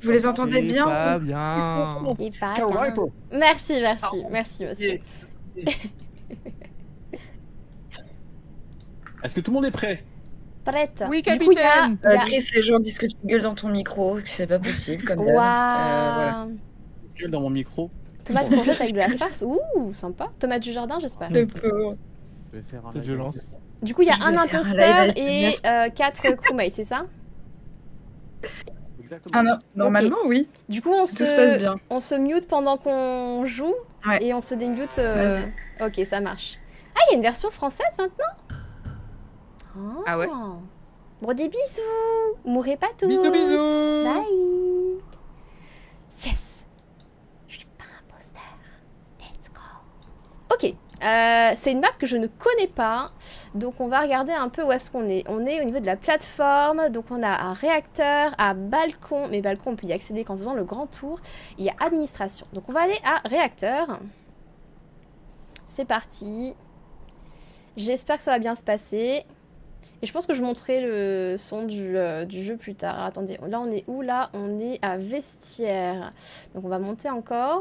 Vous les entendez bien? Pas bien. C'est pas bien. Merci, monsieur. Est-ce que tout le monde est prêt? Prête. Oui, Du coup, il y a- capitaine. il y a- Chris, les gens disent que tu gueules dans ton micro, que c'est pas possible comme d'hab. Voilà. Waouh. Je gueule dans mon micro. Tomate courgette avec de la farce. Ouh, sympa. Tomate du jardin, j'espère. Le pauvre. Je vais faire un Cette live. violence. Du coup, il y a Je un vais faire un imposteur live et 4 crewmates, c'est ça? Exactement. Ah non, normalement, oui. Du coup, on Tout se passe bien. se mute pendant qu'on joue Ouais. et on se démute. Vas-y. Ok, ça marche. Ah, il y a une version française maintenant? Oh. Ah ouais? Bon, des bisous. Mourrez pas tous. Bisous, bisous. Bye. Yes. Je suis pas imposteur. Let's go. Ok. C'est une map que je ne connais pas, donc on va regarder un peu où est-ce qu'on est. On est au niveau de la plateforme, donc on a un réacteur, un balcon, mais balcon on peut y accéder qu'en faisant le grand tour. Il y a administration, donc on va aller à réacteur. C'est parti. J'espère que ça va bien se passer. Et je pense que je montrerai le son du jeu plus tard. Alors attendez, là on est où? Là on est à vestiaire, donc on va monter encore.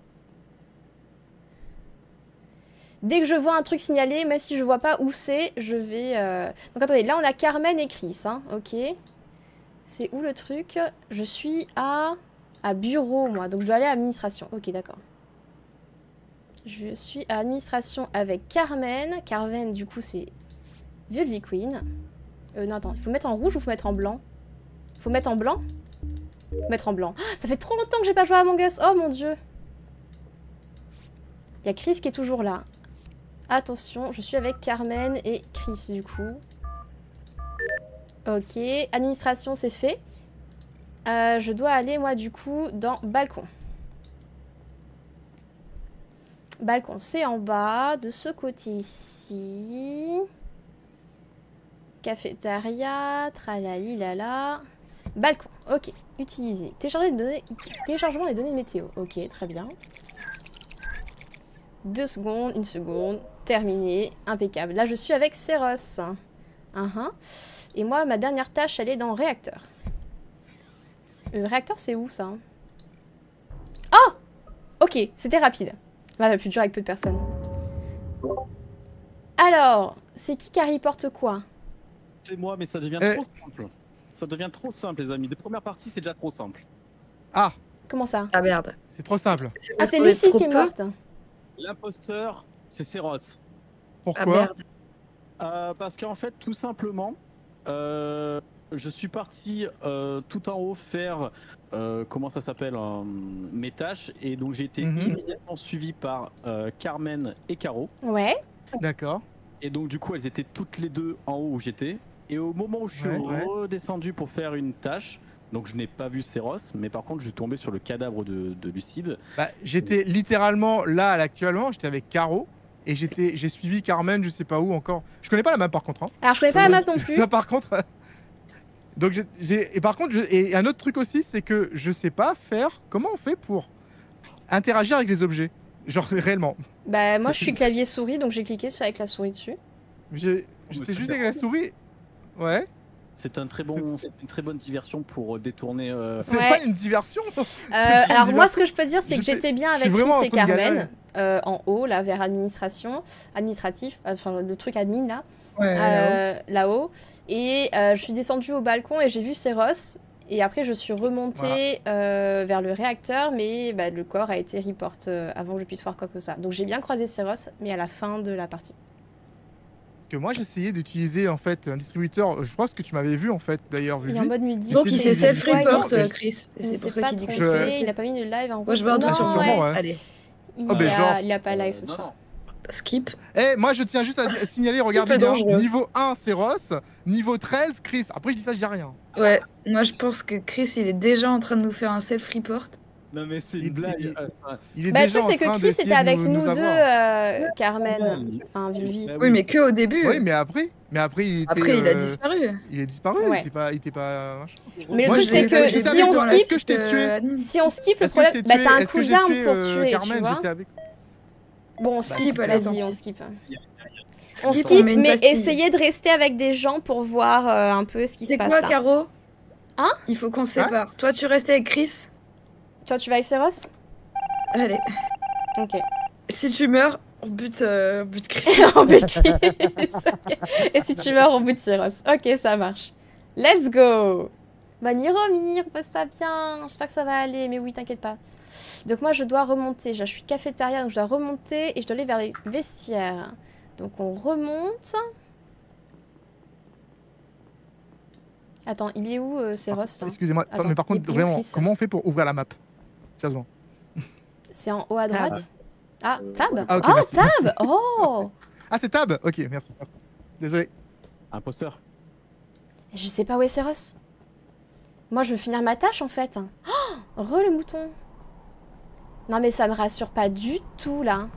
Dès que je vois un truc signalé, même si je vois pas où c'est, je vais... Donc attendez, là on a Carmen et Chris, hein, ok. C'est où le truc? Je suis à bureau, moi, donc je dois aller à administration. Ok, d'accord. Je suis à administration avec Carmen. Carmen, du coup, c'est Vulvi Queen. Non, attends, il faut mettre en rouge ou faut mettre en blanc? Faut mettre en blanc? Faut mettre en blanc. Ah, ça fait trop longtemps que j'ai pas joué à Among Us, oh mon dieu. Il y a Chris qui est toujours là. Attention, je suis avec Carmen et Chris du coup. Ok, administration c'est fait. Je dois aller moi du coup dans balcon. Balcon c'est en bas, de ce côté ici. Cafétéria, tralali lala. Balcon, ok, utiliser. Téléchargement des données de météo, ok, très bien. 2 secondes, 1 seconde, terminé, impeccable. Là, je suis avec Seros. Et moi, ma dernière tâche, elle est dans réacteur. Réacteur, c'est où, ça? Oh! Ok, c'était rapide. On va plus dur avec peu de personnes. Alors, c'est qui reporte quoi? C'est moi, mais ça devient trop simple. Ça devient trop simple, les amis. Les premières parties, c'est déjà trop simple. Ah, Comment ça? Ah merde. c'est trop simple. Ah, c'est Lucie qui est morte. L'imposteur, c'est Seros. Ah Pourquoi? merde. Parce qu'en fait, tout simplement, je suis parti tout en haut faire, comment ça s'appelle, mes tâches. Et donc j'ai été immédiatement suivi par Carmen et Caro. Ouais. D'accord. Et donc du coup, elles étaient toutes les deux en haut où j'étais. Et au moment où je suis redescendu pour faire une tâche, donc je n'ai pas vu Seros, mais par contre je suis tombé sur le cadavre de Lucide. Bah, j'étais littéralement là actuellement, j'étais avec Caro et j'ai suivi Carmen, je sais pas où encore. Je connais pas la map par contre. Hein. Alors, je connais pas la map non plus. Ça par contre. Donc et par contre, et un autre truc aussi, c'est que je sais pas faire. Comment on fait pour interagir avec les objets, genre réellement. Bah moi je suis clavier souris donc j'ai cliqué avec la souris dessus. J'étais juste avec la souris. Ouais. C'est une très bonne diversion pour détourner. C'est pas une diversion. Alors moi ce que je peux dire c'est que j'étais bien avec Chris et Carmen en haut là vers administratif, enfin le truc admin là, là-haut. Et je suis descendue au balcon et j'ai vu Seros. Et après, je suis remontée vers le réacteur, mais bah, le corps a été report avant que je puisse voir quoi que ce soit. Donc j'ai bien croisé Seros, mais à la fin de la partie. Parce que moi, j'essayais d'utiliser en fait un distributeur. Je pense que tu m'avais vu en fait d'ailleurs. Il est en mode midi. Donc il s'est self-report, Chris. Et c'est pour ça qu'il dit que il a pas mis le live en moi, je vais en doute sur sûrement, Allez. Il a pas live ce soir. Skip. Eh, moi je tiens juste à signaler, regardez bien, niveau 1 c'est Ross, niveau 13 Chris. Après je dis ça, je dis rien. Ouais, moi je pense que Chris il est déjà en train de nous faire un self-report. Non mais c'est une blague. Il est bah, déjà le truc c'est que Chris était avec nous deux, Carmen, enfin Vulvi. Oui mais que au début. Oui mais après il était... Après il a disparu. Il est disparu, ouais. il était pas... Mais le truc c'est que si on skip le problème, bah t'as un cooldown pour tuer, tu vois. Bon, on skip, vas-y, on skip. On skip, mais essayez de rester avec des gens pour voir un peu ce qui se passe là. C'est quoi, Caro? Hein? Il faut qu'on se sépare. Toi, tu restes avec Chris. Toi, tu vas avec Seros? Allez. Ok. Si tu meurs, on bute Chris. On bute Chris. Ok. Et si tu meurs, on bute Seros. Ok, ça marche. Let's go. Bah Niromir, repose-toi bien. J'espère que ça va aller, mais oui, t'inquiète pas. Donc moi, je dois remonter. Je suis cafétéria, donc je dois remonter et je dois aller vers les vestiaires. Donc on remonte. Attends, il est où Seros là? Excusez-moi, Attends, mais par il est contre, où, vraiment, Chris comment on fait pour ouvrir la map? Sérieusement. C'est en haut à droite. Ah, tab. Ah, ok, Oh, merci, tab. merci. Oh. Ah, c'est Tab. Ok, merci. Désolé. Imposteur. Je sais pas où est Seros. Moi, je veux finir ma tâche en fait. Oh, le mouton. Non mais ça me rassure pas du tout là.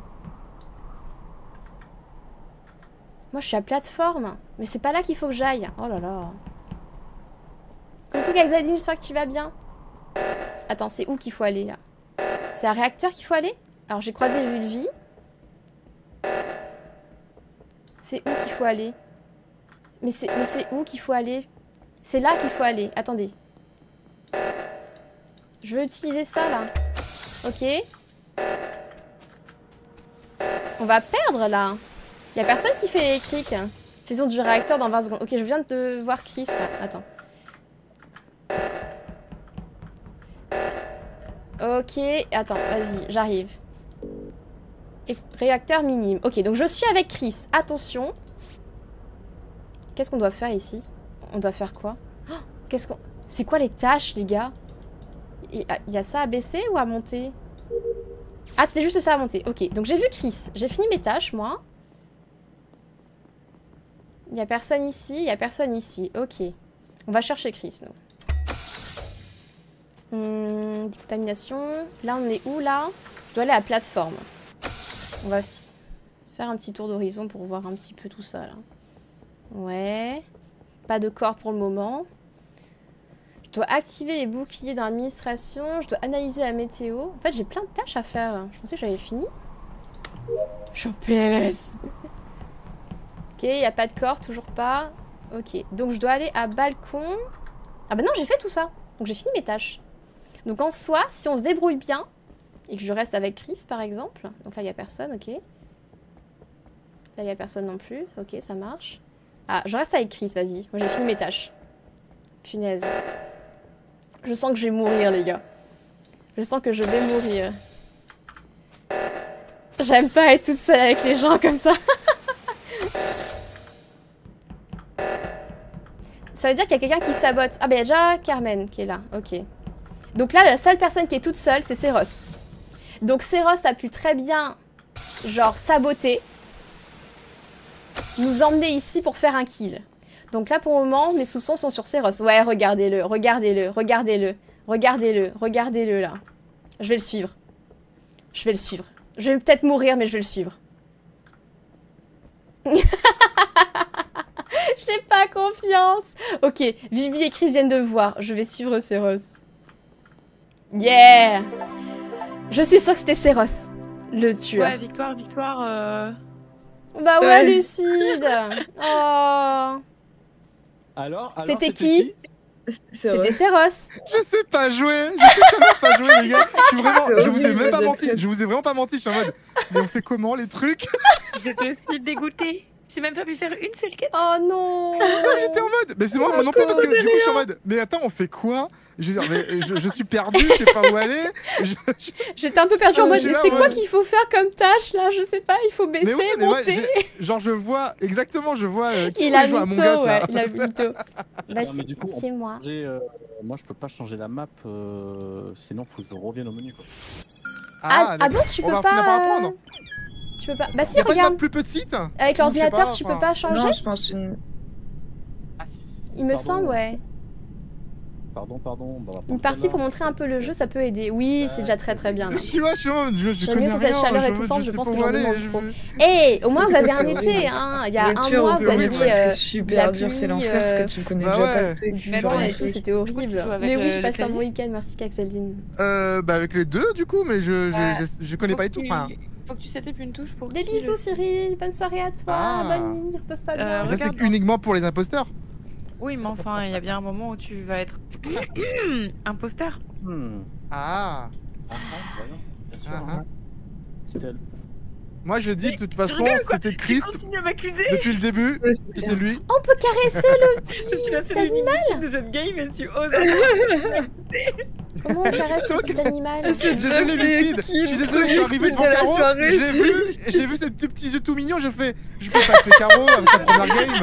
Moi, je suis à plateforme. Mais c'est pas là qu'il faut que j'aille. Oh là là. Coucou Gaxaline, j'espère que tu vas bien. Attends, c'est où qu'il faut aller là? C'est un réacteur qu'il faut aller? Alors j'ai croisé Vulvi. C'est où qu'il faut aller? Mais c'est où qu'il faut aller? C'est là qu'il faut aller. Attendez. Je veux utiliser ça là. Ok. On va perdre là. Y a personne qui fait l'électrique. Faisons du réacteur dans 20 secondes. Ok, je viens de voir Chris là. Attends. Ok, attends, vas-y, j'arrive. Réacteur minime. Ok, donc je suis avec Chris. Attention. Qu'est-ce qu'on doit faire ici? On doit faire quoi? Oh, qu'est-ce qu'on... C'est quoi les tâches, les gars? Il y a ça à baisser ou à monter? Ah, c'est juste ça à monter. Ok, donc j'ai vu Chris. J'ai fini mes tâches, moi. Il n'y a personne ici, il n'y a personne ici. Ok. On va chercher Chris, nous. Décontamination. Là, on est où, là? Je dois aller à la plateforme. On va faire un petit tour d'horizon pour voir un petit peu tout ça, là. Ouais. Pas de corps pour le moment. Je dois activer les boucliers dans l'administration. Je dois analyser la météo. En fait, j'ai plein de tâches à faire. Je pensais que j'avais fini. Je suis en PLS. Ok, il n'y a pas de corps, toujours pas. Ok, donc je dois aller à balcon. Ah bah non, j'ai fait tout ça. Donc j'ai fini mes tâches. Donc en soi, si on se débrouille bien, et que je reste avec Chris par exemple. Donc là, il n'y a personne, ok. Là, il n'y a personne non plus. Ok, ça marche. Ah, je reste avec Chris, vas-y. Moi, j'ai fini mes tâches. Punaise. Je sens que je vais mourir, les gars. Je sens que je vais mourir. J'aime pas être toute seule avec les gens comme ça. Ça veut dire qu'il y a quelqu'un qui sabote. Ah bah il y a déjà Carmen qui est là, ok. Donc là, la seule personne qui est toute seule, c'est Seros. Donc Seros a pu très bien, genre, saboter. Nous emmener ici pour faire un kill. Donc là, pour le moment, mes soupçons sont sur Seros. Ouais, regardez-le, regardez-le, regardez-le. Regardez-le, regardez-le là. Je vais le suivre. Je vais le suivre. Je vais peut-être mourir, mais je vais le suivre. J'ai pas confiance. Ok, Vivi et Chris viennent de me voir. Je vais suivre Seros. Yeah. Je suis sûre que c'était Seros, le tueur. Ouais, victoire, victoire. Bah ouais, Lucide. Oh. Alors c'était qui? C'était Seros. Je sais pas jouer. Je sais tellement pas jouer, les gars. Je vous ai même pas menti. Je vous ai vraiment pas menti. Je suis en mode, mais on fait comment les trucs? J'étais aussi dégoûtée. J'ai même pas pu faire une seule quête. Oh non. J'étais en mode, mais c'est moi non plus parce que du coup je suis en mode, mais attends, on fait quoi? Je suis perdu, je sais pas où aller. J'étais un peu perdue en mode, mais c'est quoi ouais. qu'il faut faire comme tâche là? Je sais pas, il faut baisser, mais ouais, monter. Genre je vois, exactement, je vois qui Il a joue à mon mytho, gars, ouais, là. il a mytho. Bah Non, mais du coup, c'est moi. moi je peux pas changer la map, sinon faut que je revienne au menu quoi. Ah bon, tu peux on va finir par pas... apprendre. Tu peux pas... Bah si, Y a pas de map regarde. plus petite? Avec Ou l'ordinateur, je sais tu pas, peux pas changer? Non, je pense une... Ah si. Il me semble, ouais. Pardon. Bah, on va prendre Une partie celle-là. pour montrer un peu le jeu, ça peut aider. Oui, c'est déjà très très bien. Je suis là, je J'aime connais mieux sur cette rien, chaleur je étouffante, je sais pense pas que où j'en aller, demande trop. Eh, au moins vous avez un été, hein. Il y a un mois, vous aviez c'est super la dur, c'est pluie, l'enfer parce que tu connais bah déjà pas ouais. le truc. du Mais vent bon, et tout, c'était horrible. tu joues avec Mais oui, je le passe un clavier bon week-end, merci Caxeldine. Bah avec les deux du coup, mais je connais pas les tout. Enfin, Faut que tu setupes une touche pour... Des bisous Cyril, bonne soirée à toi, Ah. bonne nuit, repose-toi bien. ça regarde, c'est uniquement pour les imposteurs. Oui, mais enfin, il y a bien un moment où tu vas être imposteur. Ah. Voyons, bien sûr. Ah. C'est elle. Moi je dis de toute façon rigoles, quoi. c'était Chris Continue à m'accuser. depuis le début, Ouais, c'est c'était clair. lui. On peut caresser le Je suis la petit seule animal. animal de cette game et tu oses. Comment on caresse le petit animal? Désolé Lucide, je suis désolé, je suis arrivé devant Caro, j'ai vu ces petits yeux tout mignons, je fais pas appeler Caro avec sa première game.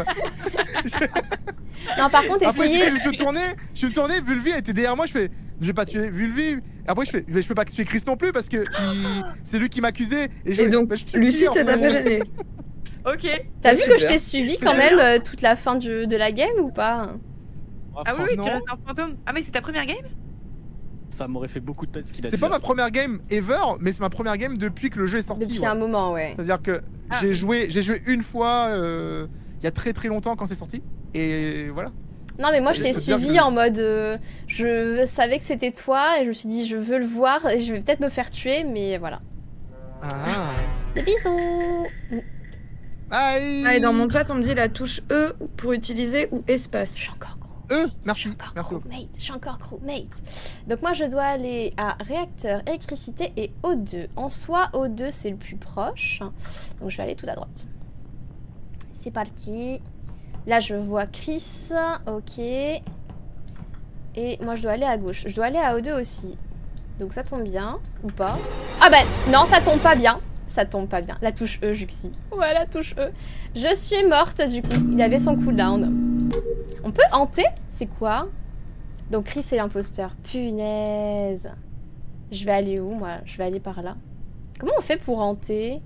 Non, par contre, Après essayez. je me suis tourné, Vulvi était derrière moi, je fais je vais pas tuer Vulvi. Après je fais je peux pas tuer Chris non plus parce que c'est lui qui m'accusait Et donc, bah, je tue qui, Lucide, en ça t'a fait pas gêné. Ok. T'as vu que je Super. t'ai suivi quand même toute la fin de la game ou pas? Ah oui, oui, non. tu restes un fantôme. Ah mais c'est ta première game? Ça m'aurait fait beaucoup de peine ce qu'il a dit. C'est pas ma première game ever, mais c'est ma première game depuis que le jeu est sorti. Depuis ouais. un moment, ouais. C'est-à-dire que Ah. j'ai joué une fois il y a très longtemps quand c'est sorti et voilà. Non, mais moi je Je t'ai peux te dire suivi que- en mode je savais que c'était toi et je me suis dit je veux le voir et je vais peut-être me faire tuer, mais voilà. Ah. Des bisous. Bye. Ah, et dans mon chat, on me dit la touche E pour utiliser ou Je espace. suis encore gros. Merci. Je suis encore Merci. crewmate. Je suis encore crewmate. Donc moi je dois aller à réacteur, électricité et O2. En soi, O2 c'est le plus proche. Donc je vais aller tout à droite. C'est parti. Là je vois Chris. Ok. Et moi je dois aller à gauche. Je dois aller à O2 aussi. Donc ça tombe bien. Ou pas. Ah bah non, ça tombe pas bien. Ça tombe pas bien. La touche E, Juxi. Ouais, la touche E. Je suis morte du coup. Il avait son cooldown. On peut hanter? C'est quoi? Donc Chris est l'imposteur. Punaise. Je vais aller où moi? Je vais aller par là. Comment on fait pour hanter?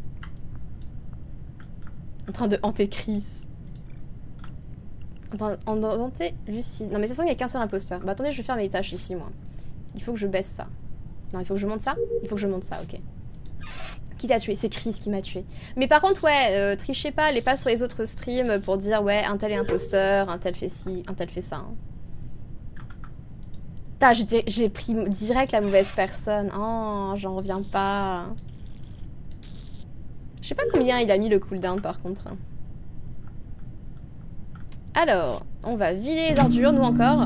En train de hanter Chris. En train de hanter Lucide. Non mais de toute façon il n'y a qu'un seul imposteur. Bah attendez, je vais faire mes tâches ici moi. Il faut que je baisse ça. Non, il faut que je monte ça? Il faut que je monte ça, ok. Qui t'a tué? C'est Chris qui m'a tué. Mais par contre, ouais, trichez pas, allez pas sur les autres streams pour dire ouais, un tel est imposteur, un tel fait ci, un tel fait ça. Hein. Putain, j'ai pris direct la mauvaise personne. Oh, j'en reviens pas. Je sais pas combien il a mis le cooldown par contre. Alors, on va vider les ordures, nous encore.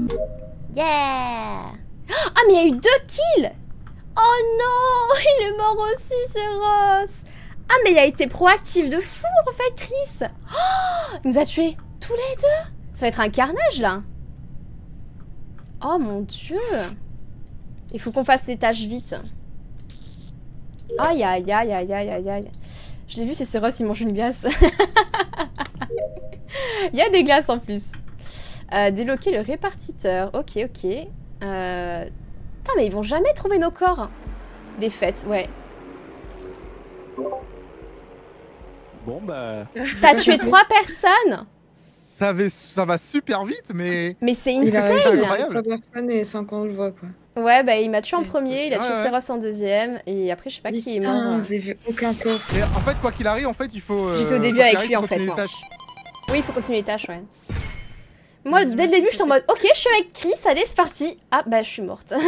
Yeah! Ah, mais il y a eu 2 kills! Oh non! Il est mort aussi, c'est Ross! Ah, mais il a été proactif de fou, en fait, Chris! Oh, il nous a tués tous les deux! Ça va être un carnage, là! Oh, mon Dieu! Il faut qu'on fasse les tâches vite. Aïe, aïe, aïe, aïe, aïe, aïe, aïe. Je l'ai vu, c'est Ross, il mange une glace. Il y a des glaces, en plus. Déloquer le répartiteur. Ok, ok. Putain, mais ils vont jamais trouver nos corps. Des fêtes, ouais. Bon bah. T'as tué 3 personnes. Ça va super vite, mais Mais c'est Il a réussi insane. à incroyable. trois personnes et sans qu'on le voit, quoi. Ouais, bah il m'a tué en premier, il a Ouais, tué ouais. Seros en deuxième, et après je sais pas qui est mort. Putain, j'ai vu aucun corps. mais en fait quoi qu'il arrive, en fait il faut. J'étais au début quoi qu'il avec arrive, lui, en faut fait, continuer moi. les tâches. Oui, il faut continuer les tâches, ouais. Moi, dès le début, j'étais en mode, ok, je suis avec Chris, allez, c'est parti. Ah, bah, je suis morte. Ok,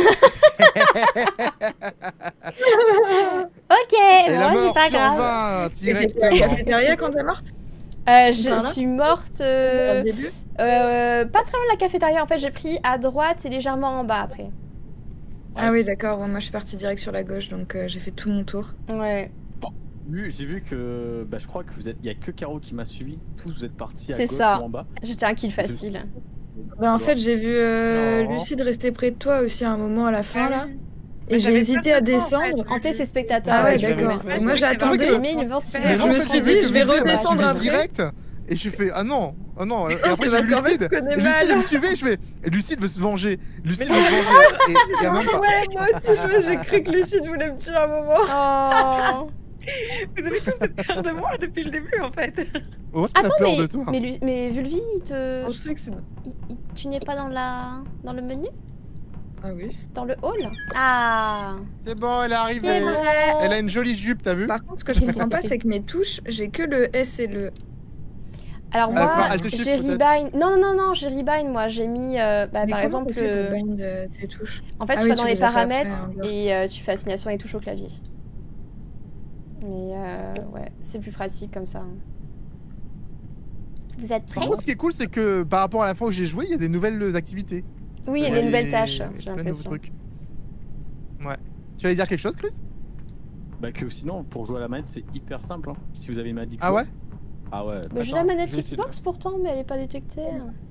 Et la bon, c'est mort pas sur grave. 20 T'étais à la directement. cafétéria quand t'es morte? Je Par là suis morte Au début? pas très loin de la cafétéria. En fait, j'ai pris à droite et légèrement en bas après. Ah oui, d'accord. Bon, moi, je suis partie direct sur la gauche, donc j'ai fait tout mon tour. Ouais, J'ai vu que bah, je crois que vous êtes. Il y a que Caro qui m'a suivi. Tous vous êtes partis à C'est gauche ça. ou en bas. j'étais un kill facile. Bah, en fait, j'ai vu Non. Lucide rester près de toi aussi à un moment à la fin, là. Et Mais j'ai j'avais hésité pas à de temps, en descendre. fait. Hanter ses spectateurs. Ah ouais, je vous d'accord. remercie. Moi, j'attendais. J'ai mis le ventilo. Mais Mais je non, me en fait, suis j'ai dit, vu que je vais Vulvi, elle m'a redescendre suivi après. direct. Et je fais ah non. Et Non, après c'est j'ai parce vu qu'en fait, Lucide. je connais Et Lucide mal. elle me suivait, je fais. Et Lucide veut se venger. Lucide veut se venger. Et il y a même pas. Ouais, moi aussi, j'ai cru que Lucide voulait me tuer à un moment. Oh. Vous avez tous peur de moi depuis le début en fait. Ouais, t'as Attends, peur de toi. mais Vulvi, On sait que c'est... tu n'es pas dans le menu? Ah oui. Dans le hall? Ah. C'est bon, elle est arrivée. C'est bon. Elle a une jolie jupe, t'as vu? Par contre, ce que je comprends pas, c'est que mes touches, j'ai que le S et le... Alors Ah, moi, elle te shift, j'ai peut-être. rebind. Non, j'ai rebind. Moi, j'ai mis, Mais par comment exemple, tu fais pour bind tes touches? en fait, Ah tu oui, vas tu dans les les as fait paramètres après, et tu fais assignation et touche au clavier. Mais ouais, c'est plus pratique comme ça. Vous êtes prêts? Par contre, ce qui est cool, c'est que par rapport à la fois où j'ai joué, il y a des nouvelles activités. Oui, il y a des nouvelles tâches, j'ai plein de nouveaux l'impression. trucs. Ouais. Tu allais dire quelque chose, Chris? Bah que sinon, pour jouer à la manette, c'est hyper simple. Hein. Si vous avez une manette Xbox. Ah ouais? Ah ouais. Bah, j'ai Attends, la manette je vais essayer de- Xbox pourtant, mais elle est pas détectée.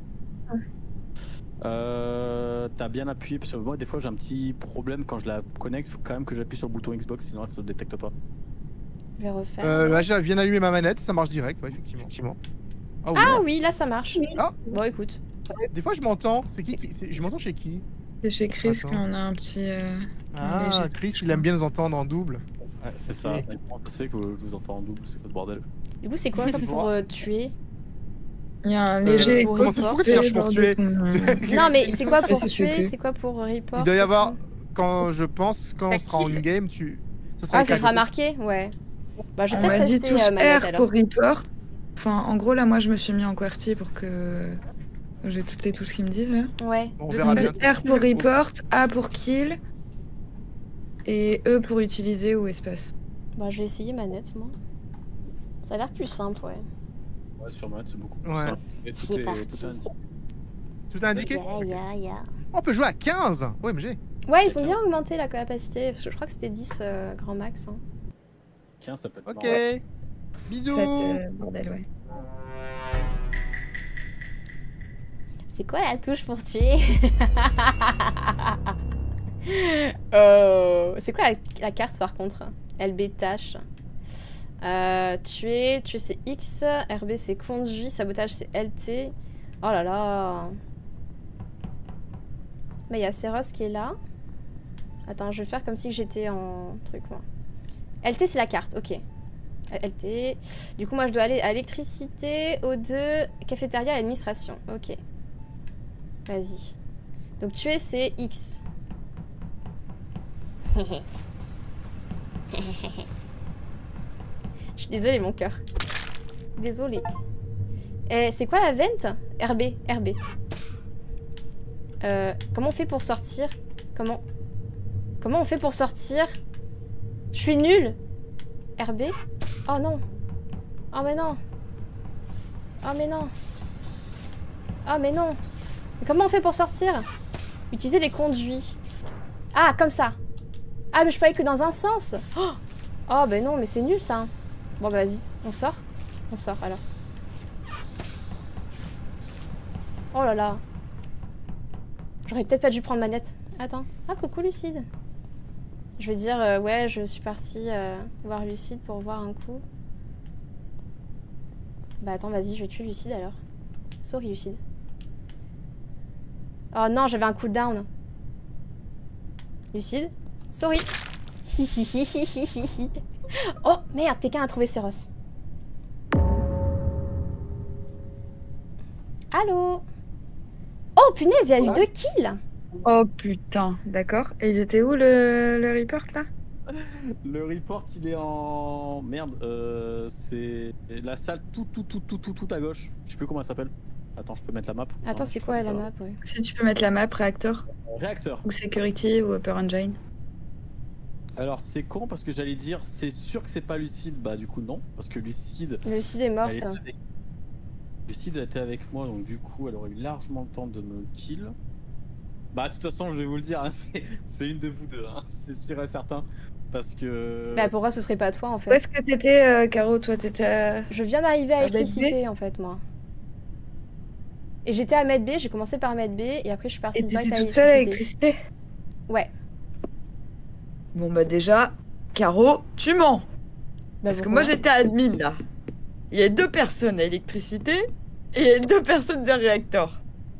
T'as bien appuyé, parce que moi, des fois, j'ai un petit problème quand je la connecte. Faut quand même que j'appuie sur le bouton Xbox, sinon elle se détecte pas. Je vais refaire. Là, je viens d'allumer ma manette, ça marche direct, ouais, effectivement. Ah, oui. Ah oui, là ça marche. Ah. Bon, écoute. Des fois, je m'entends. C'est qui Je m'entends chez qui? C'est chez Chris Attends. qu'on a un petit. Ah, léger, Chris, je il aime crois. bien nous entendre en double. Ouais, c'est ça. Ok. Mais comment ça se fait que je vous entends en double? C'est quoi ce bordel? Du coup, c'est quoi ça pour tuer? Il y a un léger. pour comment ça se fait que tu cherches pour tuer? Non, mais c'est quoi pour Je sais tuer? plus. C'est quoi pour report? Il doit y avoir, quand on sera en in-game, ce sera Ah, ce écrit. sera marqué? Ouais. Bah, je vais On m'a peut-être dit tester touche manette R alors. pour report. Enfin, en gros, là, moi, je me suis mis en QWERTY pour que j'ai tout ce qu'ils me disent là. Ouais. On On verra me dit bien. R pour report, A pour kill et E pour utiliser ou espace. Bah, je vais essayer manette, moi. Ça a l'air plus simple, ouais. Ouais, sur manette, c'est beaucoup plus Ouais. simple. Et tout C'est est, parti. tout est indiqué. Tout est indiqué? Yeah. On peut jouer à 15. OMG. Ouais, ils ont bien augmenté la capacité, parce que je crois que c'était 10 grand max. Hein. 15, ça peut être Ok. marrant. Bisous. Bordel, ouais. C'est quoi la touche pour tuer? Oh. C'est quoi la carte par contre? LB tâche. Tuer c'est X, RB c'est conduit, sabotage c'est LT. Oh là là. Mais il y a Seros qui est là. Attends, je vais faire comme si j'étais en truc moi. LT c'est la carte, ok. LT. Du coup moi je dois aller à électricité, O2, cafétéria et administration. Ok. Vas-y. Donc tuer c'est X. Je suis désolée mon cœur. Désolée. C'est quoi la vente? RB. Comment on fait pour sortir? Comment on fait pour sortir? Je suis nulle. RB? Oh non. Oh mais non. Oh mais non. Oh mais non. Mais comment on fait pour sortir? Utiliser les conduits. Ah, comme ça. Ah, mais je peux aller que dans un sens. Oh, ben non, mais c'est nul ça. Bon, bah vas-y, on sort. On sort alors. Oh là là. J'aurais peut-être pas dû prendre manette. Attends. Ah, coucou Lucide. Je vais dire, ouais, je suis partie voir Lucide pour voir un coup. Bah attends, vas-y, je vais tuer Lucide alors. Sorry Lucide. Oh non, j'avais un cooldown. Lucide. Sorry. Oh merde, quelqu'un a trouvé Seros. Allô? Oh punaise, il y a eu 2 kills. Oh putain, d'accord. Et ils étaient où le report là? Le report, il est en... Merde, c'est la salle tout à gauche. Je sais plus comment elle s'appelle. Attends, je peux mettre la map. Attends, Non, c'est je quoi peux la pas. map? Ouais. Si tu peux mettre la map réacteur Réacteur. ou security ou upper engine. Alors, c'est con parce que j'allais dire, c'est sûr que c'est pas Lucide. Bah, du coup, non. Parce que Lucide... Lucide est morte. Lucide était avec moi, donc du coup, elle aurait eu largement le temps de me kill. Bah, de toute façon, je vais vous le dire, hein, c'est une de vous deux, hein, c'est sûr et certain. Parce que... Bah pourquoi ce serait pas toi en fait? Où est-ce que t'étais, Caro? Toi, t'étais à... Je viens d'arriver à À Med B? électricité en fait, moi. Et j'étais à Med B, j'ai commencé par Med B et après je suis partie Et direct t'étais à toute seule à l'électricité. l'électricité? Ouais. Bon bah déjà, Caro, tu mens. Bah, Parce que pourquoi? moi j'étais admin là. Il y a 2 personnes à électricité et il y a 2 personnes vers réacteur.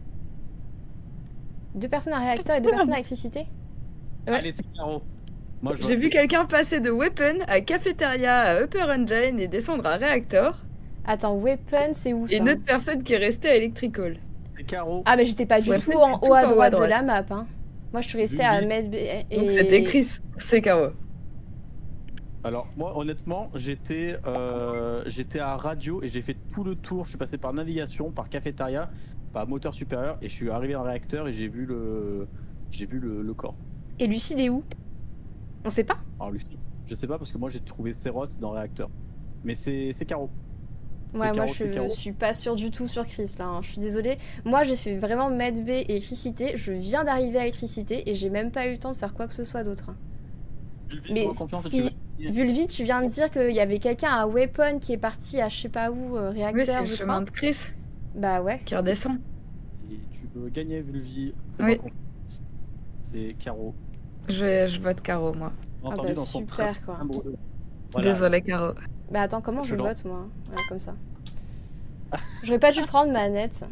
2 personnes à réacteur et 2 personnes à électricité? Ouais. Allez, c'est Caro. Moi, je J'ai vois vu que- quelqu'un passer de weapon à cafétéria à upper engine et descendre à réacteur. Attends, weapon c'est où ça? Et une autre personne qui est restée à electrical. C'est Caro. Ah mais j'étais pas du Ouais, tout c'est en tout haut à en haut droite à de droite. la map. Hein. Moi je suis restée Vu à le Med B et... Donc c'était Chris, c'est Caro. Alors, moi, honnêtement, j'étais à radio et j'ai fait tout le tour. Je suis passé par navigation, par cafétéria, par moteur supérieur et je suis arrivé en réacteur et j'ai vu le corps. Et Lucide est où? On sait pas? Alors, Lucie, je sais pas parce que moi j'ai trouvé Seros dans le réacteur. Mais c'est Caro. Ouais, moi Caro, c'est je Caro. suis pas sûre du tout sur Chris là, hein. Je suis désolée. Moi j'ai fait vraiment Med B et électricité. Je viens d'arriver à électricité et j'ai même pas eu le temps de faire quoi que ce soit d'autre. Vulvi, Mais fais-moi confiance et si, tu vas gagner. Vulvi, tu viens de dire qu'il y avait quelqu'un à Weapon qui est parti à je sais pas où, Oui, c'est réacteur, le je chemin crois. de Chris Bah ouais. qui redescend. Et tu veux gagner, Vulvi. Fais-moi Oui. confiance. C'est Caro. Je vote Caro, moi. Entendu bah, dans son super, quoi. timbre de- Voilà. Désolée, Caro. Bah attends, comment je Je lance. vote moi? Ouais, comme ça. J'aurais pas dû prendre ma Annette.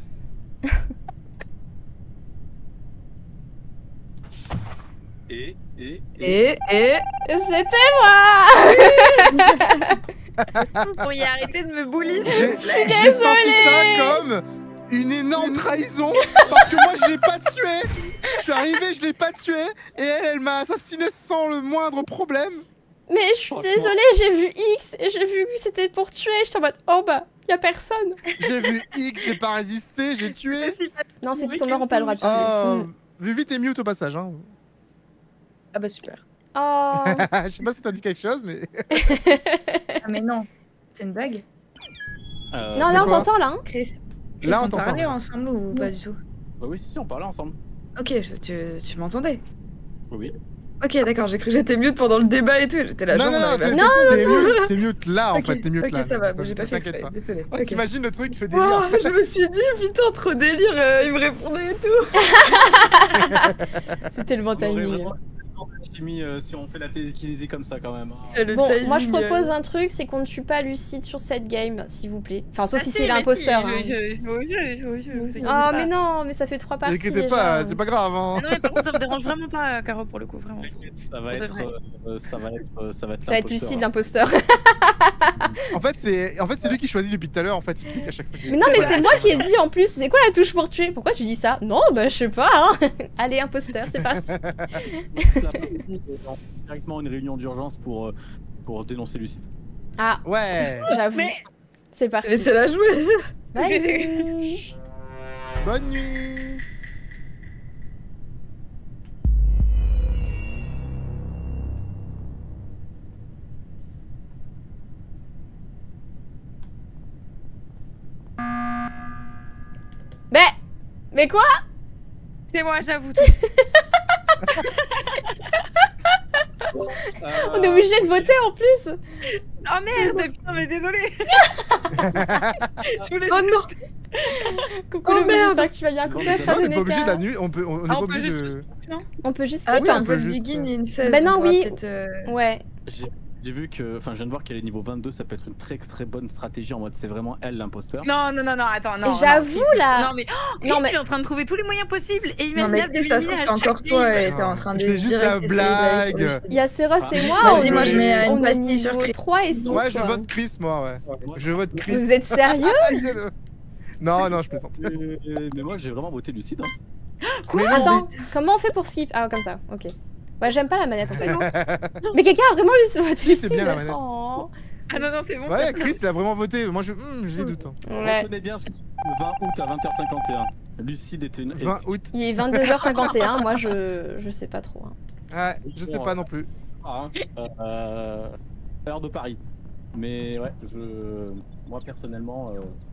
Et C'était moi! Est-ce que vous pourriez arrêter de me bully? J'ai désolée. senti ça comme une énorme trahison parce que moi je l'ai pas tué. Je suis arrivé, je l'ai pas tué et elle m'a assassiné sans le moindre problème. Mais je suis Franchement. désolée, j'ai vu X et j'ai vu que c'était pour tuer. J'étais en mode, oh bah, y a personne. J'ai vu X, j'ai pas résisté, j'ai tué. Non, ceux qui sont morts ont pas le droit de parler. Oh, Vivi, t'es mute au passage. Hein. Ah bah super. Oh, Je sais pas si t'as dit quelque chose, mais. Ah mais non, c'est une blague. non, là on quoi t'entend là. Hein. Chris, Là, on on t'entend. parlait ensemble ou pas du tout? Bah oui, si, on parlait ensemble. Ok, tu m'entendais. Oui. Ok, d'accord, j'ai cru que j'étais mute pendant le débat et tout. J'étais là, Non, genre, non, on arrive t'es à- t'es mute là en Ok, fait, t'es mute ok, là. ça va, j'ai pas fait t'inquiète exprès, pas. désolé. Oh, Ok. t'imagines le truc, le délire. Oh, je me suis dit, putain, trop délire, il me répondait et tout. C'est tellement On aurait timing. vraiment la chimie, si on fait la télékinésie comme ça quand même. Hein. Et le Bon, timing, moi je propose un truc, c'est qu'on ne tue pas Lucide sur cette game, s'il vous plaît. Enfin, sauf si c'est l'imposteur. Hein. Oh, mais non, mais ça fait 3 parties N'inquiétez déjà. pas, c'est pas grave. Hein. Non, mais par contre, ça me dérange vraiment pas, Caro, pour le coup, vraiment. T'inquiète, ça va Pour de être, vrai. ça va être Ça va être Lucide l'imposteur, l'imposteur. En fait, c'est lui qui choisit depuis tout à l'heure. En fait, il clique à chaque fois. Mais non, mais c'est moi qui ai dit en plus. C'est quoi la touche pour tuer? Pourquoi tu dis ça? Non, bah je sais pas. Hein. Allez, imposteur, c'est parti. C'est la partie, on fait directement une réunion d'urgence pour dénoncer Lucide. Ah, Ouais. j'avoue. Mais- C'est parti. Laissez-la jouer. Vas-y. Bonne nuit. Mais quoi? C'est moi, j'avoue tout. On est obligé de voter en plus. Oh merde, putain, mais désolé. Je voulais Oh juste- non. Coucou Oh le merde. j'espère que tu vas bien. Coucou la On femme n'est pas obligé Neta. d'annuler. On est Ah, pas on peut obligé juste... de. Non. On peut juste Attends, quitter. on on peut peut juste- begin in 16. Bah non, on pourra oui. peut-être, Ouais. J'ai vu que, enfin, je viens de voir qu'elle est niveau 22, ça peut être une très très bonne stratégie en mode c'est vraiment elle l'imposteur. Non, attends, non. J'avoue, non, là. Non, mais, Chris, Non, mais- tu es en train de trouver tous les moyens possibles et Non mais imaginables. ça se trouve c'est encore toi et t'es en train de C'est juste direct la essayer d'aller sur le blague. site. Il y a Seros et Ah, moi. vas-y, on moi, est- je mets on une est pastille sur niveau Chris. 3 et 6. Ouais, je quoi. vote Chris, moi, ouais. Je vote Chris. Vous êtes sérieux? Non, non, je plaisante. Mais moi j'ai vraiment voté Lucide. Hein. Mais non, Attends, comment on fait pour skip? Ah, comme ça, ok. Ouais, j'aime pas la manette en fait. Mais quelqu'un a vraiment juste voté Oui, c'est bien, la Lucide. manette. Oh. Ah non, c'est bon. Ouais, Chris, il a vraiment voté. Moi, j'ai des doutes. Hein. Ouais. Retenez bien ce que le 20 août à 20h51. Lucide était une. 20 août. Il est 22h51, moi je sais pas trop. Hein. Ouais, je sais pas non plus. Ah, hein. Heure de Paris. Mais ouais, moi personnellement.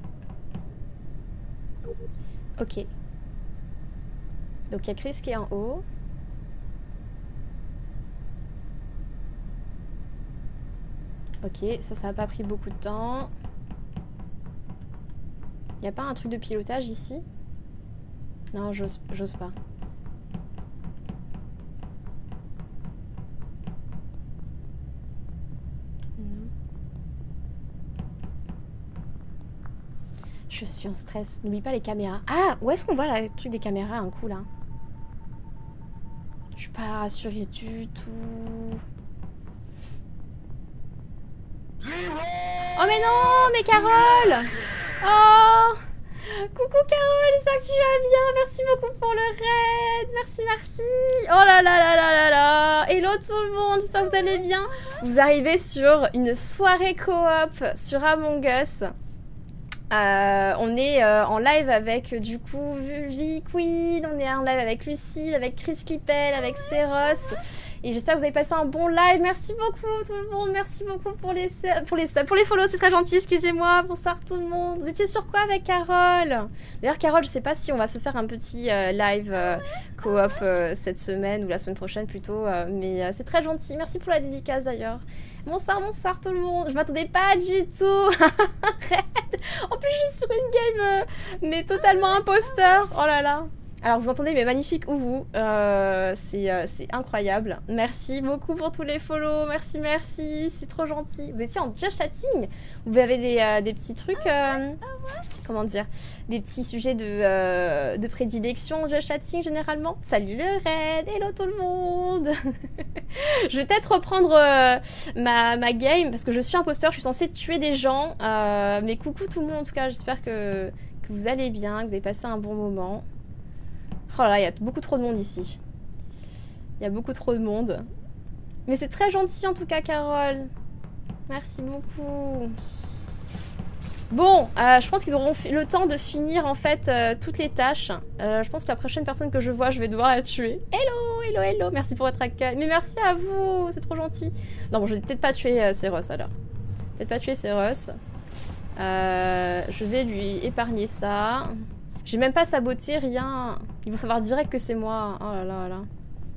Ok. Donc il y a Chris qui est en haut. Ok, ça a pas pris beaucoup de temps. Y a pas un truc de pilotage ici? Non, j'ose pas. Non. Je suis en stress. N'oublie pas les caméras. Ah, où est-ce qu'on voit le truc des caméras un coup là? Je suis pas rassurée du tout. Oh mais non, mais Carole! Oh! Coucou Carole, j'espère que tu vas bien. Merci beaucoup pour le raid. Merci, merci. Oh là là là là là là. Hello tout le monde, j'espère que vous allez bien. Vous arrivez sur une soirée coop sur Among Us. On est en live avec du coup Vulvi Queen, on est en live avec Lucille, avec Chris Clippel, avec Seros Et j'espère que vous avez passé un bon live. Merci beaucoup tout le monde. Merci beaucoup pour les follow. C'est très gentil. Excusez-moi. Bonsoir tout le monde. Vous étiez sur quoi avec Carole? D'ailleurs, Carole, je sais pas si on va se faire un petit live coop cette semaine ou la semaine prochaine plutôt. Mais c'est très gentil. Merci pour la dédicace d'ailleurs. Bonsoir tout le monde. Je m'attendais pas du tout. Arrête. En plus, je suis sur une game mais totalement imposteur. Oh là là. Alors vous entendez mes magnifiques ouvous, c'est incroyable. Merci beaucoup pour tous les follow, merci, c'est trop gentil. Vous étiez en just chatting. Vous avez des petits trucs, comment dire, des petits sujets de prédilection en just chatting généralement. Salut le raid, hello tout le monde. Je vais peut-être reprendre ma game parce que je suis imposteur, je suis censée tuer des gens. Mais coucou tout le monde en tout cas, j'espère que vous allez bien, que vous avez passé un bon moment. Oh là là, il y a beaucoup trop de monde ici. Il y a beaucoup trop de monde. Mais c'est très gentil en tout cas, Carole. Merci beaucoup. Bon, je pense qu'ils auront le temps de finir en fait toutes les tâches. Je pense que la prochaine personne que je vois, je vais devoir la tuer. Hello. Merci pour votre accueil. Mais merci à vous, c'est trop gentil. Non, bon, je vais peut-être pas tuer Seros alors. Peut-être pas tuer Seros. Je vais lui épargner ça. J'ai même pas saboté, rien. Ils vont savoir direct que c'est moi. Oh là là là.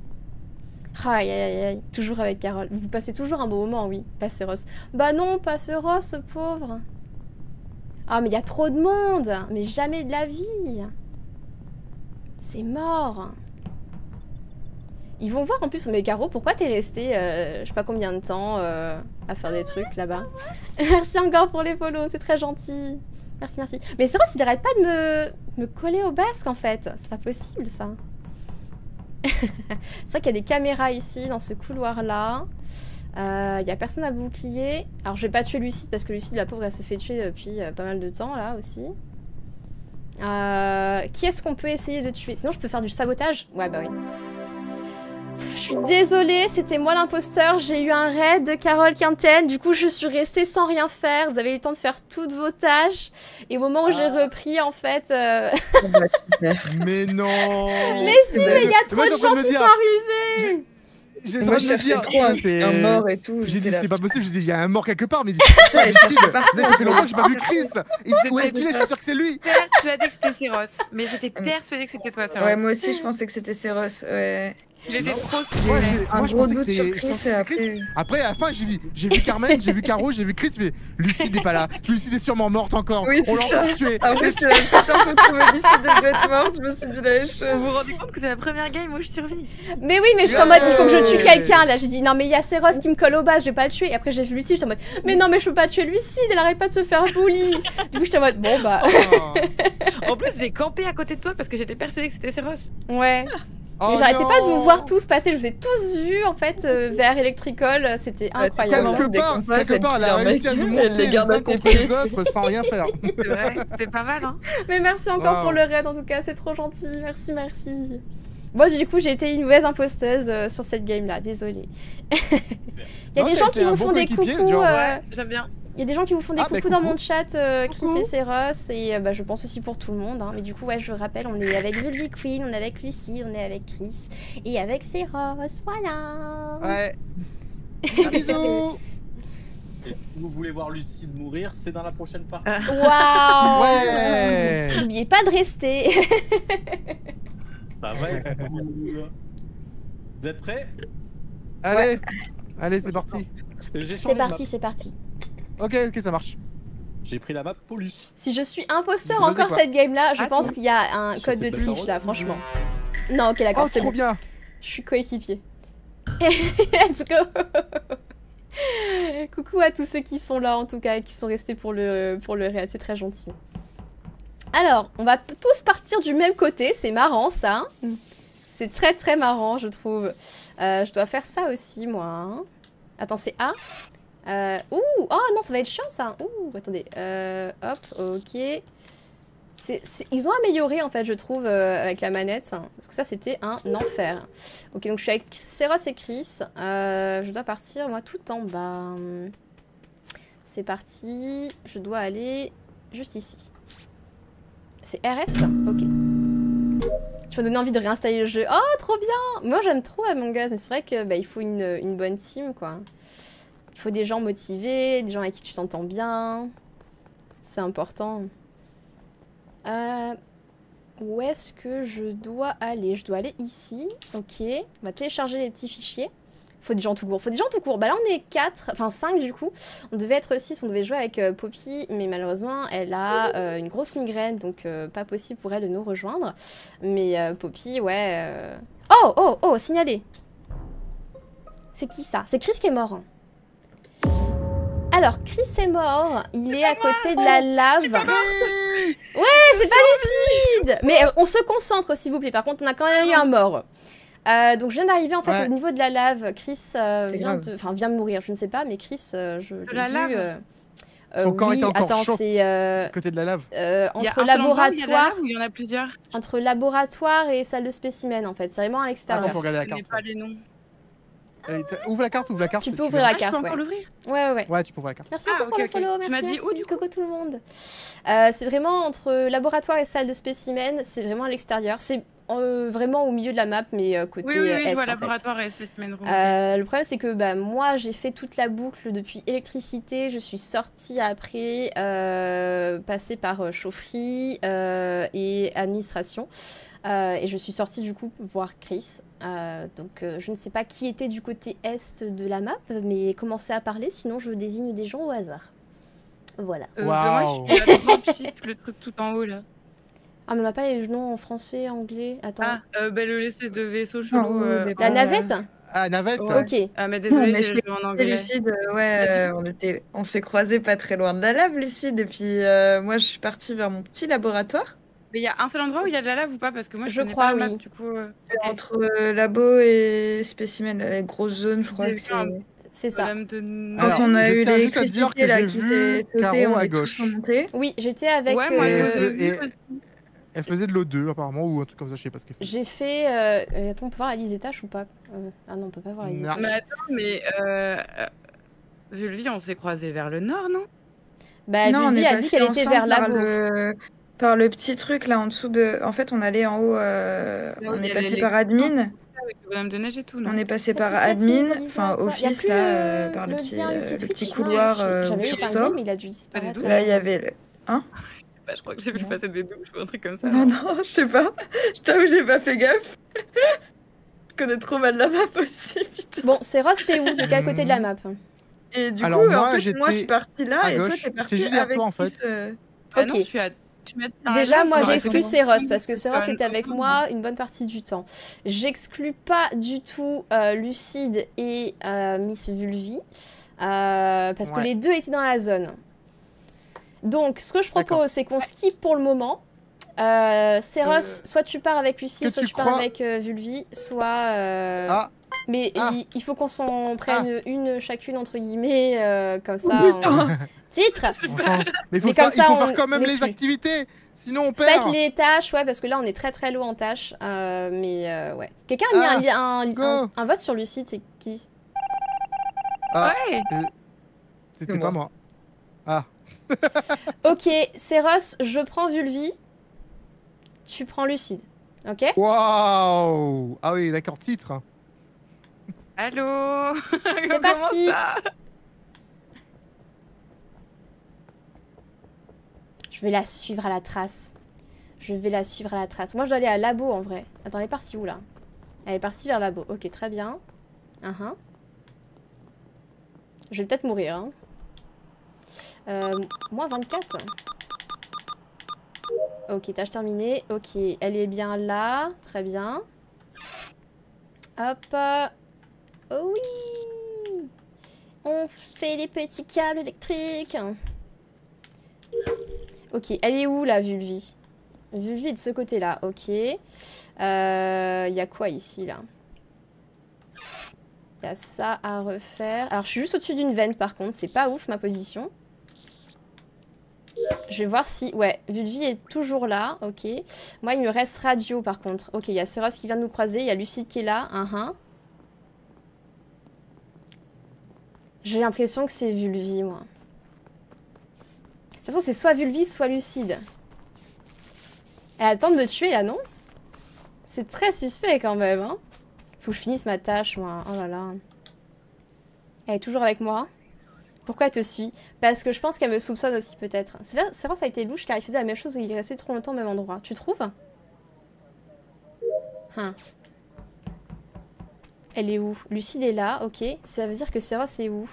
Aïe. Toujours avec Carole. Vous passez toujours un bon moment, oui. Pas Seros. Bah non, pas Seros, pauvre. Ah, mais il y a trop de monde. Mais jamais de la vie. C'est mort. Ils vont voir en plus, mais Caro, pourquoi t'es resté je sais pas combien de temps à faire des trucs là-bas. Merci encore pour les follow, c'est très gentil. Merci. Mais c'est vrai, il arrête pas de me coller au basque en fait. C'est pas possible ça. C'est vrai qu'il y a des caméras ici dans ce couloir-là. Il y a personne à bouclier. Alors je vais pas tuer Lucide parce que Lucide, la pauvre, elle se fait tuer depuis pas mal de temps là aussi. Qui est-ce qu'on peut essayer de tuer? Sinon je peux faire du sabotage. Ouais bah oui. Je suis désolée, c'était moi l'imposteur, j'ai eu un raid de Carole Quinten, du coup je suis restée sans rien faire, vous avez eu le temps de faire toutes vos tâches, et au moment où j'ai repris en fait... Mais non. Mais si, mais il y a trop de gens qui sont arrivés. Moi je cherchais trop un mort et tout. J'ai dit c'est pas possible, j'ai dit il y a un mort quelque part, mais il dit ça fait longtemps que j'ai pas vu Chris. Où est-ce qu'il est? Je suis sûr que c'est lui. Persuadée que c'était Seros, mais j'étais persuadée que c'était toi, Seros. Ouais, moi aussi je pensais que c'était Seros, ouais. Il était trop un gros doute sur Chris et après à la fin j'ai vu Carmen, j'ai vu Caro, j'ai vu Chris, mais Lucide est pas là. Lucide est sûrement morte encore. Oui, on l'a encore tué. Après je te l'avais fait un peu trouver Lucide devait être morte, je me suis dit la même chose. Vous vous rendez compte que c'est la première game où je survis? Mais oui, mais je suis en mode il faut que je tue quelqu'un là. J'ai dit non mais il y a Seros qui me colle au bas, je vais pas le tuer. Et après j'ai vu Lucide, j'étais en mode mais non mais je peux pas tuer Lucide, elle arrête pas de se faire bully. Du coup j'étais en mode bon bah. En plus j'ai campé à côté de toi parce que j'étais persuadée que c'était Seros. Ouais. Mais j'arrêtais pas de vous voir tous passer, je vous ai tous vus en fait vers Electrical, c'était incroyable. Quelque part, elle a réussi à nous monter les uns contre les autres sans rien faire. C'est vrai, c'est pas mal hein. Mais merci encore pour le raid en tout cas, c'est trop gentil, merci. Bon du coup j'ai été une mauvaise imposteuse sur cette game là, désolée. Il y a des gens qui vous font des coucous. Ouais, j'aime bien. Il y a des gens qui vous font des coucous dans mon chat, Chris et Seros, et je pense aussi pour tout le monde. Hein. Mais du coup, ouais, je rappelle, on est avec Vulvi Queen, on est avec Lucie, on est avec Chris, et avec Seros, voilà. Ouais. Bisous. Et si vous voulez voir Lucide mourir, c'est dans la prochaine partie. Waouh. Ouais. N'oubliez pas de rester. Ça va être cool. Vous êtes prêts? Allez, allez, c'est parti. C'est parti. Ok, ça marche. J'ai pris la map Polus. Si je suis imposteur encore cette game-là, je pense qu'il y a un code de triche là, franchement. Non, ok, d'accord, c'est trop bien. Je suis coéquipier. Let's go. Coucou à tous ceux qui sont là en tout cas, qui sont restés pour le raid, c'est très gentil. Alors, on va tous partir du même côté, c'est marrant ça. C'est très marrant je trouve. Je dois faire ça aussi moi. Hein. Attends, c'est A. Oh non, ça va être chiant ça. Attendez. Hop, ok. Ils ont amélioré en fait, je trouve, avec la manette. Hein, parce que ça, c'était un enfer. Ok, donc je suis avec Seros et Chris. Je dois partir, moi, tout en bas. C'est parti. Je dois aller juste ici. C'est RS? Ok. Tu m'as donné envie de réinstaller le jeu. Oh, trop bien! Moi, j'aime trop Among Us, mais c'est vrai que il faut une bonne team, quoi. Il faut des gens motivés, des gens avec qui tu t'entends bien. C'est important. Où est-ce que je dois aller? Je dois aller ici. Ok. On va télécharger les petits fichiers. Faut des gens tout court. Faut des gens tout court. Bah là, on est 4, enfin 5 du coup. On devait être 6, on devait jouer avec Poppy, mais malheureusement, elle a une grosse migraine, donc pas possible pour elle de nous rejoindre. Mais Poppy, ouais... Oh, signalé. C'est qui ça? C'est Chris qui est mort. Alors, Chris est mort. Il est à côté de la lave. Ouais, c'est pas lucide. Mais on se concentre, s'il vous plaît. Par contre, on a quand même eu un mort. Donc je viens d'arriver en fait au niveau de la lave. Chris vient de mourir, je ne sais pas, mais Chris, je l'ai vu. Son corps est encore attends, chaud. c'est Côté de la lave. entre laboratoire. Il y en a plusieurs. Entre laboratoire et salle de spécimen en fait. C'est vraiment à l'extérieur. Attends pour regarder la Je connais carte. pas les noms. Ouvre la carte, Tu peux ouvrir la carte, Je peux encore l'ouvrir. Ouais. Ouais, tu peux ouvrir la carte. Merci Ah, beaucoup pour le ok. follow, Tu merci. m'as dit où, du coup Coucou tout le monde. C'est vraiment entre laboratoire et salle de spécimen. C'est vraiment à l'extérieur. C'est vraiment au milieu de la map, mais côté Oui, est je vois en fait. laboratoire et spécimen room. Le problème c'est que moi j'ai fait toute la boucle depuis électricité, je suis sortie après, passer par chaufferie et administration. Et je suis sortie du coup voir Chris. Donc je ne sais pas qui était du côté est de la map, mais commencez à parler, sinon je désigne des gens au hasard. Voilà. Waouh. Moi je suis à Dropship, le truc tout en haut là. Ah mais on n'a pas les noms en français, anglais, attends. L'espèce de vaisseau chelou. La navette? Ah, navette. Ouais. Ok. Ah mais désolé, Mais j'ai le jeu en anglais. Lucide, on s'est croisés pas très loin de la lave, Lucide, et puis moi je suis partie vers mon petit laboratoire. Mais il y a un seul endroit où il y a de la lave ou pas? Parce que moi je connais crois, pas la map, oui. du coup. C'est entre labo et spécimen, la grosse zone, je crois J'ai que vu c'est... un- C'est ça. Madame de... Alors, Quand on a je eu tiens juste à te dire l'électricité que là j'ai qui vu s'est sauté, Caro on à est tous gauche. remontés. Oui, j'étais avec... Ouais, moi Et- je l'ai vu et- aussi. Elle faisait de l'O2 apparemment ou un truc comme ça, je sais pas ce qu'elle fait. J'ai fait... Attends, on peut voir la liste des tâches ou pas? Ah non, on peut pas voir la liste des Non. tâches. Mais attends, mais Vulvi, on s'est croisés vers le nord, non? Bah, Non, on Vulvi est a dit qu'elle passé était vers ensemble labo. par le petit truc là en dessous de... En fait, on allait en haut, on il y est a passé les- par admin, Avec le bonhomme de neige et tout, non? on est passé par Petit admin, Cathy, enfin Lisa, y a office plus là, le- par le lien, le le petit petit Twitch. couloir Mince, où j'avais tu eu plein de ressors. mais il a dû disparaître. doutes. Là, il y avait... Bah, je crois que j'ai vu Non. passer des douches ou un truc comme ça. Non, non, je sais pas. Je t'avoue, j'ai pas fait gaffe. Je connais trop mal la map aussi, putain. Bon, c'est Ross, t'es où? De quel côté de la map? Et du Alors, coup, moi, en fait, j'étais moi, je suis partie là à et toi, gauche. t'es J'étais partie juste derrière avec toi, en fait. Chris, Ah non, Ok. je suis à... Tu m'as dit dans la Déjà, lave, moi, j'aurais j'exclus été Seros bon. parce que Seros Faire une était avec confirme. moi une bonne partie du temps. J'exclus pas du tout Lucide et Miss Vulvi parce que Ouais. les deux étaient dans la zone. Donc, ce que je D'accord. propose, c'est qu'on skip pour le moment. Seros, soit tu pars avec Lucide, que soit tu tu pars crois- avec Vulvi, soit. Ah, Mais Ah. il faut qu'on s'en prenne une chacune entre guillemets, comme ça. Oh, putain. Titre. on s'en- Mais il faut, Mais comme faire, ça, il faut on- faire quand même on les exclut. activités, sinon on perd. Faites les tâches, ouais, parce que là on est très très low en tâches. Ouais. Quelqu'un a mis go. un vote sur Lucide, c'est qui? Ah, Ouais. c'était C'est pas moi. moi. Ok, Seros, je prends Vulvi. Tu prends Lucide. Ok? Waouh. Ah oui, d'accord, titre. Allô. C'est parti. Je vais la suivre à la trace. Je vais la suivre à la trace. Moi je dois aller à labo en vrai. Attends, elle est partie où là? Elle est partie vers labo. Ok, très bien. Je vais peut-être mourir. Moins 24. Ok, tâche terminée. Ok, elle est bien là. Très bien. Hop. Oh oui. On fait les petits câbles électriques. Ok, elle est où la Vulvi? Vulvi est de ce côté-là, ok. Y a quoi ici, là? Y a ça à refaire. Alors, je suis juste au-dessus d'une veine, par contre. C'est pas ouf, ma position. Je vais voir si... Ouais, Vulvi est toujours là, ok. Moi, il me reste radio, par contre. Ok, il y a Seros qui vient de nous croiser. Il y a Lucide qui est là. J'ai l'impression que c'est Vulvi, moi. De toute façon, c'est soit Vulvi, soit Lucide. Elle attend de me tuer, là, non? C'est très suspect quand même, hein. Faut que je finisse ma tâche, moi. Oh là là. Elle est toujours avec moi. Pourquoi elle te suit? Parce que je pense qu'elle me soupçonne aussi, peut-être. C'est vrai, ça a été louche car il faisait la même chose et il restait trop longtemps au même endroit. Tu trouves? Elle est où? Lucide est là, ok. Ça veut dire que Seros est où?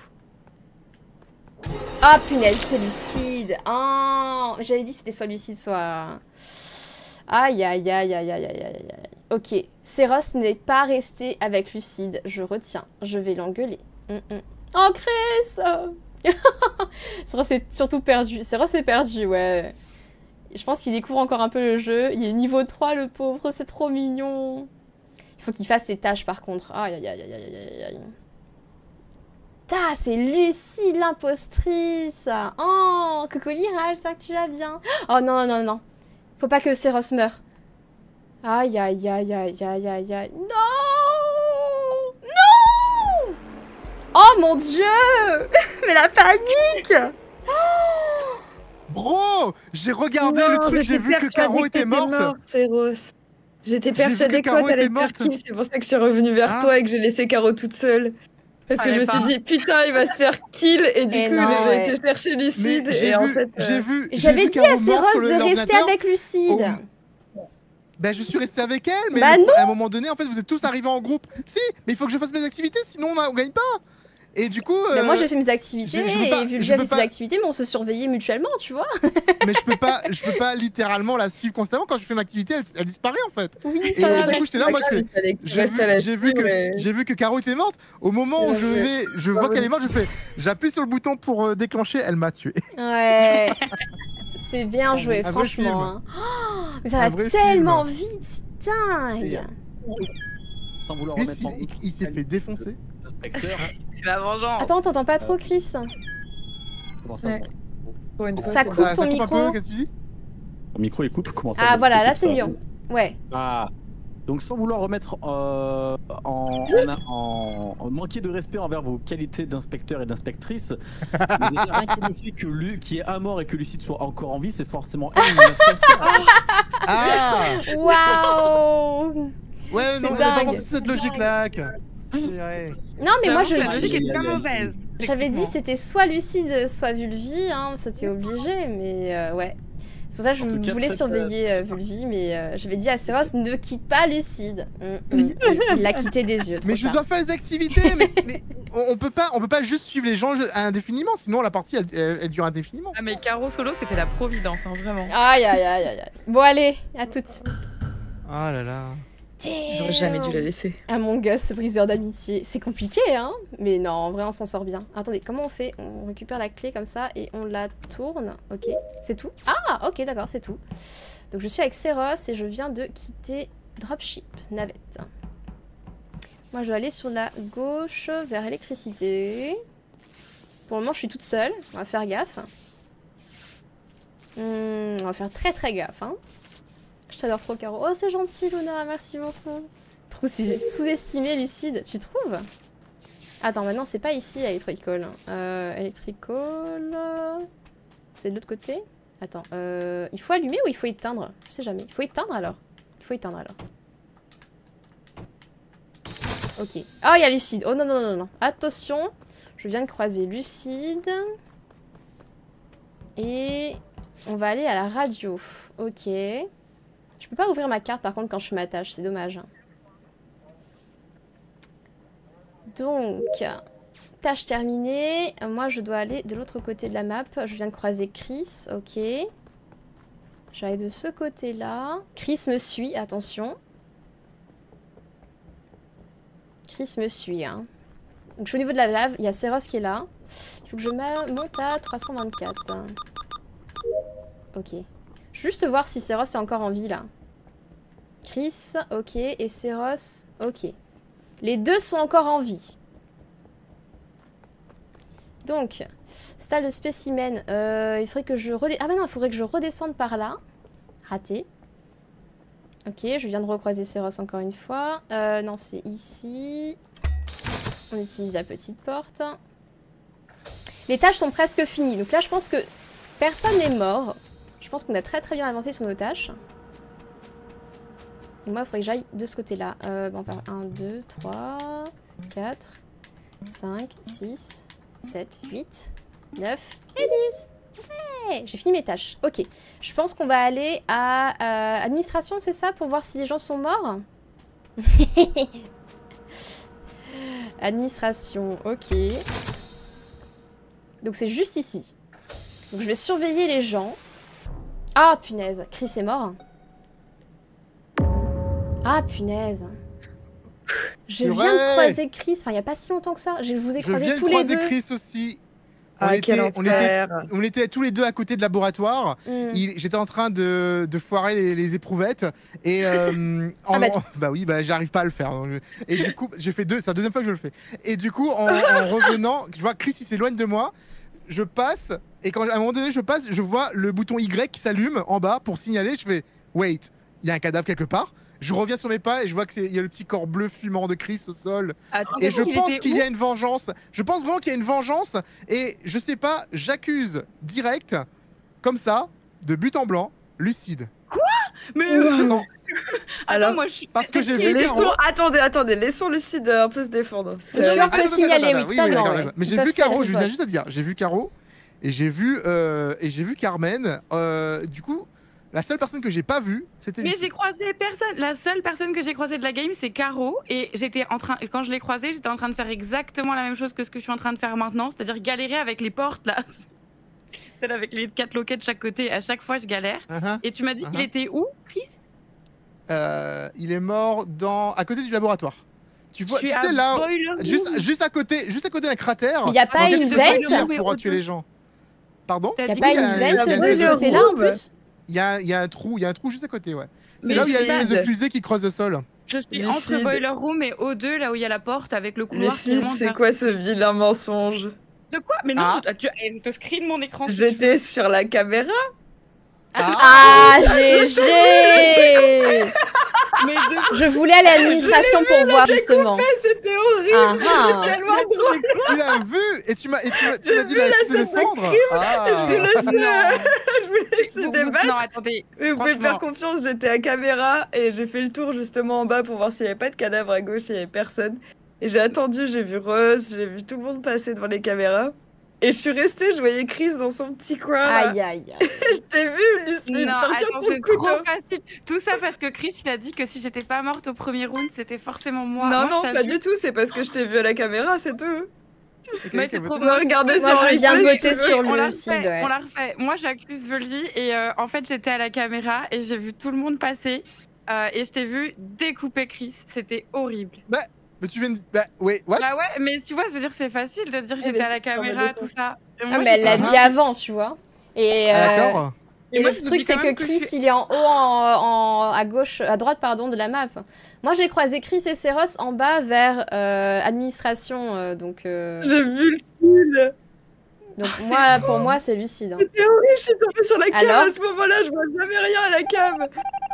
Ah punaise, c'est Lucide. Oh, j'avais dit c'était soit Lucide, soit... Aïe, aïe, aïe, aïe, aïe, aïe, aïe. Ok, Seros n'est pas resté avec Lucide. Je retiens. Je vais l'engueuler. Oh, Chris. Seros est surtout perdu. Seros est perdu, ouais. Je pense qu'il découvre encore un peu le jeu. Il est niveau 3, le pauvre. C'est trop mignon. Il faut qu'il fasse les tâches, par contre. Aïe, aïe, aïe, aïe, aïe, aïe. Ta, c'est Lucie, l'impostrice. Oh, coucou Lyra, j'espère que tu vas bien. Oh, non, non, non, non. Faut pas que Seros meure. Aïe, aïe, aïe, aïe, aïe, aïe, aïe. Non! Non! Oh, mon Dieu! Mais la panique! Bro, j'ai regardé le truc, j'ai vu que Caro était morte. J'étais persuadée que Caro allait te faire kill, c'est pour ça que je suis revenue vers toi et que j'ai laissé Caro toute seule. Parce que je me suis dit, putain, il va se faire kill, et du coup, j'ai été chercher Lucide, et en fait... J'avais dit à Seros de rester avec Lucide. Ben, je suis resté avec elle, mais bah à un moment donné, en fait, vous êtes tous arrivés en groupe. Si, mais il faut que je fasse mes activités, sinon on gagne pas. Et du coup... Bah moi, j'ai fait mes activités, et Vulvi avait ses activités, mais on se surveillait mutuellement, tu vois. Mais je peux pas littéralement la suivre constamment. Quand je fais une activité, elle disparaît, en fait. Oui, et du coup, j'étais là, moi, j'ai vu que Caro était morte. Au moment où je vois qu'elle est morte, j'appuie sur le bouton pour déclencher, elle m'a tué. Ouais. C'est bien joué, franchement. Hein. Oh, mais ça va tellement vite, c'est dingue. Sans vouloir remettre en... Il s'est fait défoncer. C'est la vengeance. Attends, t'entends pas trop, Chris? Comment ça? Ça coupe ton micro. Qu'est-ce que tu dis? Mon micro il coupe, comment ça? Ah voilà, là c'est mieux. Ouais. Ah. Donc sans vouloir remettre en manquer de respect envers vos qualités d'inspecteur et d'inspectrice, déjà rien qui me fait que lui qui est à mort et que Lucide soit encore en vie, c'est forcément elle. Ah. Waouh. Ouais, non, j'ai pas pensé cette logique-là. Non, mais moi la logique est pas mauvaise. J'avais dit c'était soit Lucide, soit Vulvi, hein, c'était obligé, mais ouais. C'est pour ça que je voulais surveiller Vulvi, mais j'avais dit à Seros ne quitte pas Lucide. Il l'a quitté des yeux. Mais je dois faire les activités, mais on peut pas juste suivre les gens indéfiniment, sinon la partie elle dure indéfiniment. Ah mais Caro solo c'était la providence, hein, vraiment. Aïe aïe aïe aïe. Bon allez, à toutes. Ah là là. J'aurais jamais dû la laisser. Among Us, briseur d'amitié. C'est compliqué, hein? Mais non, en vrai, on s'en sort bien. Attendez, comment on fait? On récupère la clé comme ça et on la tourne. Ok, c'est tout. Ah, ok, d'accord, c'est tout. Donc, je suis avec Seros et je viens de quitter Dropship, navette. Moi, je dois aller sur la gauche vers électricité. Pour le moment, je suis toute seule. On va faire gaffe. On va faire très très gaffe, hein. Je t'adore trop, Caro. Oh, c'est gentil, Luna. Merci beaucoup. Je trouve c'est sous-estimé, Lucide. Tu trouves? Attends, maintenant, c'est pas ici, Electrical. Electrical... C'est de l'autre côté? Attends, il faut allumer ou il faut éteindre? Je sais jamais. Il faut éteindre, alors? Il faut éteindre, alors. Ok. Oh, il y a Lucide. Oh, non, non, non, non. Attention. Je viens de croiser Lucide. Et... on va aller à la radio. Ok. Je peux pas ouvrir ma carte par contre quand je fais ma tâche, c'est dommage. Donc, tâche terminée. Moi je dois aller de l'autre côté de la map. Je viens de croiser Chris, ok. J'allais de ce côté-là. Chris me suit, attention. Chris me suit, hein. Donc je suis au niveau de la lave, il y a Seros qui est là. Il faut que je monte à 324. Ok. Juste voir si Seros est encore en vie là. Chris, ok. Et Seros, ok. Les deux sont encore en vie. Donc, salle de spécimen. Il faudrait que je redescende. Ah bah non, il faudrait que je redescende par là. Raté. Ok, je viens de recroiser Seros encore une fois. Non, c'est ici. On utilise la petite porte. Les tâches sont presque finies. Donc là, je pense que personne n'est mort. Je pense qu'on a très très bien avancé sur nos tâches. Et moi, il faudrait que j'aille de ce côté-là. On va faire 1, 2, 3, 4, 5, 6, 7, 8, 9 et 10. Ouais, j'ai fini mes tâches. Ok. Je pense qu'on va aller à administration, c'est ça, pour voir si les gens sont morts. Administration, ok. Donc c'est juste ici. Donc je vais surveiller les gens. Ah punaise, Chris est mort. Ah punaise. Je viens de croiser Chris, enfin il n'y a pas si longtemps que ça. Je vous ai croisés tous les deux. Je viens de croiser Chris aussi. On était tous les deux à côté de laboratoire. J'étais en train de foirer les éprouvettes. Et j'arrive pas à le faire. Et du coup, j'ai fait c'est la deuxième fois que je le fais. Et du coup, en revenant, je vois Chris, il s'éloigne de moi. Je passe. Et quand à un moment donné, je passe, je vois le bouton Y qui s'allume en bas pour signaler. Je fais wait, il y a un cadavre quelque part. Je reviens sur mes pas et je vois qu'il y a le petit corps bleu fumant de Chris au sol. Attends, et je pense qu'il y a une vengeance. Je pense vraiment qu'il y a une vengeance. Et je sais pas, j'accuse direct, comme ça, de but en blanc, Lucide. Quoi? Mais alors, moi je suis... Parce que j'ai vu Attendez, laissons Lucide un peu se défendre. Le tueur peut signaler, oui, totalement. Mais j'ai vu Caro, je viens juste à dire, j'ai vu Caro et j'ai vu Carmen. Du coup... La seule personne que j'ai pas vue, c'était Lucide. Mais j'ai croisé personne. La seule personne que j'ai croisée de la game, c'est Caro. Et j'étais en train, quand je l'ai croisée, j'étais en train de faire exactement la même chose que ce que je suis en train de faire maintenant, c'est-à-dire galérer avec les portes là, celle avec les 4 loquets de chaque côté. À chaque fois, je galère. Et tu m'as dit qu'il était où, Chris? Il est mort à côté du laboratoire. Tu vois, tu sais là, juste à côté d'un cratère. Il n'y a pas une vente pour tuer les gens. Pardon? Il n'y a pas une vente de ce côté-là en plus? Il y a un trou juste à côté, ouais. C'est là où il y a une espèce de fusée qui creuse le sol. Je suis entre Boiler Room et O2, là où il y a la porte avec le couloir. Lucide, c'est quoi ce vilain mensonge? De quoi? Mais non, je te screen mon écran. J'étais sur la caméra. GG. Je voulais aller à l'administration pour voir justement. C'était horrible. C'était tellement drôle. Tu l'as vu et tu m'as dit se défendre. Je voulais se débattre. Non, attendez. Vous pouvez faire confiance, j'étais à caméra et j'ai fait le tour justement en bas pour voir s'il n'y avait pas de cadavre à gauche, il n'y avait personne. Et j'ai attendu, j'ai vu Rose, j'ai vu tout le monde passer devant les caméras. Et je suis restée, je voyais Chris dans son petit coin. Aïe, aïe, aïe. Je t'ai vu, Lucide, sortir ton couteau. C'est trop facile. Tout ça parce que Chris, il a dit que si j'étais pas morte au premier round, c'était forcément moi. Non, pas du tout, c'est parce que je t'ai vu à la caméra, c'est tout. Mais c'est trop regardez moi, je viens de voter sur Lucide. On l'a refait. Moi, j'accuse Volvi et en fait, j'étais à la caméra et j'ai vu tout le monde passer et je t'ai vu découper Chris. C'était horrible. Mais tu viens de... what? Bah ouais, mais tu vois, je veux dire, c'est facile de dire que j'étais à la caméra, tout ça. Mais elle l'a dit avant, tu vois. Et, d'accord. Et le truc, c'est que Chris, il est en haut, à gauche, à droite, pardon, de la map. Moi, j'ai croisé Chris et Seros en bas vers administration, donc... J'ai vu le kill. Donc pour moi, c'est Lucide. C'était horrible, je suis tombée sur la cam à ce moment-là, je vois jamais rien à la cam.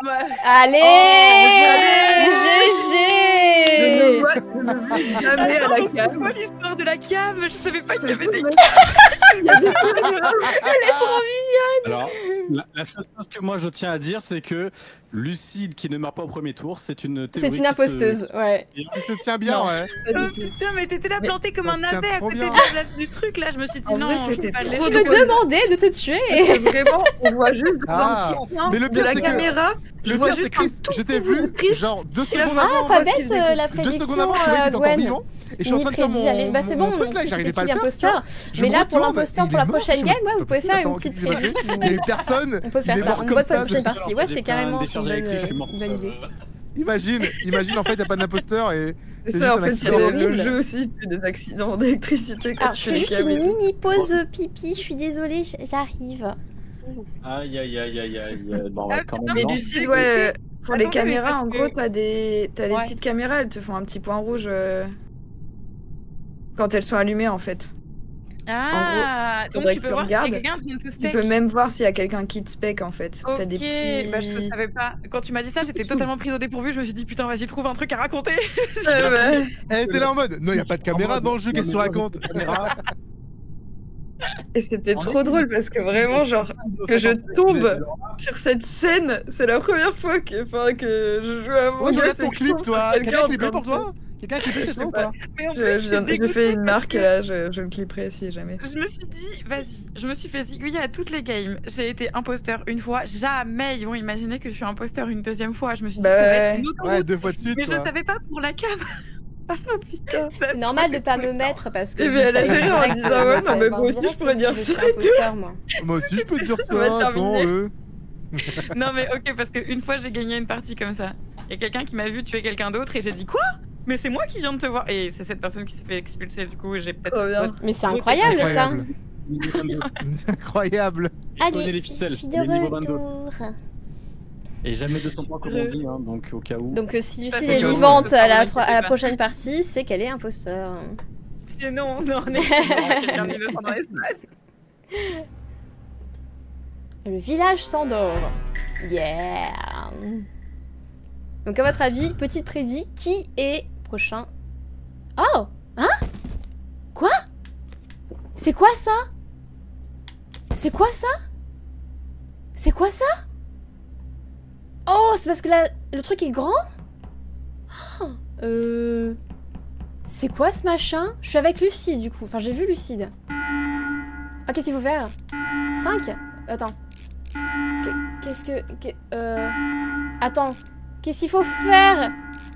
Allez, GG. Je ne vois jamais à la cam. C'est quoi l'histoire de la cam? Je savais pas qu'il y avait des cams. Elle est trop mignonne. Alors, la seule chose que moi je tiens à dire, c'est que Lucide qui ne meurt pas au premier tour, c'est une théorie. C'est une imposteuse, ouais. Il se tient bien, ouais. Oh putain, mais t'étais là planté comme un navet à côté du truc là. Je me suis dit non, je peux pas le laisser. Tu me demandais de te tuer. Vraiment, on voit juste dans un petit point de la caméra. Je vois juste Chris, je t'ai vu genre 2 secondes avant. Ah, pas bête la prédiction, 2 secondes avant, je voyais encore vivant. Et je suis en train de faire mon bah c'est bon, truc là, j'arrivais pas à le faire. L'imposteur. Mais là, pour l'imposteur, pour la prochaine game, ouais, vous pouvez faire une petite prédiction. Il y a eu personne. On peut faire ça, on vote pour la prochaine partie. Ouais, c'est carrément une bonne idée. Imagine en fait, il n'y a pas d'imposteur et. C'est ça, en fait, c'est le jeu aussi, tu fais des accidents d'électricité. Alors, je fais juste une mini pause pipi, je suis désolée, j'arrive. Aïe. Bon, quand même. Mais Lucide, ouais, pour les caméras, en gros, t'as des petites caméras, elles te font un petit point rouge quand elles sont allumées, en fait. Ah, en gros, donc tu peux voir s'il y a quelqu'un qui te spec. Tu peux même voir s'il y a quelqu'un qui te spec, en fait. Ok, t'as des petits... bah je ne savais pas. Quand tu m'as dit ça, j'étais totalement prise au dépourvu. Je me suis dit, putain, vas-y, trouve un truc à raconter. Elle était là en mode, non, il n'y a pas de caméra dans le jeu, qu'est-ce que tu racontes? Et c'était trop drôle parce que vraiment, genre, que je tombe sur cette scène, c'est la première fois que je joue à Moi, Among je Us. regarde ton clip, toi. Quelqu'un a clippé pour toi? Quelqu'un a clippé chez toi ou pas? Je fais une marque là, je le clipperai si jamais. Je me suis dit, vas-y, je me suis fait zigouiller à toutes les games. J'ai été imposteur une fois, jamais ils vont imaginer que je suis imposteur une deuxième fois. Je me suis dit, ça va être une autoroute. Ouais, 2 fois de suite. Mais je savais pas pour la cam. Ah putain. C'est normal de pas me mettre parce que. Mais elle a géré en disant ouais, non, mais moi aussi je pourrais dire ça. Moi aussi je peux dire ça, attends. Non, mais ok, parce qu'une fois j'ai gagné une partie comme ça. Il y a quelqu'un qui m'a vu tuer quelqu'un d'autre et j'ai dit quoi? Mais c'est moi qui viens de te voir. Et c'est cette personne qui s'est fait expulser, du coup, j'ai peut-être. Mais c'est incroyable ça! Incroyable! Allez, je suis de retour! Et jamais 203 comme on dit, hein, donc au cas où. Donc si Lucille est vivante à la prochaine partie, c'est qu'elle est imposteur. Non, on est quelqu'un d'innocent dans l'espace. Le village s'endort. Yeah! Donc à votre avis, petite prédit, qui est prochain? Oh! Hein? Quoi? C'est quoi ça? C'est quoi ça? C'est quoi ça? Oh, c'est parce que le truc est grand? Oh, c'est quoi ce machin? Je suis avec Lucide du coup. Enfin, j'ai vu Lucide. Ah, qu'est-ce qu'il faut faire? 5? Attends. Qu'est-ce que... Attends. Qu'est-ce qu'il faut faire?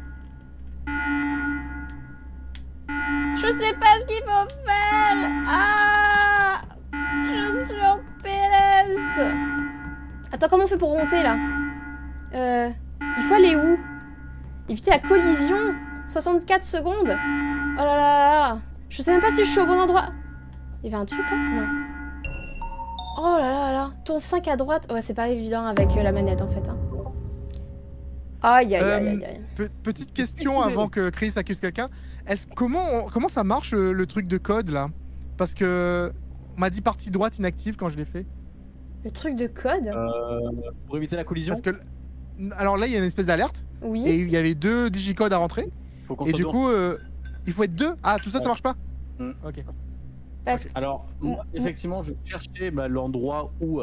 Je sais pas ce qu'il faut faire. Ah! Je suis en PLS. Attends, comment on fait pour remonter là? Il faut aller où? Éviter la collision. 64 secondes. Oh là là là. Je sais même pas si je suis au bon endroit. Il y avait un truc là? Non. Oh là là là. Tourne 5 à droite. Ouais, c'est pas évident avec la manette en fait. Hein. Aïe aïe aïe aïe aïe. Petite question avant que Chris accuse quelqu'un. Comment ça marche le truc de code là? Parce que on m'a dit partie droite inactive quand je l'ai fait. Le truc de code? Pour éviter la collision. Parce que alors là il y a une espèce d'alerte. Oui. Et il y avait 2 digicodes à rentrer. Et du coup il faut être 2. Ah tout ça ça marche pas. Ok. Parce... Alors, moi, effectivement, je cherchais l'endroit où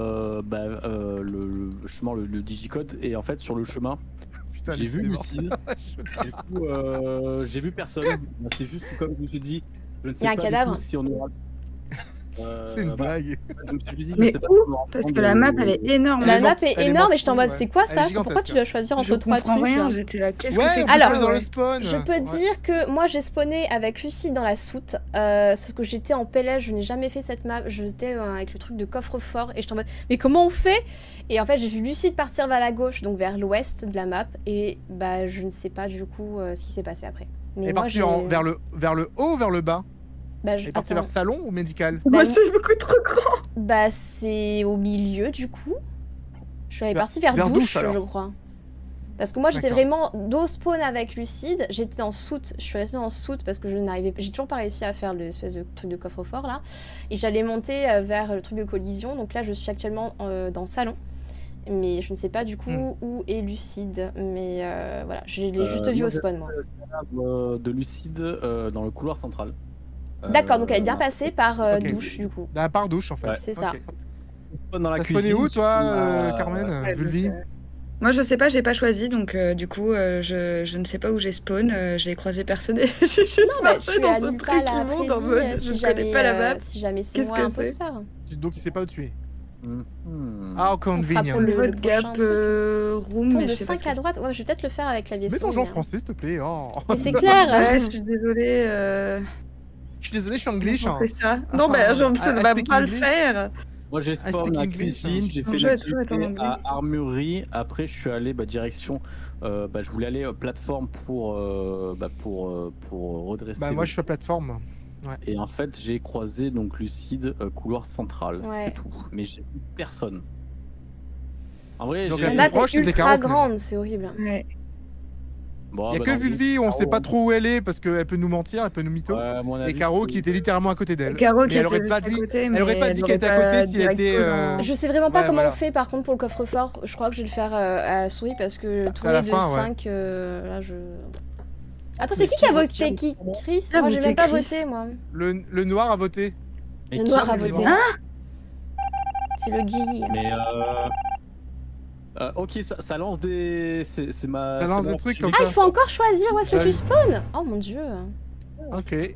le chemin, le digicode, et en fait, sur le chemin, j'ai vu Lucille. Du coup, j'ai vu personne. C'est juste que, comme je me suis dit, je ne sais pas du tout si on aura. C'est une blague. Mais où? Parce que la map elle est énorme. La map est énorme et je t'en mode c'est quoi ça? Pourquoi tu dois choisir entre 3 trucs? J'étais là. Qu'est-ce que c'est? Alors, je peux dire que moi j'ai spawné avec Lucide dans la soute. Sauf que j'étais en PLS, je n'ai jamais fait cette map. J'étais avec le truc de coffre-fort et j'étais en mode mais comment on fait? Et en fait j'ai vu Lucide partir vers la gauche, donc vers l'ouest de la map. Et bah je ne sais pas du coup ce qui s'est passé après. Mais est parti vers le haut ou vers le bas? Bah, est parti vers salon ou médical? Bah, c'est beaucoup trop grand. Bah c'est au milieu du coup. Je suis partie vers douche je crois. Parce que moi j'étais vraiment dos spawn avec Lucide. J'étais en soute. Je suis restée en soute parce que je n'arrivais pas. J'ai toujours pas réussi à faire l'espèce de truc de coffre-fort là. Et j'allais monter vers le truc de collision. Donc là je suis actuellement dans le salon. Mais je ne sais pas du coup où est Lucide. Mais voilà, je l'ai juste vu au spawn moi. De Lucide dans le couloir central. D'accord, donc elle est bien passée par douche du coup. Par douche en fait. Ouais. C'est ça. Dans la cuisine. T'as spawné où toi, Carmen, Vulvi? Moi je sais pas, j'ai pas choisi donc du coup je ne sais pas où j'ai spawn, j'ai croisé personne et j'ai juste marché dans ce truc qui monte en mode je connais pas la map. Si jamais c'est moi imposteur. Donc il sait pas où tu es. Ah, convenient. Le vote gap room. Tourne de 5 à droite. Ouais, je vais peut-être le faire avec la clavier souris. Mets ton jeu en français s'il te plaît. Mais c'est clair. Ouais, je suis désolée. Je suis désolé, je suis anglais. Non, mais ça ne va pas le faire. Moi j'ai spawn à la cuisine, j'ai fait la armurerie, après je suis allé direction, je voulais aller plateforme pour redresser. Bah moi je suis à plateforme. Ouais. Et en fait j'ai croisé donc Lucide couloir central, c'est tout. Mais j'ai vu personne. En vrai, la map est ultra grande, c'est horrible. Ouais. Bon, il n'y a que Vulvi où on sait pas trop où elle est parce qu'elle peut nous mentir, elle peut nous mytho. Et Caro qui était littéralement à côté d'elle. Caro qui était à côté, mais elle aurait pas dit qu'elle était à côté si elle était. Je sais vraiment pas comment on fait par contre pour le coffre-fort. Je crois que je vais le faire à la souris parce que tous les 2-5, là je. Attends, c'est qui a voté qui? Chris? Moi j'ai même pas voté moi. Le noir a voté. Le noir a voté. C'est le gris. Mais ok, ça lance des... C'est ma... Ça lance des trucs comme ça. Ah, il faut encore choisir où est-ce que tu spawns. Oh mon dieu. Ok.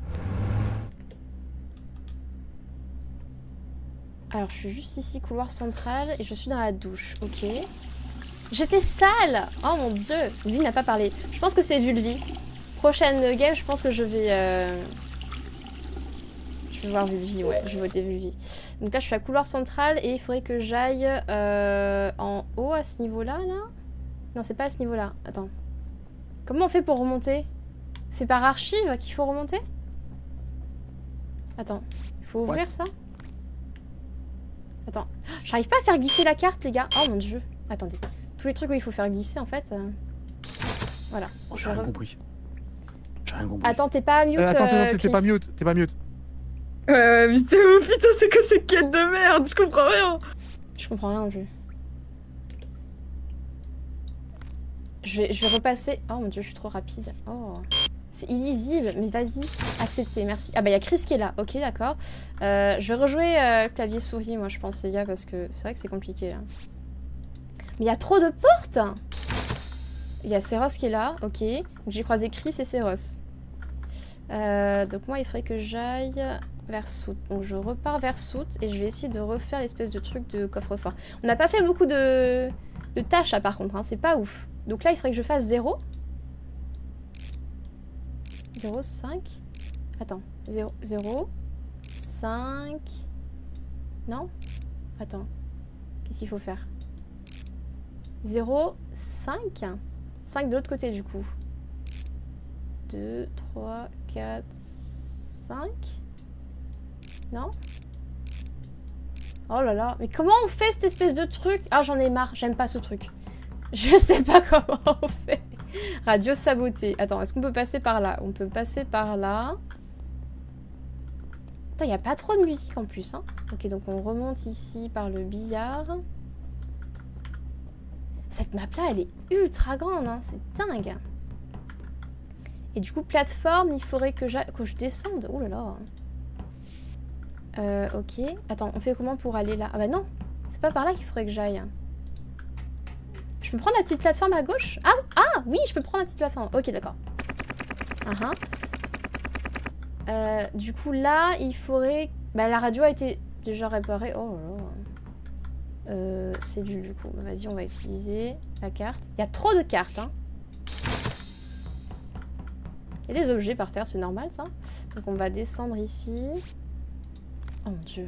Alors, je suis juste ici, couloir central, et je suis dans la douche. Ok. J'étais sale. Oh mon dieu. Lui n'a pas parlé. Je pense que c'est Vulvi. Prochaine game, je pense que je vais... Je vais voir Vulvi, ouais. Je vais voter Vulvi. Donc là, je suis à couloir central, et il faudrait que j'aille en haut à ce niveau-là, là. Non, c'est pas à ce niveau-là. Attends. Comment on fait pour remonter? C'est par archive qu'il faut remonter? Attends. Il faut ouvrir ça? Attends. J'arrive pas à faire glisser la carte, les gars. Oh mon dieu. Attendez. Tous les trucs où il faut faire glisser, en fait. Voilà. Oh, j'ai rien compris. J'ai rien compris. Attends, t'es pas mute, attends, Chris. t'es pas mute. T'es pas mute. Ouais, mais putain, c'est quoi ces quêtes de merde? Je comprends rien. Je comprends rien non plus. Je vais repasser. Oh mon dieu, je suis trop rapide. Oh. C'est illisible, mais vas-y, accepter, merci. Ah bah il y a Chris qui est là, ok d'accord. Je vais rejouer clavier souris moi je pense les gars parce que c'est vrai que c'est compliqué là. Mais il y a trop de portes. Il y a Seros qui est là, ok. J'ai croisé Chris et Seros. Donc moi il faudrait que j'aille vers Soot. Donc je repars vers Soot et je vais essayer de refaire l'espèce de truc de coffre-fort. On n'a pas fait beaucoup de tâches là par contre, hein, c'est pas ouf. Donc là il faudrait que je fasse 0. 0, 5. Attends. 0, 0, 5. Non? Attends. Qu'est-ce qu'il faut faire? 0, 5. 5 de l'autre côté du coup. 2, 3, 4, 5. Non? Oh là là. Mais comment on fait cette espèce de truc? Ah j'en ai marre. J'aime pas ce truc. Je sais pas comment on fait. Radio saboté. Attends, est-ce qu'on peut passer par là? On peut passer par là. Putain, il n'y a pas trop de musique en plus. Hein. Ok, donc on remonte ici par le billard. Cette map-là, elle est ultra grande. Hein. C'est dingue. Et du coup, plateforme, il faudrait que je descende. Oh là là. Ok. Attends, on fait comment pour aller là? Ah bah non, c'est pas par là qu'il faudrait que j'aille. Je peux prendre la petite plateforme à gauche? Ah oui, je peux prendre la petite plateforme. Ok, d'accord. Du coup, là, il faudrait... Bah, la radio a été déjà réparée. Oh là là. Cellule, du coup. Vas-y, on va utiliser la carte. Il y a trop de cartes, hein. Il y a des objets par terre, c'est normal, ça. Donc, on va descendre ici. Oh mon dieu.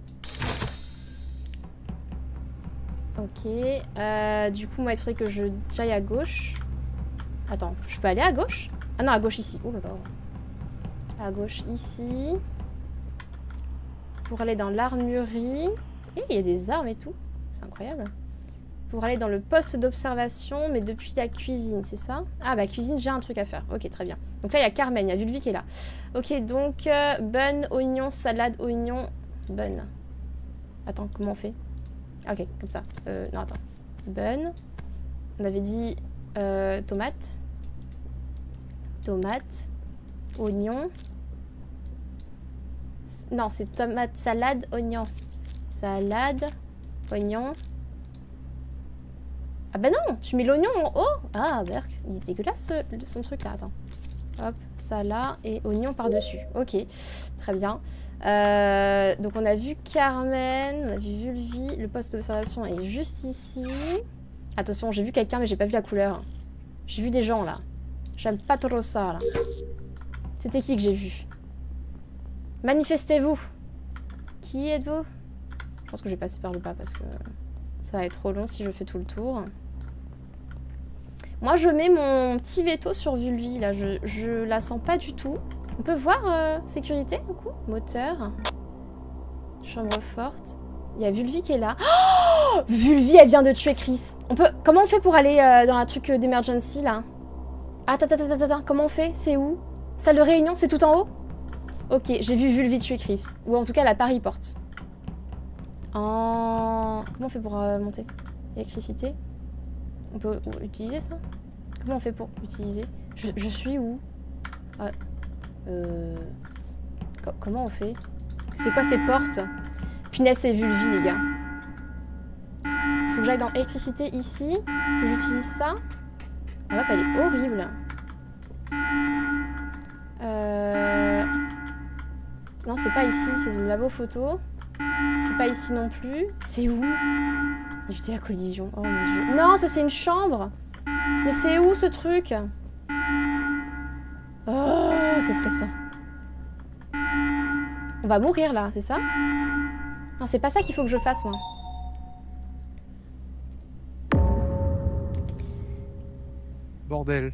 Ok, du coup moi il faudrait que j'aille à gauche. Attends, je peux aller à gauche? Ah non, à gauche ici, oh là là. À gauche ici. Pour aller dans l'armurerie. Et il y a des armes et tout, c'est incroyable. Pour aller dans le poste d'observation, mais depuis la cuisine, c'est ça? Ah bah cuisine, j'ai un truc à faire, ok très bien. Donc là il y a Carmen, il y a Vulvi qui est là. Ok, donc bun, oignon, salade, oignon, bun. Attends, comment on fait? Ok, comme ça. Non, attends. Bun. On avait dit tomate. Tomate. Oignon. Non, c'est tomate, salade, oignon. Salade, oignon. Ah bah non, tu mets l'oignon en haut. Ah, berk, il est dégueulasse son truc là, attends. Hop, ça là, et oignon par-dessus. Ok, très bien. Donc on a vu Carmen, on a vu Vulvi, le poste d'observation est juste ici. Attention, j'ai vu quelqu'un mais j'ai pas vu la couleur. J'ai vu des gens là. J'aime pas trop ça là. C'était qui que j'ai vu? Manifestez-vous. Qui êtes-vous? Je pense que je vais passer par le bas parce que ça va être trop long si je fais tout le tour. Moi je mets mon petit veto sur Vulvi là, je la sens pas du tout. On peut voir sécurité du coup? Moteur. Chambre forte. Il y a Vulvi qui est là. Oh, Vulvi elle vient de tuer Chris. Comment on fait pour aller dans la truc d'emergency là? Attends, comment on fait? C'est où? Salle de réunion, c'est tout en haut? Ok, j'ai vu Vulvi tuer Chris. Ou en tout cas la Paris porte. Comment on fait pour monter? Électricité? On peut utiliser ça? Comment on fait pour utiliser? Je suis où? Comment on fait? C'est quoi ces portes? Punaise, c'est Vulvi, les gars. Il faut que j'aille dans électricité ici, que j'utilise ça. La map, elle est horrible. Non, c'est pas ici, c'est le labo photo. C'est pas ici non plus. C'est où? Éviter la collision. Oh mon dieu. Non, ça c'est une chambre. Mais c'est où ce truc? Oh, c'est stressant. On va mourir là, c'est ça? Non, c'est pas ça qu'il faut que je fasse, moi. Bordel.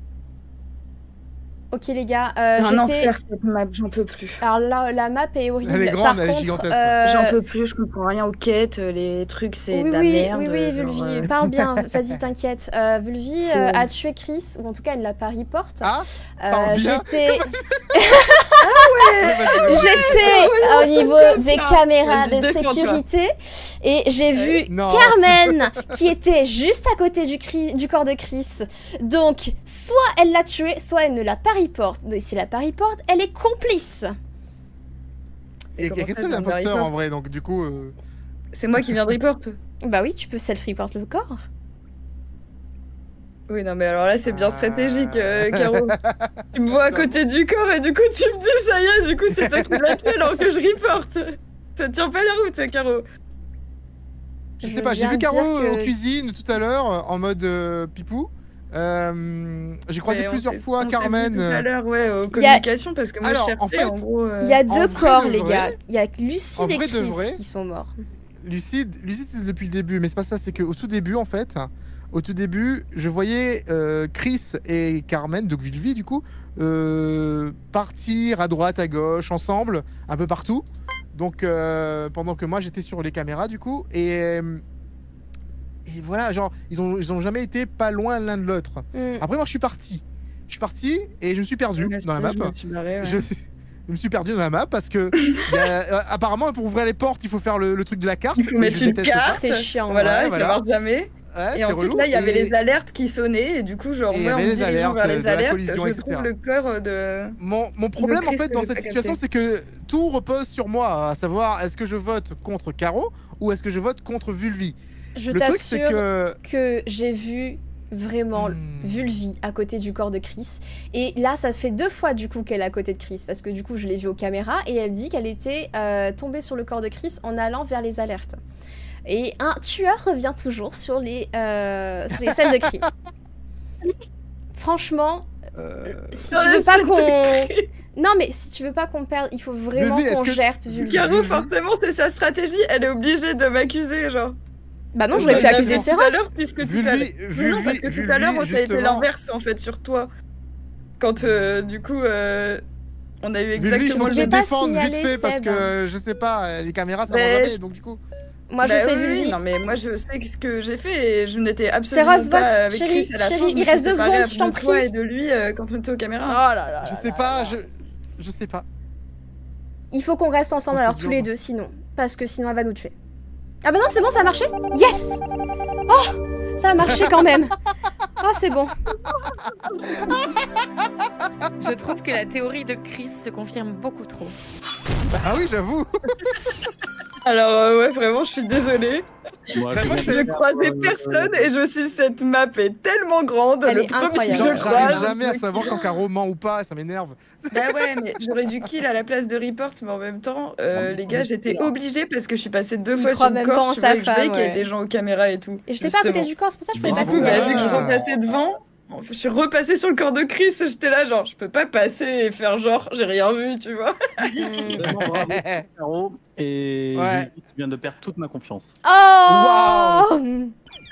Ok les gars, un enfer cette map, j'en peux plus. Alors là, la map est horrible. Elle est grande, par elle est contre, gigantesque. J'en peux plus, je comprends rien aux quêtes, les trucs, c'est oui, de la oui, merde. Oui, genre, Vulvi, parle bien, vas-y, t'inquiète. Vulvi a tué Chris, ou en tout cas, elle l'a pas report. Ah, parle bien. J'étais au niveau des caméras de sécurité et j'ai vu Carmen qui était juste à côté du corps de Chris. Donc, soit elle l'a tué, soit elle ne l'a pas report. Donc, si elle l'a pas report, elle est complice. Et il y a qu'un seul imposteur en vrai, donc du coup... C'est moi qui viens de report. Bah oui, tu peux self-report le corps. Oui, non, mais alors là, c'est bien stratégique, Caro. Tu me vois à côté du corps et du coup, tu me dis, ça y est, du coup, c'est toi qui l'as tué alors que je reporte. Ça tient pas la route, Caro. Je sais pas, j'ai vu Caro en cuisine tout à l'heure, en mode pipou. J'ai croisé plusieurs fois Carmen. Tout à l'heure, ouais, aux communications, parce que moi, je cherchais, en gros... Il y a deux corps, les gars. Il y a Lucide et Chris qui sont morts. Lucide, c'est depuis le début, mais c'est pas ça, c'est qu'au tout début, en fait... Au tout début, je voyais Chris et Carmen, donc Vulvi du coup, partir à droite, à gauche, ensemble, un peu partout. Donc pendant que moi j'étais sur les caméras du coup, et voilà, genre ils ont jamais été pas loin l'un de l'autre. Après moi je suis parti et je me suis perdu dans la map. Je me suis perdu dans la map parce que apparemment pour ouvrir les portes il faut faire le truc de la carte. Il faut mettre une carte. C'est chiant. Voilà, ça marche jamais. Ouais, et ensuite, là, il y avait les alertes qui sonnaient, et du coup, genre, moi, en me dirigeant vers les alertes, je trouve le cœur de... Mon problème, en fait, dans cette situation, c'est que tout repose sur moi, à savoir, est-ce que je vote contre Caro, ou est-ce que je vote contre Vulvi? Je t'assure que j'ai vu vraiment Vulvi à côté du corps de Chris, et là, ça fait 2 fois, du coup, qu'elle est à côté de Chris, parce que, du coup, je l'ai vue aux caméras, et elle dit qu'elle était tombée sur le corps de Chris en allant vers les alertes. Et un tueur revient toujours sur les scènes de crime. Franchement, si tu veux pas qu'on... Non mais si tu veux pas qu'on perde, il faut vraiment qu'on gère Vulvi. Caro, forcément, c'est sa stratégie, elle est obligée de m'accuser, genre. Bah non, j'aurais pu accuser Seros. Non, parce que tout à l'heure, ça a été l'inverse, en fait, sur toi. Quand, du coup... on a eu exactement le défendre vite fait, parce que, je sais pas, les caméras, ça va jamais, donc du coup... Moi je fais Vulvi. Non mais moi je sais ce que j'ai fait et je n'étais absolument pas avec Chris à la fin. Chérie, il reste 2 secondes, je t'en prie. Et de lui quand on était aux caméras. Oh là là. Je sais pas. Il faut qu'on reste ensemble alors tous les deux sinon, parce que sinon elle va nous tuer. Ah bah non c'est bon, ça a marché. Yes. Oh, ça a marché quand même. Oh c'est bon. Je trouve que la théorie de Chris se confirme beaucoup trop. Ah oui j'avoue. Alors ouais vraiment je suis désolée. Moi, je croisais personne et je me suis dit cette map est tellement grande. Elle le est premier incroyable. que je croise. J'arrive jamais à savoir quand Caro ment ou pas, ça m'énerve. Bah ouais mais j'aurais dû kill à la place de report mais en même temps les gars j'étais obligée parce que je suis passée 2 fois sur le corps, tu vois, je voyais qu'il y avait des gens aux caméras et tout. Et j'étais pas à côté du corps, c'est pour ça que je pouvais pas signaler. signaler. Vu que je repassais devant, je suis repassée sur le corps de Chris, j'étais là genre je peux pas passer et faire genre j'ai rien vu, tu vois. Bravo, Caro, et tu viens de perdre toute ma confiance. Oh wow.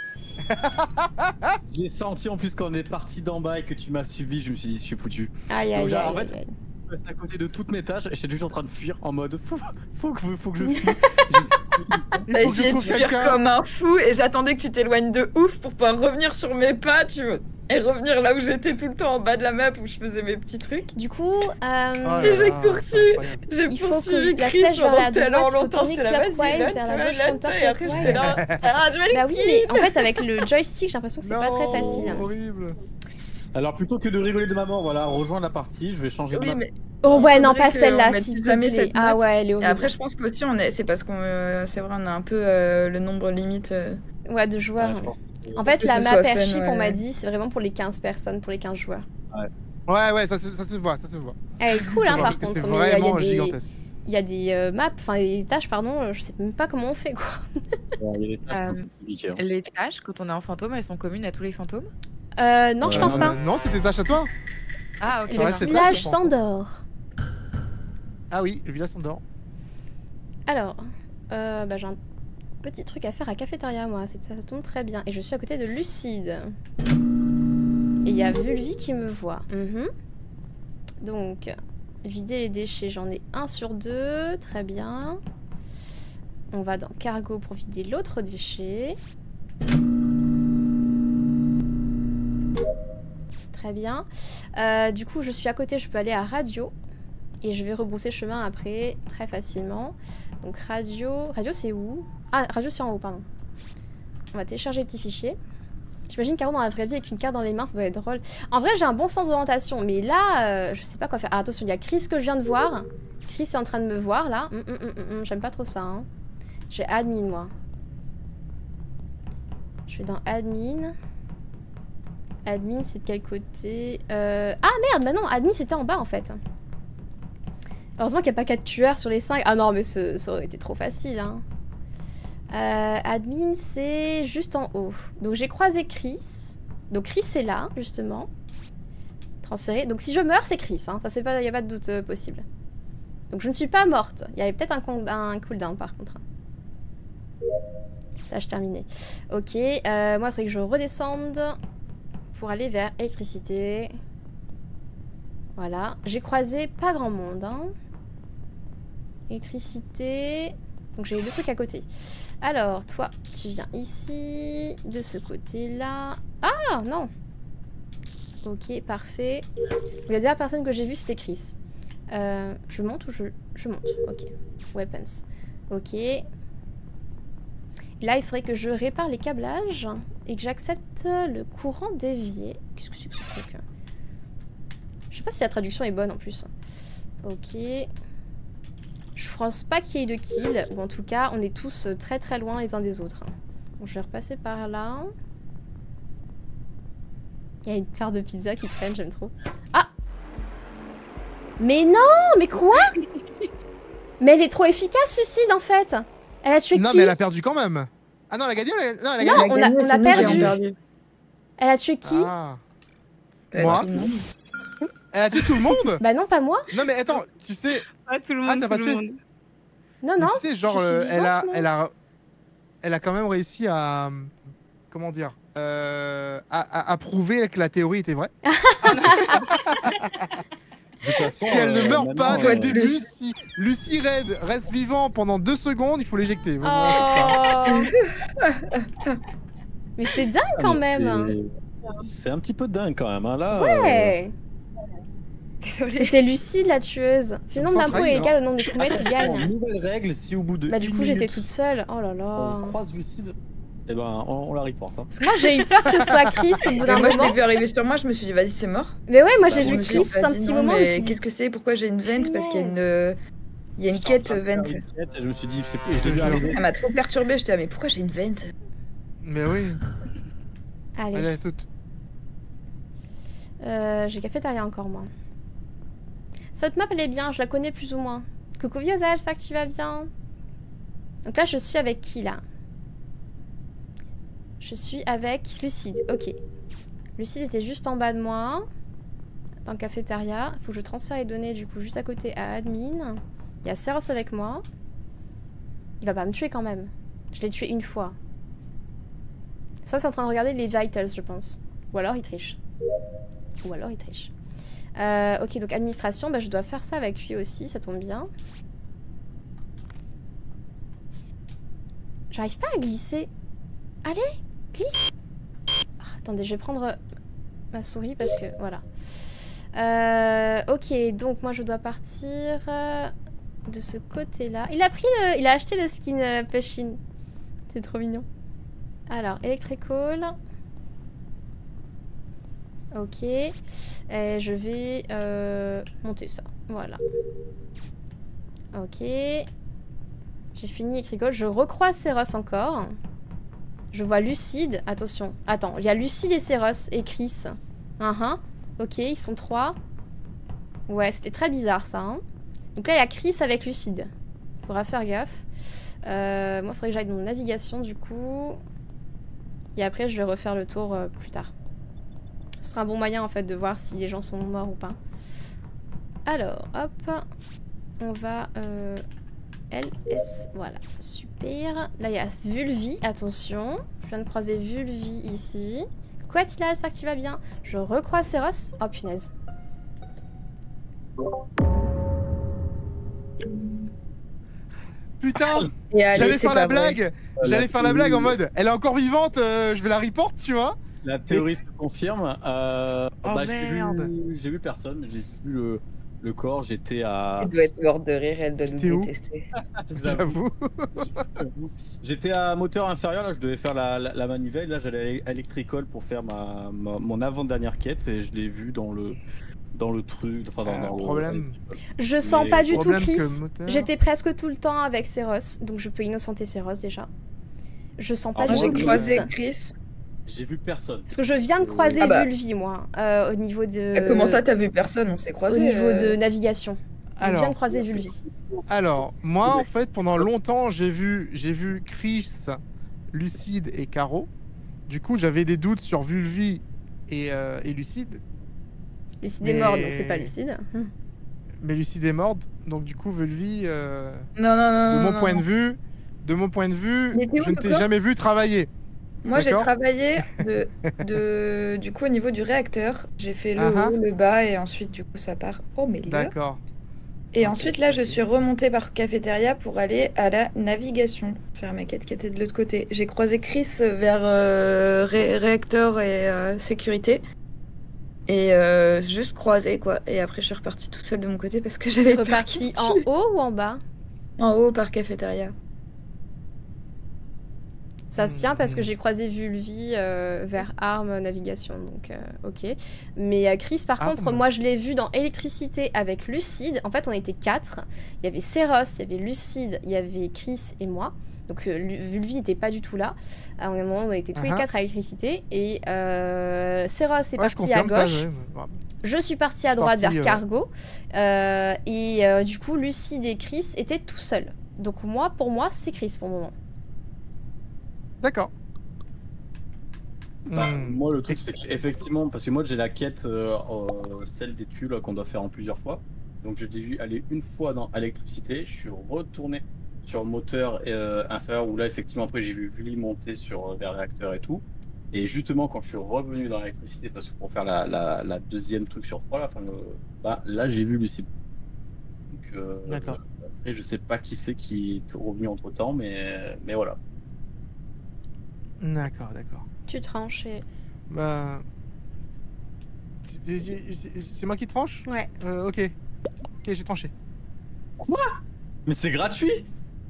J'ai senti en plus quand on est parti d'en bas et que tu m'as suivi, je me suis dit je suis foutu. Aïe aïe aïe. En fait, je suis à côté de toutes mes tâches et j'étais juste en train de fuir en mode faut que je fuis. T'as essayé de fuir comme un fou et j'attendais que tu t'éloignes de ouf pour pouvoir revenir sur mes pas, tu vois. Et revenir là où j'étais tout le temps en bas de la map où je faisais mes petits trucs. Du coup, et j'ai poursuivi Chris pendant tellement longtemps, j'étais là, vas-y, et après j'étais là, je vais Bah oui, mais en fait avec le joystick j'ai l'impression que c'est pas très facile. Horrible. Alors plutôt que de rigoler de ma mort, voilà, rejoins la partie, je vais changer de map. Oh ouais, non, pas celle-là, s'il te plaît. Ah ouais, elle est horrible. Et après, je pense qu'aussi, c'est parce qu'on... c'est vrai, on a un peu le nombre limite... Ouais, de joueurs. En fait, la map Airship, on m'a dit, c'est vraiment pour les 15 personnes, pour les 15 joueurs. Ouais, ça se voit. Elle est cool, hein, par contre. C'est vraiment gigantesque. Il y a des maps, enfin des tâches, pardon, je sais même pas comment on fait, quoi. Les tâches, quand on est en fantôme, elles sont communes à tous les fantômes? Non, je pense pas. Non, c'était tâche à toi. Ah, ok. Le village s'endort. Ah oui, le village s'endort. Alors, j'ai un petit truc à faire à cafétéria, moi. Ça tombe très bien. Et je suis à côté de Lucide. Et il y a Vulvi qui me voit. Donc, vider les déchets. J'en ai 1 sur 2. Très bien. On va dans Cargo pour vider l'autre déchet. Très bien. Du coup, je suis à côté. Je peux aller à Radio. Et je vais rebrousser chemin après, très facilement. Donc Radio... Radio, c'est où? Ah, Radio, c'est en haut, pardon. On va télécharger le petit fichier. J'imagine qu'avant, dans la vraie vie, avec une carte dans les mains, ça doit être drôle. En vrai, j'ai un bon sens d'orientation. Mais là, je sais pas quoi faire. Ah, attention, il y a Chris que je viens de voir. Chris est en train de me voir, là. J'aime pas trop ça, hein. J'ai Admin, moi. Je vais dans Admin. Admin, c'est de quel côté? Ah, merde, bah non, Admin, c'était en bas, en fait. Heureusement qu'il n'y a pas 4 tueurs sur les 5. Ah non, mais ça aurait été trop facile, hein. Admin, c'est juste en haut. Donc j'ai croisé Chris. Donc Chris est là, justement. Transféré. Donc si je meurs, c'est Chris, hein. Ça, il n'y a pas de doute possible. Donc je ne suis pas morte. Il y avait peut-être un cooldown, par contre. Tâche terminée. Ok, moi, il faudrait que je redescende pour aller vers électricité. Voilà. J'ai croisé pas grand monde, hein. Électricité. Donc j'ai les 2 trucs à côté. Alors, toi, tu viens ici. De ce côté-là. Ah, non. Ok, parfait. La dernière personne que j'ai vue, c'était Chris. Je monte ou je monte. Ok. Weapons. Ok. Et là, il faudrait que je répare les câblages. Et que j'accepte le courant dévié. Qu'est-ce que c'est que ce truc? Je sais pas si la traduction est bonne en plus. Ok. Je pense pas qu'il y ait de kill, ou en tout cas, on est tous très très loin les uns des autres. Donc je vais repasser par là. Il y a une part de pizza qui traîne, j'aime trop. Ah! Mais non! Mais quoi? Mais elle est trop efficace, Lucide, en fait! Elle a tué qui? Non, mais elle a perdu quand même! Ah non, elle a gagné? Non, elle a gagné. Non, on a perdu. Elle a tué qui? Ah. Moi? Elle a tué tout le monde? Bah non, pas moi. Non mais attends, tu sais... Pas tout le monde, t'as pas tué? Non, non. Tu sais, genre, elle a quand même réussi à... Comment dire? À prouver que la théorie était vraie. De toute façon, si elle ne meurt pas dès le début, si Lucy Red reste vivant pendant 2 secondes, il faut l'éjecter. Oh. Mais c'est dingue quand même. C'est un petit peu dingue quand même, hein, là. Ouais. C'était Lucie la tueuse. Si le nombre d'impôts est égal au nombre de crewmates, il gagne. Nouvelle règle, si au bout de. Bah du coup j'étais toute seule. Oh là là. On croise Lucide. Eh ben on la reporte. Hein. Parce que moi j'ai eu peur que ce soit Chris au bout d'un moment. Moi je l'ai vu arriver sur moi, je me suis dit vas-y c'est mort. Mais ouais, moi j'ai vu Chris un petit moment. Mais qu'est-ce que c'est? Pourquoi j'ai une vente? Parce qu'il y a une quête vente. Je me suis dit ça m'a trop perturbé. J'étais mais pourquoi j'ai une vente? Mais oui. Allez. Toute. J'ai cafétéria encore moi. Cette map elle est bien, je la connais plus ou moins. Coucou Viosel, j'espère que tu vas bien. Donc là je suis avec qui là? Je suis avec Lucide, ok. Lucide était juste en bas de moi. Dans le cafétéria. Il faut que je transfère les données du coup juste à côté à admin. Il y a Seros avec moi. Il va pas me tuer quand même. Je l'ai tué une fois. Ça c'est en train de regarder les vitals je pense. Ou alors il triche. Ok, donc administration, bah, je dois faire ça avec lui aussi, ça tombe bien. J'arrive pas à glisser. Allez, glisse. Attendez, je vais prendre ma souris parce que... Voilà. Ok, donc moi je dois partir de ce côté-là. Il a acheté le skin Peshin. C'est trop mignon. Alors, Electrical. Ok. Et je vais monter ça. Voilà. Ok. J'ai fini avec Rigole. Je recroise Seros encore. Je vois Lucide. Attention. Attends, il y a Lucide et Seros et Chris. Ok, ils sont 3. Ouais, c'était très bizarre ça. Hein. Donc là, il y a Chris avec Lucide. Faudra faire gaffe. Moi, il faudrait que j'aille dans navigation du coup. Et après, je vais refaire le tour plus tard. Ce sera un bon moyen en fait de voir si les gens sont morts ou pas. Alors, hop. On va... LS, voilà, super. Là, il y a Vulvi, attention. Je viens de croiser Vulvi ici. Coucou Attila, j'espère que tu vas bien. Je recroise Seros. Oh punaise. Putain, j'allais faire la blague. J'allais faire la blague en mode, elle est encore vivante, je vais la report, tu vois. La théorie se confirme. Oh merde. J'ai vu personne, j'ai vu le corps, j'étais à... Elle doit être morte de rire, elle doit nous détester. J'avoue. J'étais à moteur inférieur, là je devais faire la manivelle, là j'allais à électricole pour faire mon avant-dernière quête et je l'ai vu dans le truc, enfin dans le problème. Je sens pas du tout Chris. J'étais presque tout le temps avec Seros, donc je peux innocenter Seros déjà. Je sens pas du tout Chris. J'ai vu personne. Parce que je viens de croiser Vulvi, moi, au niveau de... Comment ça, t'as vu personne? On s'est croisés. Au niveau de navigation. Je viens de croiser Vulvi. Alors, moi, en fait, pendant longtemps, j'ai vu Chris, Lucide et Caro. Du coup, j'avais des doutes sur Vulvi et Lucide. Lucide est morte, donc c'est pas Lucide. Mais Lucide est morte, donc du coup, Vulvi... Non. De mon point de vue, je ne t'ai jamais vu travailler. Moi, j'ai travaillé du coup au niveau du réacteur. J'ai fait le haut, le bas et ensuite du coup ça part au milieu. D'accord. Et ensuite là, je suis remontée par cafétéria pour aller à la navigation, faire ma quête qui était de l'autre côté. J'ai croisé Chris vers réacteur et sécurité. Et juste croisé quoi. Et après, je suis repartie toute seule de mon côté parce que j'avais repartie en haut ou en bas? En haut par cafétéria. Ça se tient parce que j'ai croisé Vulvi vers Arme Navigation, donc ok. Mais Chris, par contre, moi je l'ai vu dans Électricité avec Lucide. En fait, on était 4. Il y avait Seros, il y avait Lucide, il y avait Chris et moi. Donc Vulvi n'était pas du tout là. À un moment, on était tous les 4 à Électricité. Et Seros est parti à gauche. Je suis partie à droite vers Cargo. Et du coup, Lucide et Chris étaient tout seuls. Donc pour moi, c'est Chris pour le moment. D'accord. Moi, le truc, c'est effectivement, parce que moi, j'ai la quête, celle des tuiles qu'on doit faire en plusieurs fois. Donc, j'ai dû aller une fois dans électricité. Je suis retourné sur le moteur inférieur où là, effectivement, après, j'ai vu Vully monter vers réacteur et tout. Et justement, quand je suis revenu dans l'électricité, parce que pour faire la deuxième truc sur 3, là, j'ai vu Lucide. Donc, d'accord. Après, je sais pas qui c'est qui est revenu entre temps, mais voilà. D'accord. Tu tranches et... Bah... C'est moi qui tranche? Ouais. Ok, j'ai tranché. Quoi? Mais c'est gratuit?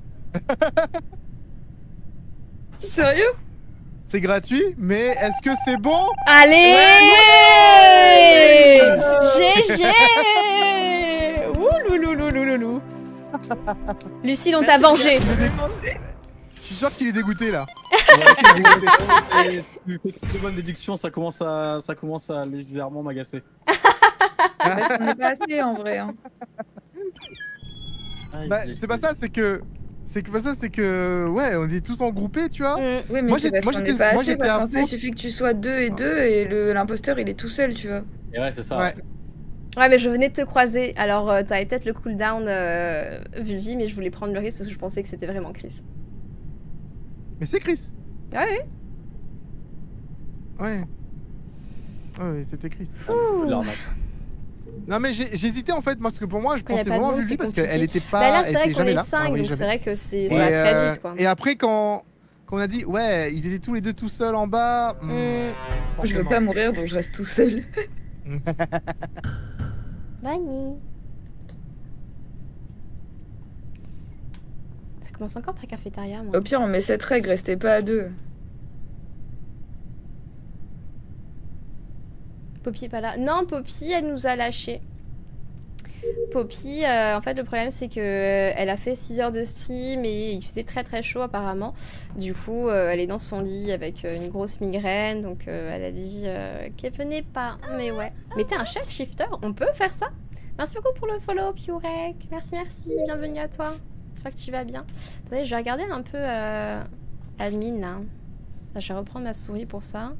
Sérieux? C'est gratuit, mais est-ce que c'est bon? Allez GG Ouh. Lucide, on t'a vengé. Je suis sûr qu'il est dégoûté là. Tu fais de bonnes déductions, ça commence à légèrement m'agacer. On n'est pas assez en vrai. Hein. Bah, c'est pas ça, c'est que ouais, on est tous engroupés, tu vois. Oui, mais c'est parce qu'on n'est pas assez, parce qu'en fait, il suffit que tu sois 2 et 2 et l'imposteur il est tout seul, tu vois. Et ouais, c'est ça. Ouais, mais je venais de te croiser, alors t'avais peut-être le cooldown Vulvi, mais je voulais prendre le risque parce que je pensais que c'était vraiment Chris. Mais c'est Chris. Ouais. Ouais, c'était Chris. Non mais j'hésitais en fait, parce que pour moi je pensais vraiment Vulvi parce qu'elle était pas... Bah là c'est vrai qu'on est est 5, donc c'est vrai que ça va très vite quoi. Et après quand on a dit ouais, ils étaient tous les deux tout seuls en bas... Je veux pas mourir donc je reste tout seul. Vanny. Ça commence encore par cafétéria moi. Au pire on met cette règle, restez pas à 2. Poppy est pas là. Non, Poppy, elle nous a lâchés. Poppy, en fait, le problème, c'est que elle a fait 6 heures de stream et il faisait très très chaud apparemment. Du coup, elle est dans son lit avec une grosse migraine. Donc, elle a dit qu'elle venait pas. Mais ouais. Mais t'es un chef shifter, on peut faire ça? Merci beaucoup pour le follow, Piurek. Merci, merci. Bienvenue à toi. J'espère que tu vas bien. Attendez, je vais regarder un peu admin là. Je vais reprendre ma souris pour ça.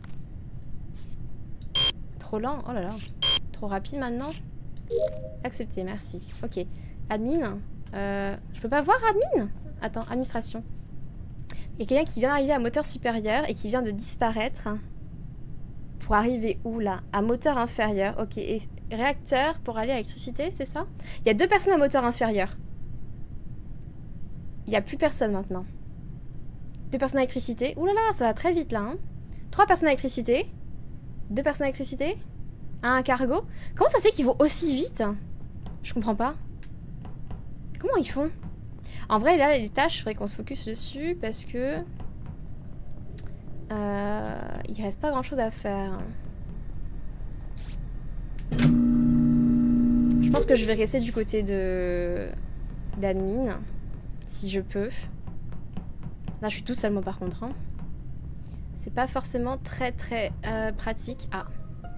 Trop lent. Oh là là. Trop rapide maintenant. Accepter, merci. Ok. Admin. Je peux pas voir admin? Attends, administration. Il y a quelqu'un qui vient d'arriver à moteur supérieur et qui vient de disparaître. Pour arriver où là? À moteur inférieur. Ok. Et réacteur pour aller à l'électricité, c'est ça? Il y a 2 personnes à moteur inférieur. Il n'y a plus personne maintenant. 2 personnes à électricité. Ouh là là, ça va très vite là. Hein. 3 personnes à électricité. 2 personnes à électricité. Un cargo. Comment ça se fait qu'ils vont aussi vite? Je comprends pas. Comment ils font? En vrai, là, les tâches, il faudrait qu'on se focus dessus parce que... il reste pas grand chose à faire. Je pense que je vais rester du côté de... d'admin. Si je peux. Là, je suis toute seule, moi, par contre. Hein. C'est pas forcément très, très pratique. Ah.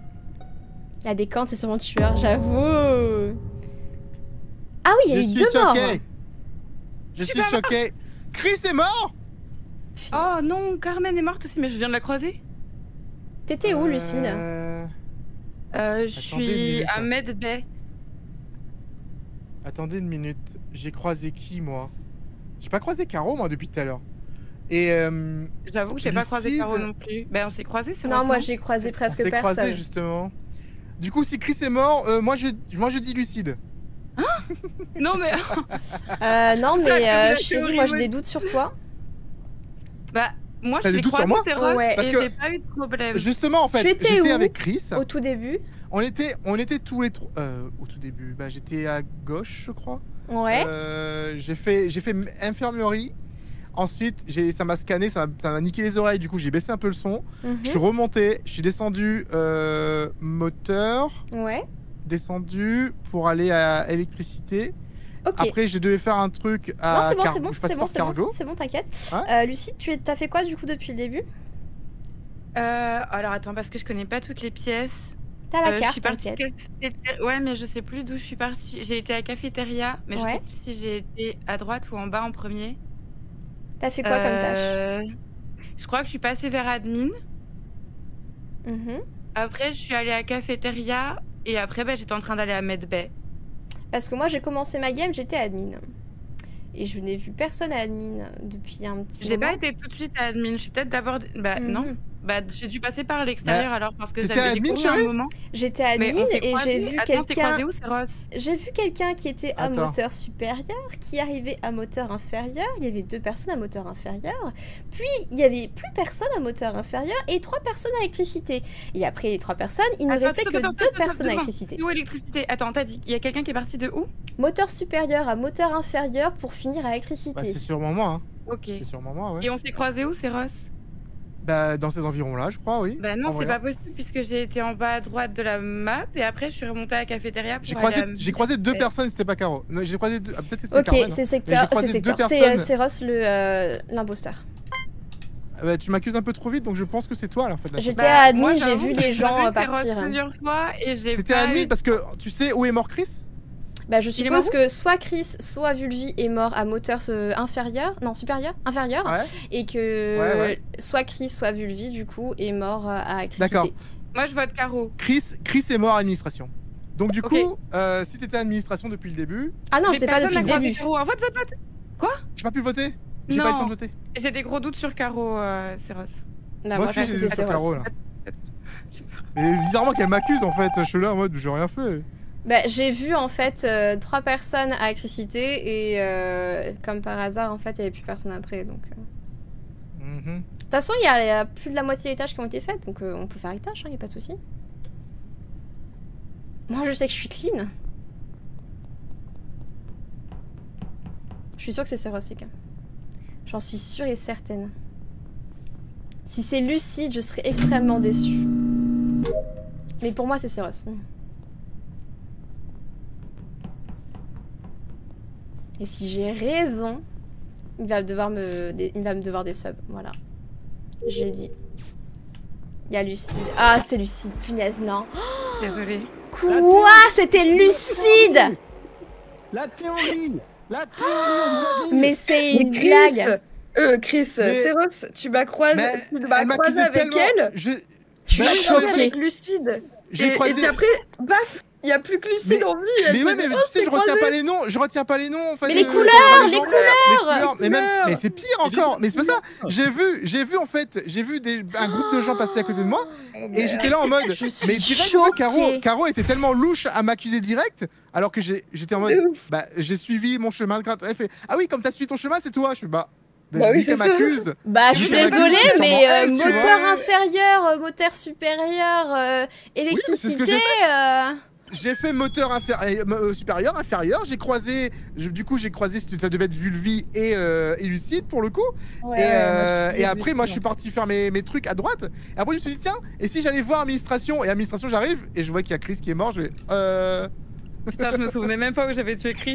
La décante, c'est sûrement tueur, j'avoue. Ah oui, il y a eu 2 morts. Je suis choquée. Chris est mort. Oh non, Carmen est morte aussi, mais je viens de la croiser. T'étais où, Lucille? Je suis à Med Bay. Attendez une minute. J'ai croisé qui, moi? J'ai pas croisé Caro, moi, depuis tout à l'heure. Et j'avoue que j'ai pas croisé Caro non plus. Ben, on s'est croisés, c'est vrai. Non, moi, j'ai croisé presque personne. On s'est croisés, justement. Du coup, si Chris est mort, moi je dis Lucide. Hein? Non mais... non mais chérie, moi j'ai des doutes sur toi. Bah, moi je l'ai croisé ouais. et j'ai pas eu de problème. Justement, en fait, j'étais avec Chris. Au tout début. On était tous les trois... au tout début, bah, j'étais à gauche, je crois. Ouais. J'ai fait infirmerie. Ensuite, ça m'a scanné, ça m'a niqué les oreilles, du coup j'ai baissé un peu le son. Je suis remonté, je suis descendu moteur. Ouais. Descendu pour aller à électricité. Okay. Après, je devais faire un truc à... Non, c'est bon, t'inquiète. Ouais. Lucie, t'as fait quoi du coup depuis le début? Alors attends, parce que je connais pas toutes les pièces. T'as la carte, t'inquiète. Ouais, mais je sais plus d'où je suis partie. J'ai été à cafétéria, mais je sais plus si j'ai été à droite ou en bas en premier. T'as fait quoi comme tâche? Je crois que je suis passée vers admin. Après, je suis allée à cafétéria. Et après, bah, j'étais en train d'aller à Med Bay. Parce que moi, j'ai commencé ma game, j'étais admin. Et je n'ai vu personne à admin depuis un petit moment. J'ai pas été tout de suite à admin. Je suis peut-être d'abord... Bah non. Bah j'ai dû passer par l'extérieur alors parce que j'avais découvert un moment. J'étais admin et j'ai vu quelqu'un... J'ai vu quelqu'un qui était à moteur supérieur, qui arrivait à moteur inférieur. Il y avait 2 personnes à moteur inférieur. Puis il y avait plus personne à moteur inférieur et 3 personnes à électricité. Et après les 3 personnes, il ne restait que 2 personnes à électricité. Où électricité? Attends, t'as dit, il y a quelqu'un qui est parti de où? Moteur supérieur à moteur inférieur pour finir à électricité. Bah, c'est sûrement moi. Hein. Ok. C'est sûrement moi, ouais. Et on s'est croisés où, c'est Ross? Bah, dans ces environs-là, je crois, oui. Bah non, c'est pas possible puisque j'ai été en bas à droite de la map et après je suis remontée à la cafétéria pour J'ai croisé 2 personnes, c'était pas Caro. J'ai croisé peut-être c'était Carmen. Ok, c'est secteur. C'est Ross l'imposteur. Bah, tu m'accuses un peu trop vite, donc je pense que c'est toi à la fin de la J'étais à admin, j'ai vu les gens partir. Plusieurs fois et j'ai T'étais à admin parce que tu sais où est mort Chris? Bah je suppose que soit Chris, soit Vulvi est mort à moteur inférieur, non supérieur, inférieur, et que soit Chris, soit Vulvi du coup est mort à électricité. D'accord. Moi je vote Caro. Chris est mort à administration. Donc du coup, si t'étais à administration depuis le début... Ah non, j'étais pas depuis le début. Vote. Quoi? J'ai pas pu voter? J'ai pas eu le temps de voter. J'ai des gros doutes sur Caro, Céros. Moi aussi j'ai des doutes sur Caro là. Mais bizarrement qu'elle m'accuse en fait, je suis là en mode j'ai rien fait. Bah, j'ai vu en fait 3 personnes à électricité et comme par hasard en fait il n'y avait plus personne après donc. De toute façon il y a plus de la moitié des tâches qui ont été faites donc on peut faire les tâches, il n'y a pas de souci. Moi je sais que je suis clean. Je suis sûre que c'est Sérosik. J'en suis sûre et certaine. Si c'est Lucide je serais extrêmement déçue. Mais pour moi, c'est Céros. Et si j'ai raison, il va me devoir des subs. Voilà. Je le dis. Il y a Lucide. Ah, c'est Lucide. Punaise, non. Désolée. Quoi? C'était Lucide? La théorie, on vous l'a dit. Mais c'est une blague. Chris, Céros, tu m'as croisé avec elle. Je suis choquée. Avec Lucide. J'ai croisé. Et après, baf, il n'y a plus que Lucide en vie. Mais ouais, mais tu sais, je retiens pas les noms. Je retiens pas les noms en fait. Mais les couleurs. Mais c'est pire encore. Mais c'est pas ça. J'ai vu en fait, un groupe de gens passer à côté de moi et j'étais là en mode. Mais direct, Caro était tellement louche à m'accuser direct, alors que j'étais en mode. Bah, j'ai suivi mon chemin. Elle fait ah oui, comme t'as suivi ton chemin, c'est toi. Je fais bah oui, ça m'accuse. Bah, je suis désolée, mais moteur inférieur, moteur supérieur, électricité. J'ai fait moteur supérieur, inférieur. J'ai croisé, ça devait être Vulvi et Lucide pour le coup. Ouais, et après, moi, je suis parti faire mes trucs à droite. Et après, je me suis dit, tiens, et si j'allais voir administration? Et administration, j'arrive et je vois qu'il y a Chris qui est mort. Je vais. Putain, je me souvenais même pas que j'avais tué Chris.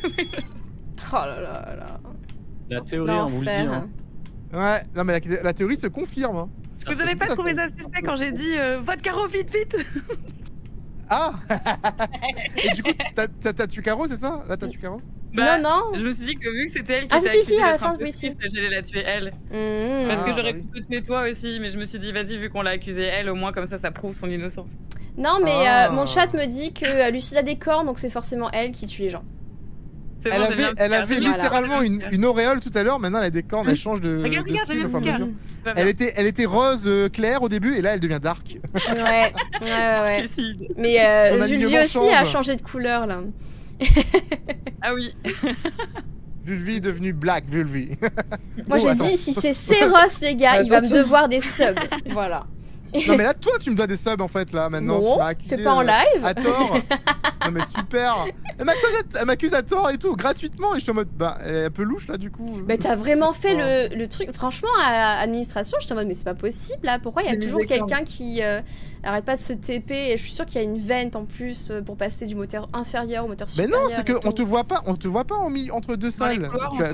Oh là là là. La théorie, on vous le dit. Hein. Ouais, non, mais la théorie se confirme. Hein. Vous n'avez pas trouvé ça suspect quand j'ai dit vote Caro, vite, vite. Ah. Et du coup, t'as tué Caro, c'est ça? Là, t'as tué Caro? Bah, non. Je me suis dit que vu que c'était elle qui était accusée à la d'être fin, impossible, j'allais la tuer elle. Parce que j'aurais pu te tuer toi aussi, mais je me suis dit vas-y, vu qu'on l'a accusée elle, au moins comme ça prouve son innocence. Non, mais mon chat me dit que Lucide a des cornes, donc c'est forcément elle qui tue les gens. Elle avait littéralement une auréole tout à l'heure, maintenant elle a des cornes, elle change de style au fur et à mesure. Elle était rose claire au début et là elle devient dark. Ouais. Mais Vulvi aussi a changé de couleur là. Ah oui. Vulvi est devenu black Vulvi. Moi j'ai dit si c'est Céros les gars, il va me devoir des subs. Voilà. Non mais là toi tu me dois des subs en fait là maintenant. Non, t'es pas en live. À tort. Non mais super. Elle m'accuse à tort et tout gratuitement et je suis en mode bah elle est un peu louche là du coup. Mais t'as vraiment fait le truc. Franchement à l'administration j'étais en mode mais c'est pas possible là. Pourquoi il y a toujours quelqu'un qui arrête pas de se TP et je suis sûre qu'il y a une vente en plus pour passer du moteur inférieur au moteur supérieur. Mais non c'est que on te voit pas entre deux salles.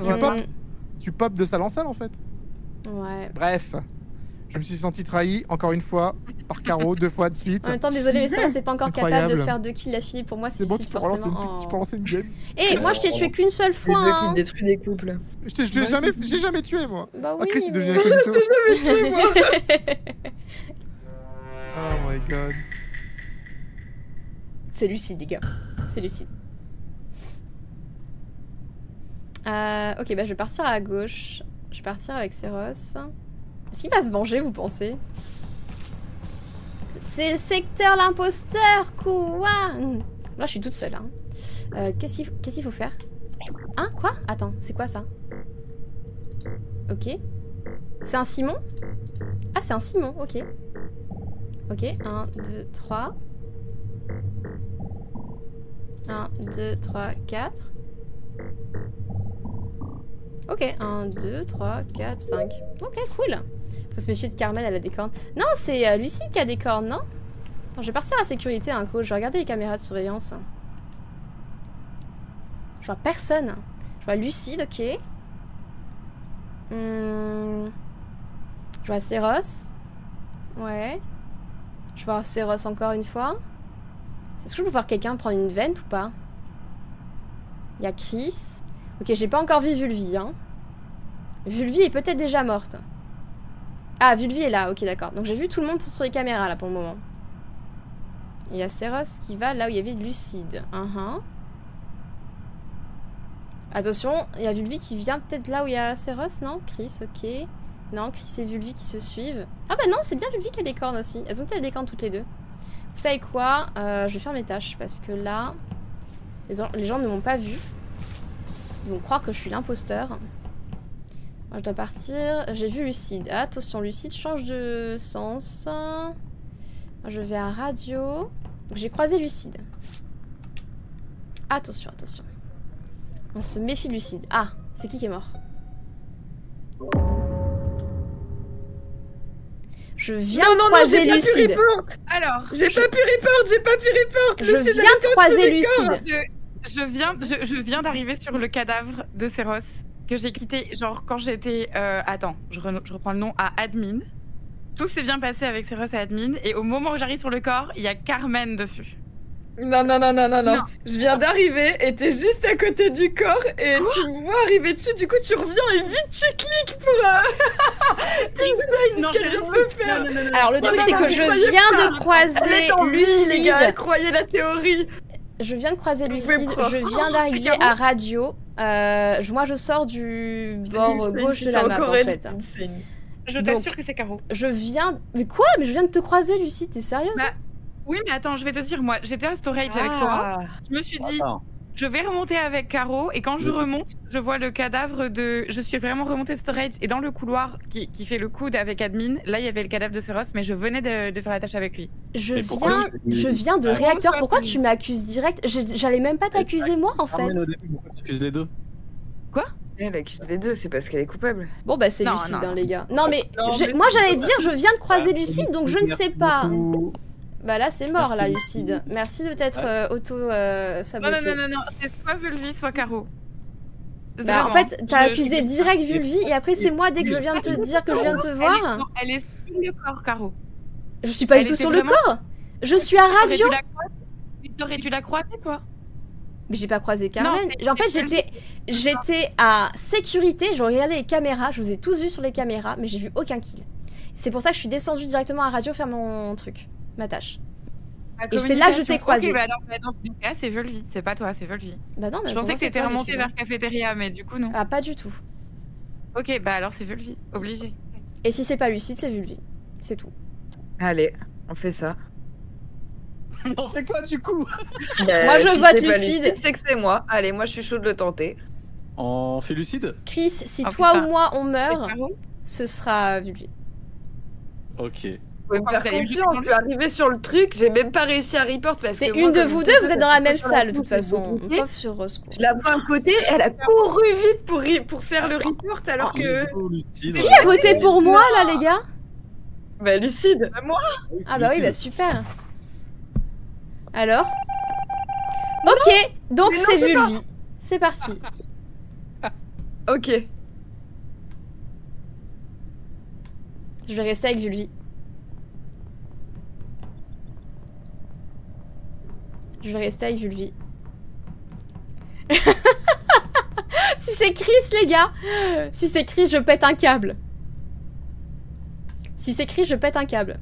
Tu pop de salle en salle en fait. Ouais. Bref. Je me suis senti trahi, encore une fois, par Caro, 2 fois de suite. En même temps, désolé, mais ça, c'est pas encore capable de faire 2 kills d'affilée. Pour moi, c'est bon, forcément. Tu peux lancer une game. Et moi, je t'ai tué qu'une seule fois. Il détruit des couples. J'ai jamais tué, moi. Bah oui. Chris, il devient Je t'ai jamais tué, moi. Oh my god. C'est Lucide, les gars. C'est Lucide. Ok, bah je vais partir à gauche. Je vais partir avec Céros. Est-ce qu'il va se venger, vous pensez? C'est le secteur l'imposteur, quoi. Là, je suis toute seule. Hein. Qu'est-ce qu'il faut faire? Hein? Quoi? Attends, c'est quoi ça? Ok. C'est un Simon? Ah, c'est un Simon, ok. Ok, 1, 2, 3. 1, 2, 3, 4. Ok, 1, 2, 3, 4, 5. Ok, cool. Faut se méfier de Carmen, elle a des cornes. Non, c'est Lucide qui a des cornes, non? Attends, je vais partir à la sécurité, un coach. Je vais regarder les caméras de surveillance. Je vois personne. Je vois Lucide, ok. Je vois Céros. Ouais. Je vois Céros encore une fois. Est-ce que je peux voir quelqu'un prendre une vente ou pas? Il y a Chris. Ok, j'ai pas encore vu Vulvi, hein. Vulvi est peut-être déjà morte. Ah, Vulvi est là, ok, d'accord. Donc j'ai vu tout le monde sur les caméras, là, pour le moment. Il y a Céros qui va là où il y avait Lucide. Attention, il y a Vulvi qui vient peut-être là où il y a Céros, non? Chris, ok. Non, Chris et Vulvi qui se suivent. Ah bah non, c'est bien Vulvi qui a des cornes aussi. Elles ont peut-être des cornes toutes les deux. Vous savez quoi? Je vais faire mes tâches, parce que là, les gens ne m'ont pas vu. Ils vont croire que je suis l'imposteur. Moi, je dois partir. J'ai vu Lucide. Attention, Lucide change de sens. Moi, je vais à radio. J'ai croisé Lucide. Attention, attention. On se méfie de Lucide. Ah, c'est qui est mort? Je viens de croiser Lucide. Alors, j'ai pas pu report. Je viens de croiser Lucide. Je viens d'arriver sur le cadavre de Seros que j'ai quitté, genre quand j'étais. Attends, je reprends le nom à admin. Tout s'est bien passé avec Seros et admin, et au moment où j'arrive sur le corps, il y a Carmen dessus. Non. Je viens d'arriver et t'es juste à côté du corps et tu me vois arriver dessus, du coup tu reviens et vite tu cliques pour ce qu'elle vient de me faire. Alors le truc c'est que je viens de croiser Lucide. Les gars, croyez la théorie. Je viens de croiser Lucide, je viens d'arriver à Radio. Moi je sors du bord gauche de la map en fait. Je t'assure que c'est Caro. Je viens... Mais quoi? Mais je viens de te croiser Lucide, t'es sérieuse? Oui, mais attends, je vais te dire, moi, j'étais à storage avec toi. Je me suis dit, je vais remonter avec Caro, et quand je remonte, je vois le cadavre de... Je suis vraiment remontée de storage, et dans le couloir qui fait le coude avec admin, là, il y avait le cadavre de Seros, mais je venais de faire la tâche avec lui. Je viens de réacteur, pourquoi tu m'accuses direct? J'allais même pas t'accuser moi, en fait. Pourquoi tu accuses les deux? Quoi? Elle accuse les deux, c'est parce qu'elle est coupable. Bon bah c'est Lucide, hein, les gars. Non mais, moi j'allais dire, je viens de croiser Lucide, donc je ne sais pas. Bah là c'est mort là Lucide. Merci de t'être auto-saboté. Non, c'est soit Vulvi, soit Caro. Bah en fait, t'as accusé direct Vulvi et après c'est moi dès que je viens de te dire que je viens de te voir. Elle est sur le corps, Caro. Je suis pas du tout sur le corps. Je suis à Radio. T'aurais dû la croiser toi. Mais j'ai pas croisé Carmen. En fait, j'étais à sécurité, j'ai regardé les caméras, je vous ai tous vus sur les caméras, mais j'ai vu aucun kill. C'est pour ça que je suis descendue directement à Radio faire mon truc, ma tâche. Et c'est là que je t'ai croisé. Ok, bah dans ce cas, c'est Vulvi, c'est pas toi, c'est Vulvi. Bah non, mais je pensais que t'étais remontée vers Cafétéria, mais du coup, non. Ah, pas du tout. Ok, bah alors c'est Vulvi, obligé. Et si c'est pas Lucide, c'est Vulvi. C'est tout. Allez, on fait ça. On fait quoi du coup? Moi je vote Lucide. C'est que c'est moi. Allez, moi je suis chaud de le tenter. On fait Lucide? Chris, si toi ou moi on meurt, ce sera Vulvi. Ok. Vous pouvez me faire confiance, on peut arriver sur le truc, j'ai même pas réussi à report parce que. C'est une de vous deux, vous êtes dans la même salle de toute façon. Prof sur Roscoe. Je la vois à côté, elle a couru vite pour faire le report alors que. Qui a voté pour moi là, les gars? Bah Lucide. Moi. Ah bah oui, bah super. Alors? Ok, donc c'est Vulvi. C'est parti. Ok. Je vais rester avec Vulvi. Je vais rester avec Vulvi. Si c'est Chris, les gars. Si c'est Chris, je pète un câble. Si c'est Chris, je pète un câble.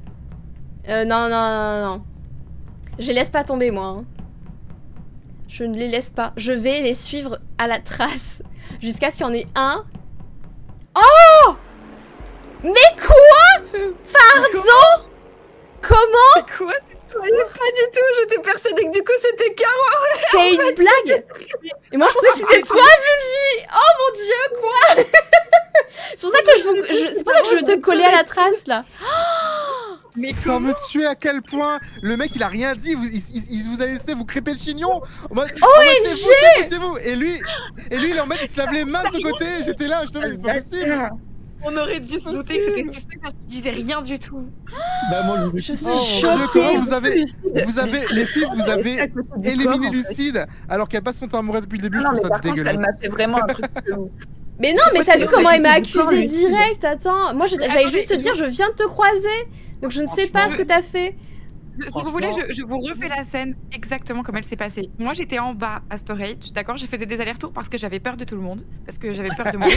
Non. Je les laisse pas tomber, moi. Hein. Je ne les laisse pas. Je vais les suivre à la trace. Jusqu'à ce qu'il y en ait un. Oh! Mais quoi? Pardon? Comment? Quoi? Pas du tout, j'étais persuadée que du coup c'était Caro. C'est une blague? Et moi je pensais que c'était toi, Vulvi. Oh mon dieu, quoi? C'est pour ça que je veux te coller à la trace, là. Mais ça me tuer à quel point le mec il a rien dit, il vous a laissé vous crêper le chignon. OMG! C'est vous. Et lui il est en mode il se lave les mains de ce côté. J'étais là, je te dis c'est pas possible. On aurait dû se douter que c'était suspect parce qu'il disait rien du tout. Bah moi je suis choquée. Vous avez les filles, vous avez éliminé Lucide alors qu'elle passe son temps amoureux depuis le début. Je trouve ça dégueulasse. Elle m'a fait vraiment un truc de ouf. Mais non, mais t'as vu comment il m'a accusé direct? Attends, moi j'allais juste te dire je viens de te croiser. Donc je ne sais pas ce que t'as fait. Si vous voulez, je vous refais la scène exactement comme elle s'est passée. Moi, j'étais en bas à storage, d'accord. Je faisais des allers-retours parce que j'avais peur de tout le monde, parce que j'avais peur de moi.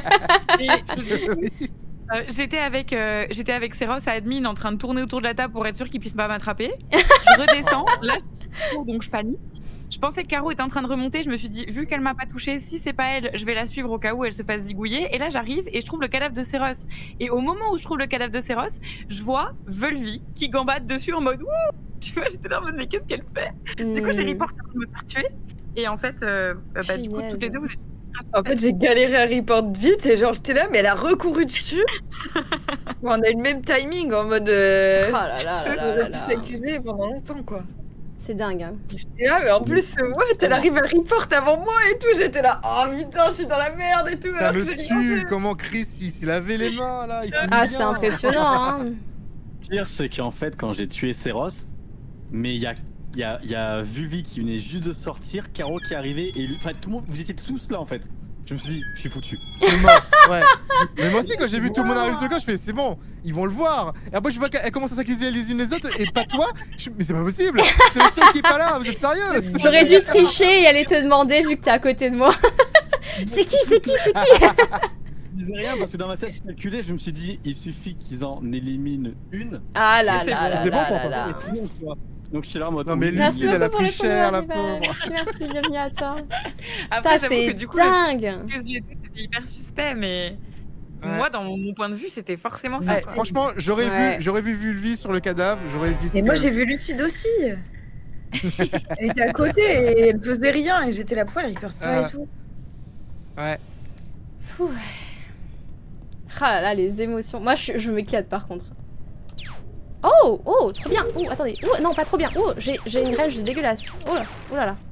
J'étais avec Seros à admin en train de tourner autour de la table pour être sûr qu'il puisse pas m'attraper. Je redescends, là, donc je panique. Je pensais que Caro était en train de remonter, je me suis dit, vu qu'elle m'a pas touchée, si c'est pas elle, je vais la suivre au cas où elle se fasse zigouiller. Et là, j'arrive et je trouve le cadavre de Seros. Et au moment où je trouve le cadavre de Seros, je vois Vulvi qui gambade dessus en mode wouh. Tu vois, j'étais là en mode, mais qu'est-ce qu'elle fait? Du coup, j'ai reporté pour me faire tuer. Et en fait, du coup, toutes les deux, vous êtes... En fait, j'ai galéré à report vite et genre, j'étais là, mais elle a recouru dessus. On a eu le même timing en mode. Oh là là. J'aurais pu s'accuser pendant longtemps, quoi. C'est dingue, hein. J'étais là, mais en plus, elle arrive à report avant moi et tout. J'étais là, oh putain, je suis dans la merde et tout. Ça me tue, comment Chris, il avait les mains là. Ah, c'est impressionnant, hein. pire, c'est qu'en fait, quand j'ai tué Seros, mais il y a Vuvi qui venait juste de sortir, Caro qui est arrivé, et enfin tout le monde, vous étiez tous là en fait. Je me suis dit, je suis foutu. C'est mort, ouais. Mais moi aussi, quand j'ai vu tout le monde arriver sur le camp, je fais, c'est bon, ils vont le voir. Et après, je vois qu'elles commencent à s'accuser les unes les autres, et pas toi. Mais c'est pas possible. C'est le seul qui est pas là, vous êtes sérieux? J'aurais dû tricher et aller te demander vu que t'es à côté de moi. C'est qui? Je disais rien parce que dans ma tête, je calculais, je me suis dit, il suffit qu'ils en éliminent une. Ah là là c'est bon là pour là toi. là. Donc j'étais là en mode. Non mais Merci Lucille, elle a beaucoup pris pour les cher, la premiers pauvre. Merci, bienvenue à toi. Après, Ça, j'avoue c'est que du coup, dingue. le que j'ai dit, c'était hyper suspect, mais Ouais. moi, dans mon point de vue, c'était forcément ça. Eh, quoi. franchement, Ouais. j'aurais vu Vulvi sur le cadavre, j'aurais dit. Et moi j'ai vu Lucide aussi. Elle était à côté et elle faisait rien et j'étais la poêle, Reaper et tout. Ouais. Fou. Ah là là, les émotions. Moi, je m'éclate par contre. Oh, trop bien. Oh, attendez. Oh, non, pas trop bien. Oh, j'ai une range dégueulasse. Oh là là.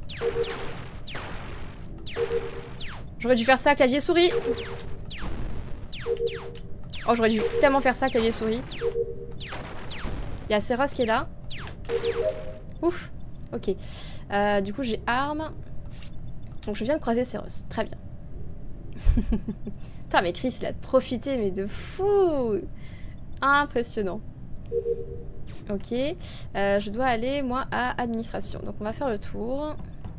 J'aurais dû faire ça clavier souris. Oh, j'aurais dû tellement faire ça clavier souris. Il y a Seros qui est là. Ouf. Ok. Du coup, j'ai arme. Donc, je viens de croiser Seros. Très bien. Putain, mais Chris, il a profité, mais de fou. Impressionnant. Ok. Je dois aller, moi, à administration. Donc, on va faire le tour.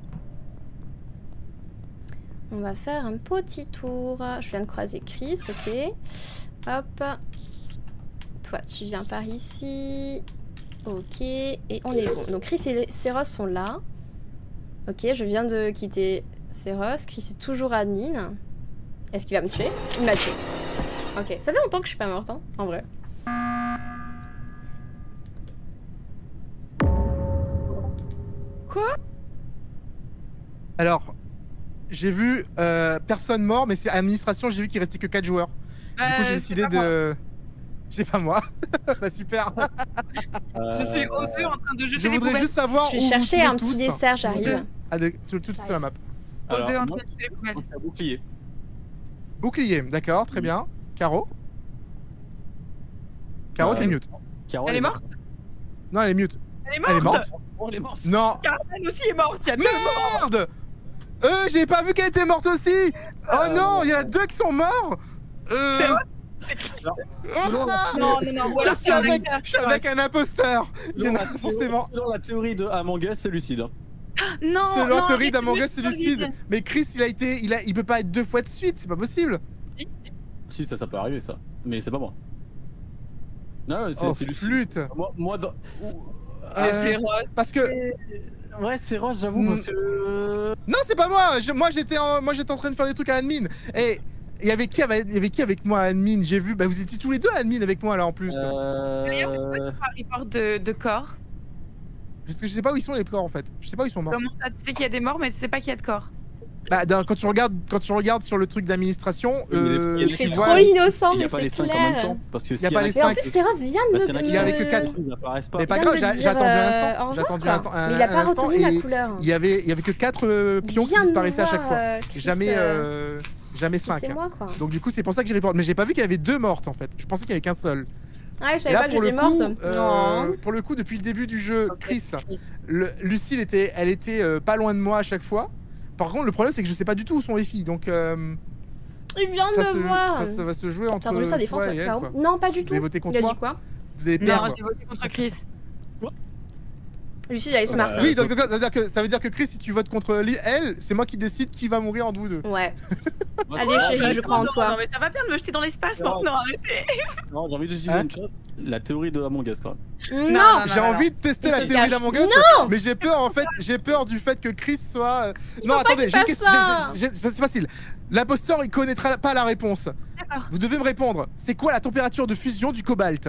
On va faire un petit tour. Je viens de croiser Chris, ok. Hop. Toi, tu viens par ici. Ok. Et on est bon. Donc, Chris et Seros sont là. Ok, je viens de quitter Seros. Chris est toujours admin. Est-ce qu'il va me tuer? Il m'a tué. Ok. Ça fait longtemps que je suis pas morte, hein, en vrai. Quoi? Alors, j'ai vu personne mort, mais c'est administration, j'ai vu qu'il restait que 4 joueurs. Du coup, j'ai décidé de. C'est pas moi. Bah super. Je suis au feu en train de jeter Je les voudrais poubelles. juste savoir. Je vais où chercher vous un petit trouvez tous. dessert, j'arrive. Ah, tout sur la map. Au deux en moi, train de jeter les poubelles. moi, c'est un bouclier. Bouclier, d'accord, très bien. Caro. Caro, t'es mute. Caro, Elle est morte? Non, elle est mute. Elle est morte? Elle est morte. Oh, elle est morte. Non. Carmen aussi est morte, il y a deux morts. Merde. J'ai pas vu qu'elle était morte aussi. Oh non, il y en a 2 qui sont morts. C'est vrai? Non, Je suis avec un imposteur. Il y en a forcément. Selon la théorie de Among Us, c'est lucide. Non, C'est non, la théorie d'Among Us, arrête, c'est lucide. Mais Chris, il peut pas être 2 fois de suite, c'est pas possible. Si, ça peut arriver, ça. Mais c'est pas moi. Non, c'est Oh, lucide. flûte. Moi dans... C'est Rose. Parce que Ouais, c'est Roche, j'avoue, parce que... non, c'est pas moi. Moi, j'étais en train de faire des trucs à admin. Et il y avait qui avec moi à admin? J'ai vu. Bah, vous étiez tous les deux à admin avec moi là en plus. D'ailleurs, pourquoi tu fais un report de corps? Parce que je sais pas où ils sont les corps en fait. Je sais pas où ils sont morts. Comment ça? Tu sais qu'il y a des morts, mais tu sais pas qu'il y a de corps. Bah, quand tu regardes sur le truc d'administration, Il fait tu trop vois, l'innocent, Il n'y mais a pas c'est les 5 en même clair. temps. Parce que Il y a s'il pas les Mais en 5. plus, Seros vient de me... Il y avait que 4. Ils n'apparaissent pas. Mais pas vient de grave, me j'ai attendu un dire, instant. au revoir, J'ai attendu quoi. un Mais il a pas instant retenu la et couleur. il y avait que 4 pions qui Viens de disparaissaient à chaque voir, fois. Chris, Jamais 5. C'est moi, quoi. Donc du coup, c'est pour ça que j'ai reporté. Mais j'ai pas vu qu'il y avait 2 mortes en fait. Je pensais qu'il y avait qu'un seul. Ah, je Et savais là, pas que pour le j'étais coup, morte. Non. pour le coup, depuis le début du jeu, Chris, Lucille elle était pas loin de moi à chaque fois. Par contre, le problème c'est que je sais pas du tout où sont les filles. Donc Il vient de ça me voir. ça va se jouer entre T'as entendu sa défense, toi et elle, Caro? quoi. Non, pas du Vous tout. avez voté Il contre a moi dit quoi? Vous allez Non, perdre. j'ai voté contre Chris. Lucie, elle est smart. Oui, donc ça veut dire que Chris, si tu votes contre elle, c'est moi qui décide qui va mourir entre vous deux. Ouais. Moi, Allez, chérie, je crois en Non, toi. mais ça va bien de me jeter dans l'espace Non. maintenant, arrêtez. Non, j'ai envie de dire Hein une chose. La théorie de Among Us, quand même. Non. J'ai envie de tester Il la se théorie cache. d'Among Us, mais j'ai peur en fait, j'ai peur du fait que Chris soit. Non, attendez, qu'il fasse ça. c'est facile. L'imposteur il connaîtra pas la réponse. D'accord. Vous devez me répondre. C'est quoi la température de fusion du cobalt?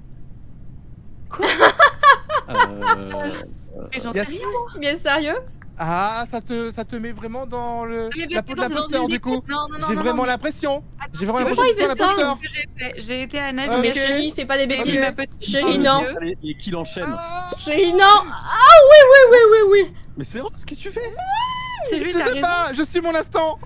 Et j'en sais Yes. rien. Bien sérieux? Ah, ça te met vraiment dans Mais la peau de l'imposteur du coup. Non, J'ai vraiment l'impression. J'ai vraiment Pourquoi l'impression il que fait c'est ça l'imposteur. J'ai été à Nage, Ok. Mais chérie, fais pas des bêtises. Chérie, Ok. non. Et qu'il enchaîne. Chérie, non. Ah oui. Mais c'est Roche, qu'est-ce que tu fais? C'est lui, Je t'as sais raison. pas, je suis mon instant.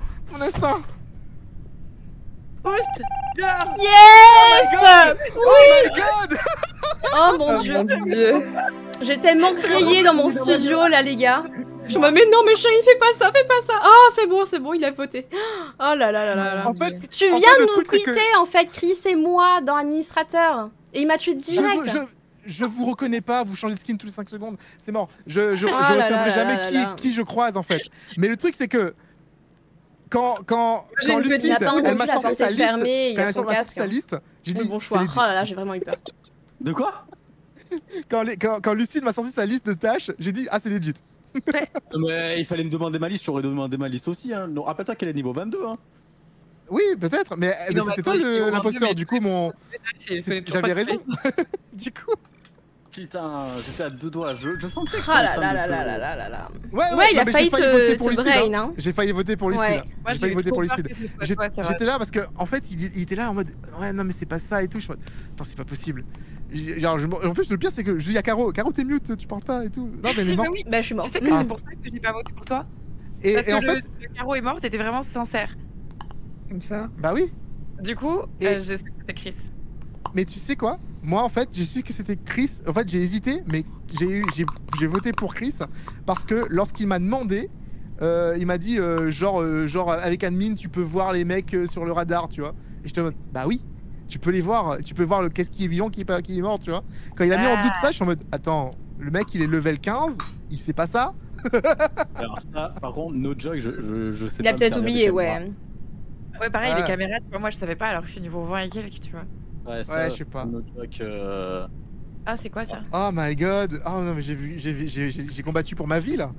Poste. Dehors. Yes. Oh my god. Oh mon dieu. J'ai tellement crié dans mon studio là les gars. Je me mais non mais chérie fais pas ça. Oh c'est bon il a voté. Oh là là là là. En fait, tu viens de nous quitter en fait Chris et moi dans administrateur. Et il m'a tué direct. Je vous reconnais pas, vous changez de skin tous les 5 secondes, c'est mort. Je retiendrai jamais qui je croise en fait. Mais le truc c'est que quand Lucide elle m'a sorti sa liste, j'ai dit bon choix. Oh là là j'ai vraiment eu peur. De quoi? Quand Lucide m'a sorti sa liste de tâches, j'ai dit ah c'est legit. Mais il fallait me demander ma liste, j'aurais demandé ma liste aussi. Hein. Rappelle-toi qu'elle est niveau 22. Hein. Oui, peut-être, mais c'était toi l'imposteur, du coup, j'avais raison. Du coup. Putain, j'étais à 2 doigts, je sentais que. Ah là là là là là là là. Ouais, il a failli te brain, hein. J'ai failli voter pour Lucide. Ouais. J'ai failli voter pour Lucide. J'étais là parce que, en fait, il était là en mode, ouais, non, mais c'est pas ça et tout. Je me dis, attends, c'est pas possible. Genre, en plus, le pire, c'est que je dis à Caro, t'es mute, tu parles pas et tout. Non, mais elle est morte. Bah, je suis morte. Tu sais que c'est pour ça que j'ai pas voté pour toi. Parce que en fait, Caro est morte, t'étais vraiment sincère. Comme ça. Bah oui. Du coup, j'ai su que c'était Chris. Mais tu sais quoi? Moi, en fait, j'ai su que c'était Chris. En fait, j'ai hésité, mais j'ai voté pour Chris parce que lorsqu'il m'a demandé, il m'a dit genre avec admin, tu peux voir les mecs sur le radar, tu vois. Et j'étais en mode, bah oui. Tu peux les voir, tu peux voir qu'est-ce qui est vivant, qui est mort, tu vois. Quand il a mis en doute ça, je suis en mode, attends, le mec il est level 15, il sait pas ça. Alors ça, par contre, no joke, je sais pas. Il a peut-être oublié, ouais. Ouais, pareil, les caméras, tu vois, moi je savais pas alors que je suis niveau 20 et quelques, tu vois. Ouais, ça, je sais pas. No joke, Ah, c'est quoi ça? Oh my god, oh non, mais j'ai combattu pour ma vie là.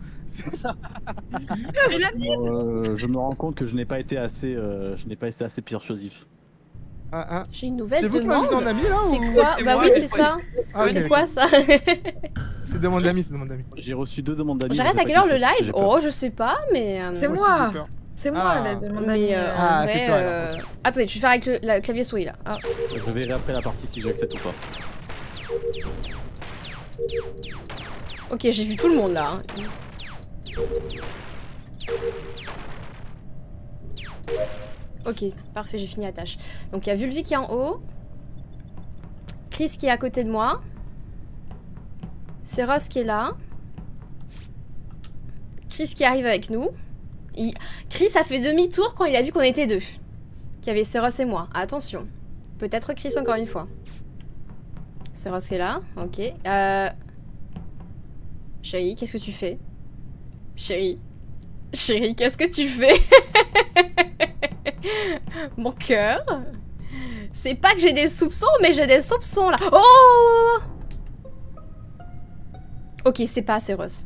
Je me rends compte que je n'ai pas été assez persuasif. J'ai une nouvelle demande. C'est vous qui m'avez mis en ami là? C'est quoi? Bah oui, c'est ça. C'est quoi ça? C'est demande d'amis, J'ai reçu 2 demandes d'amis. J'arrête à quelle heure le live? Oh, je sais pas, mais. C'est moi. C'est moi la demande d'amis. C'est toi alors. Attendez, je vais faire avec le clavier souris là. Ah. Je verrai après la partie si j'accepte ou pas. Ok, j'ai vu tout le monde là. Ok, parfait, j'ai fini la tâche. Donc il y a Vulvi qui est en haut. Chris qui est à côté de moi. C'est Ross qui est là. Chris qui arrive avec nous. Chris a fait demi-tour quand il a vu qu'on était 2. Qu'il y avait Seros et moi. Attention. Peut-être Chris encore une fois. Seros est là. Ok. Chérie, qu'est-ce que tu fais? Chérie, qu'est-ce que tu fais? Mon cœur. C'est pas que j'ai des soupçons, mais j'ai des soupçons là. Oh! Ok, c'est pas Seros.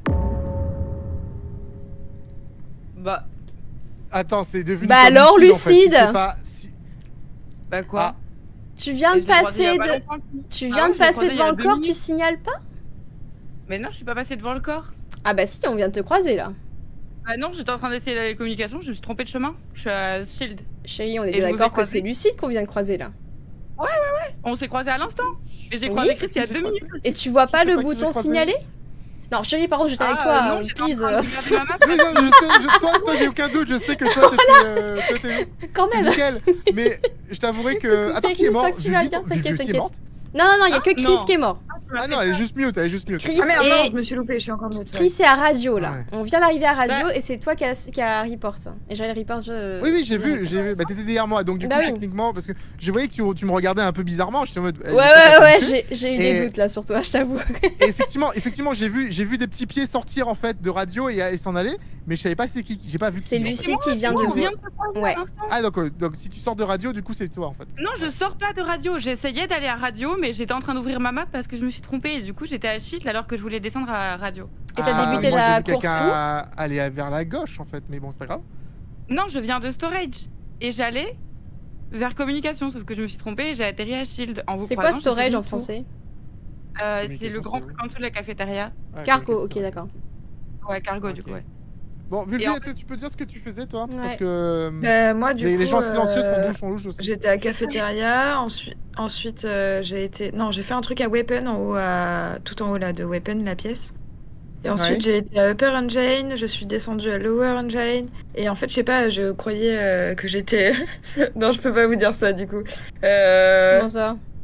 Bah. Attends, c'est devenu. Bah alors, Lucide. En fait. Pas si... Bah quoi? Tu viens de passer devant le corps, tu signales pas? Mais non, je suis pas passée devant le corps. Ah bah si, on vient de te croiser là. Ah non, j'étais en train d'essayer la communication, je me suis trompée de chemin. Je suis à Shield. Chérie, on est bien d'accord que c'est Lucide qu'on vient de croiser là. Ouais. On s'est croisé à l'instant. Et j'ai croisé Chris il y a 2 minutes. Et tu vois pas le bouton signaler? Non, chérie, par contre, j'étais avec toi, please. Oui, non, je sais, toi, j'ai aucun doute, je sais que toi, t'étais. Quand même. Nickel, mais je t'avouerai que. Attends, qui est mort? T'inquiète. Non, il y a que Chris qui est mort. Ah non, elle est juste mute, Chris ah merde, non, je me suis loupée, je suis encore mute. Chris est à radio là. Ouais. On vient d'arriver à radio et c'est toi qui a report. Et j'allais report. Oui, j'ai vu. Bah, t'étais derrière moi, donc du coup, techniquement, parce que je voyais que tu me regardais un peu bizarrement. J'étais en mode. Ouais, j'ai eu des doutes là sur toi, je t'avoue. Et effectivement, j'ai vu des petits pieds sortir en fait de radio et s'en aller, mais je savais pas c'est qui. J'ai pas vu. C'est Lucie qui vient de vous. Ouais. Ah donc si tu sors de radio, du coup c'est toi en fait. Non, je sors pas de radio. J'essayais d'aller à radio, mais j'étais en train d'ouvrir ma map parce que je me suis trompée et du coup j'étais à Shield alors que je voulais descendre à radio. Et t'as débuté la course où? Aller vers la gauche en fait, mais bon c'est pas grave. Non, je viens de storage et j'allais vers communication, sauf que je me suis trompée et j'ai atterri à Shield en vous. C'est quoi storage en français? C'est le grand truc en dessous de la cafétéria. Cargo, ok d'accord. Ouais, cargo du coup, ouais. Bon, Vulvi, tu peux dire ce que tu faisais toi? Parce que moi, du coup, les gens silencieux sont louches aussi. J'étais à cafétéria, ensuite j'ai fait un truc à Weapon en haut, tout en haut là de Weapon, la pièce. Et ensuite j'ai été à Upper Engine, je suis descendue à Lower Engine. Et en fait, je sais pas, je croyais que j'étais. Non, je peux pas vous dire ça du coup. Comment ça?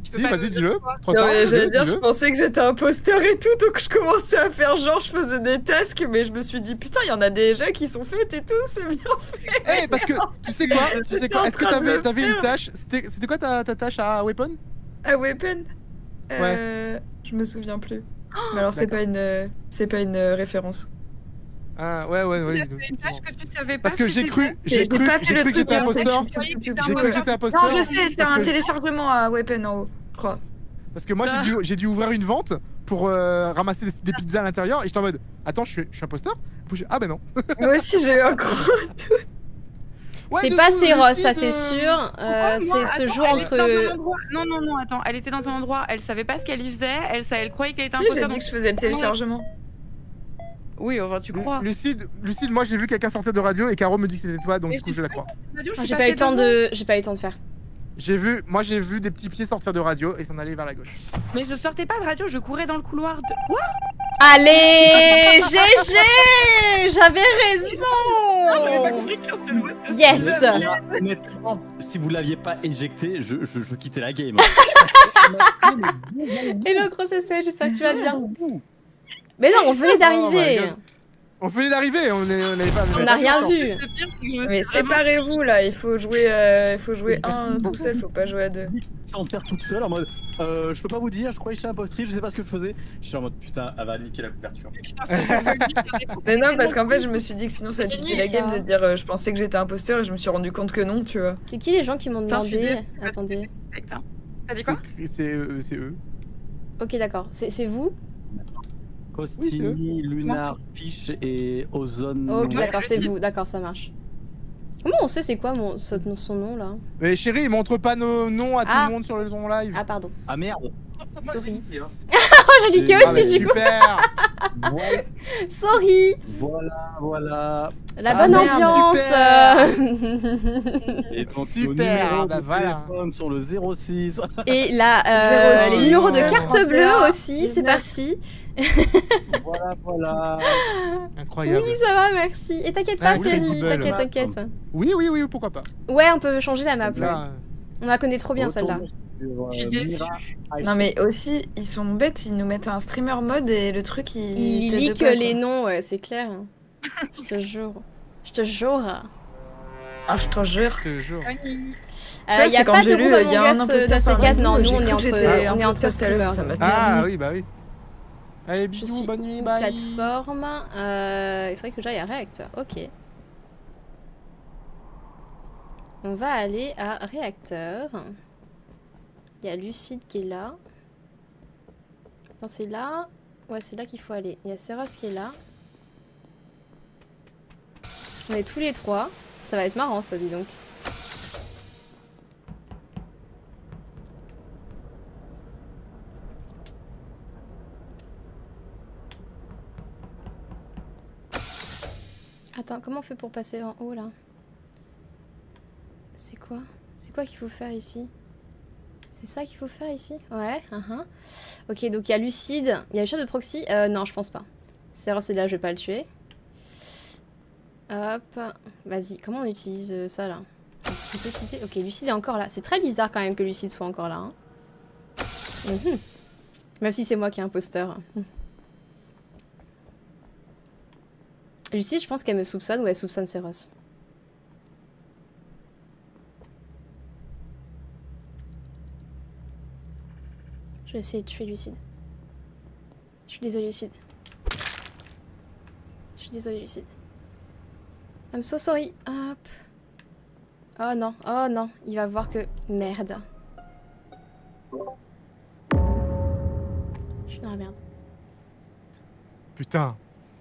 Si, vas-y, dis-le. J'allais dire, je pensais que j'étais imposteur et tout, donc je commençais à faire genre, je faisais des tasks, mais je me suis dit, putain, il y en a déjà qui sont faites et tout, c'est bien fait. Eh, parce que, tu sais quoi est-ce que t'avais une tâche? C'était quoi ta tâche à Weapon? À Weapon Ouais. Je me souviens plus. Mais alors, c'est pas une référence. Ah, ouais. Une tâche que tu savais pas. Parce que j'ai cru que j'étais imposteur. J'ai cru que j'étais imposteur. Non, je sais, c'est un téléchargement à Weapon en haut, je crois. Parce que moi, j'ai dû ouvrir une vente pour ramasser des pizzas à l'intérieur et j'étais en mode, attends, je suis imposteur? Ah ben non. Moi aussi, j'ai eu un gros doute. C'est pas Céros, ça c'est sûr. C'est ce jour entre. Non, attends. Elle était dans un endroit, elle savait pas ce qu'elle y faisait, elle croyait qu'elle était Oui, imposteur. j'ai dit que je faisais le téléchargement. Oui, enfin, tu crois. Lucide, moi j'ai vu quelqu'un sortir de radio et Caro me dit que c'était toi, donc du coup je la crois. J'ai pas eu le temps de faire. J'ai vu des petits pieds sortir de radio et s'en aller vers la gauche. Mais je sortais pas de radio, je courais dans le couloir de... Quoi? Allez, GG, j'avais raison. J'avais pas compris que Yes. Honnêtement, si vous l'aviez pas éjecté, je quittais la game. Hello gros CC, j'espère que tu vas bien. Mais non, on venait d'arriver. On venait d'arriver, on n'a rien vu. Mais séparez-vous là, il faut jouer un tout seul, faut pas jouer à deux. Sans faire toute seule en mode je peux pas vous dire, je croyais que j'étais impostrice, je sais pas ce que je faisais. Je suis en mode putain, elle va niquer la couverture. Mais non, parce qu'en fait, je me suis dit que sinon ça tuait la game de dire je pensais que j'étais imposteur et je me suis rendu compte que non, tu vois. C'est qui les gens qui m'ont demandé? Attendez. T'as dit quoi? C'est eux. Ok, d'accord. C'est vous? Costini, Lunar, Fish et Ozone. Ok, d'accord, c'est vous, d'accord, ça marche. Comment on sait c'est quoi son nom là? Mais chérie, il montre pas nos noms à tout le monde sur le son live. Ah, pardon. Ah merde. Sorry. Oh, j'ai liqué aussi du coup. Super. Sorry. Voilà. La bonne ambiance. Et donc, super, bah voilà. Sur le 06. Et là, les numéros de carte bleue aussi, c'est parti. Voilà. Incroyable. Oui, ça va, merci. Et t'inquiète pas, Ferry, t'inquiète. Oui, pourquoi pas. Ouais, on peut changer la map. Ouais. On la connaît trop bien celle-là. Non mais aussi, ils sont bêtes, ils nous mettent un streamer mode et le truc il leak les noms, ouais, c'est clair. Je te jure. Ah, je te jure. Y a pas de groupe Among Us dans ces 4, non, nous on est entre streamers. Ah oui, bah oui. Allez, je bisous, suis bonne nuit, bye. Plateforme. Il faudrait que j'aille à réacteur. Ok. On va aller à réacteur. Il y a Lucide qui est là. Non, c'est là. Ouais, c'est là qu'il faut aller. Il y a Céros qui est là. On est tous les trois. Ça va être marrant, ça, dis donc. Attends, comment on fait pour passer en haut, là? C'est quoi? C'est quoi qu'il faut faire ici? C'est ça qu'il faut faire ici? Ouais, Ok, donc il y a Lucide. Il y a le chat de proxy. Non, je pense pas. C'est là, je vais pas le tuer. Hop. Vas-y, comment on utilise ça, là? On peut utiliser... Ok, Lucide est encore là. C'est très bizarre, quand même, que Lucide soit encore là. Hein. Même si c'est moi qui est imposteur. Lucide, je pense qu'elle me soupçonne ou elle soupçonne Céros. Je vais essayer de tuer Lucide. Je suis désolée, Lucide. I'm so sorry. Hop. Oh non, il va voir que... Merde. Je suis dans la merde. Putain.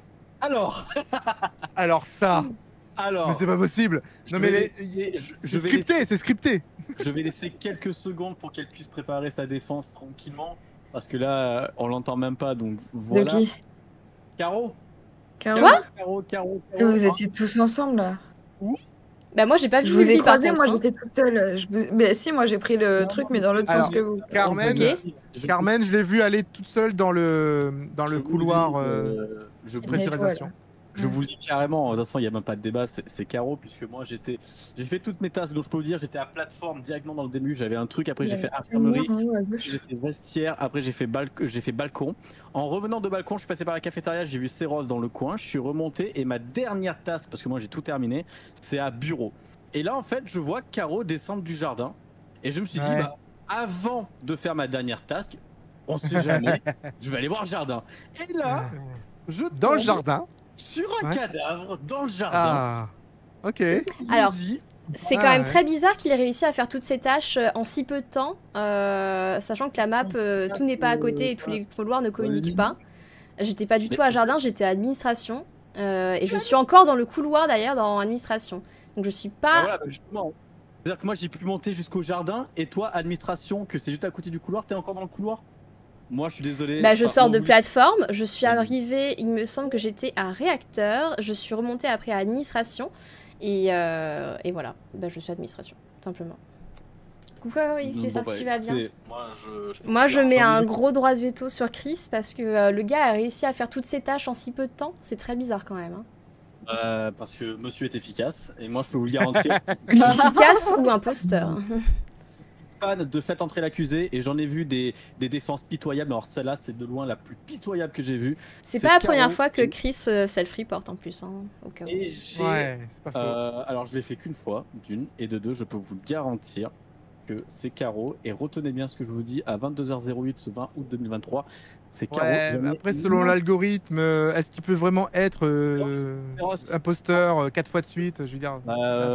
Alors ça. Mais c'est pas possible. Non mais c'est scripté. Je vais laisser quelques secondes pour qu'elle puisse préparer sa défense tranquillement. Parce que là, on l'entend même pas, donc voilà. De qui? Caro. Caro. Vous étiez tous ensemble là? Où? Bah moi j'ai pas vu. Je vous ai croisé, moi j'étais toute seule. Mais si, moi j'ai pris le truc, mais dans l'autre sens que vous. Carmen, je l'ai vu aller toute seule dans le couloir de pressurisation. Je vous le dis carrément, de toute façon il n'y a même pas de débat, c'est Caro, puisque moi j'ai fait toutes mes tasks, donc je peux vous dire, j'étais à plateforme directement dans le début, j'avais un truc, après j'ai fait infirmerie, j'ai fait vestiaire, après j'ai fait balcon. En revenant de balcon, je suis passé par la cafétéria, j'ai vu Céros dans le coin, je suis remonté et ma dernière task, parce que moi j'ai tout terminé, c'est à bureau. Et là en fait, je vois Caro descendre du jardin, et je me suis dit, bah, avant de faire ma dernière task, on sait jamais, je vais aller voir le jardin. Et là, je tombe dans le jardin sur un cadavre dans le jardin. Ah, ok. Alors, c'est quand même très bizarre qu'il ait réussi à faire toutes ces tâches en si peu de temps, sachant que la map, tout n'est pas à côté et tous les couloirs ne communiquent pas. J'étais pas du tout à jardin, j'étais à administration. Et je suis encore dans le couloir d'ailleurs, dans administration. Donc je suis pas... Voilà, justement. C'est-à-dire que moi j'ai pu monter jusqu'au jardin et toi, administration, que c'est juste à côté du couloir, t'es encore dans le couloir? Moi je suis désolé. Bah je sors de plateforme, je suis arrivée, il me semble que j'étais à réacteur, je suis remontée après à administration et voilà, bah je suis à administration, simplement. Coucou, oui, c'est ça, tu vas bien. Moi je mets un gros droit de veto sur Chris parce que le gars a réussi à faire toutes ses tâches en si peu de temps, c'est très bizarre quand même. Hein. Parce que monsieur est efficace et moi je peux vous le garantir. Efficace ou imposteur? De fait entrer l'accusé et j'en ai vu des défenses pitoyables. Alors celle-là c'est de loin la plus pitoyable que j'ai vue. C'est pas la première fois que Chris self-report en plus, hein, au cas où. Et c'est pas faux. Alors je l'ai fait qu'une fois, d'une, et de deux, je peux vous garantir que c'est Caro. Et retenez bien ce que je vous dis, à 22h08 ce 20 août 2023, c'est Caro. Après selon l'algorithme, est-ce qu'il peut vraiment être imposteur 4 fois de suite? Je veux dire.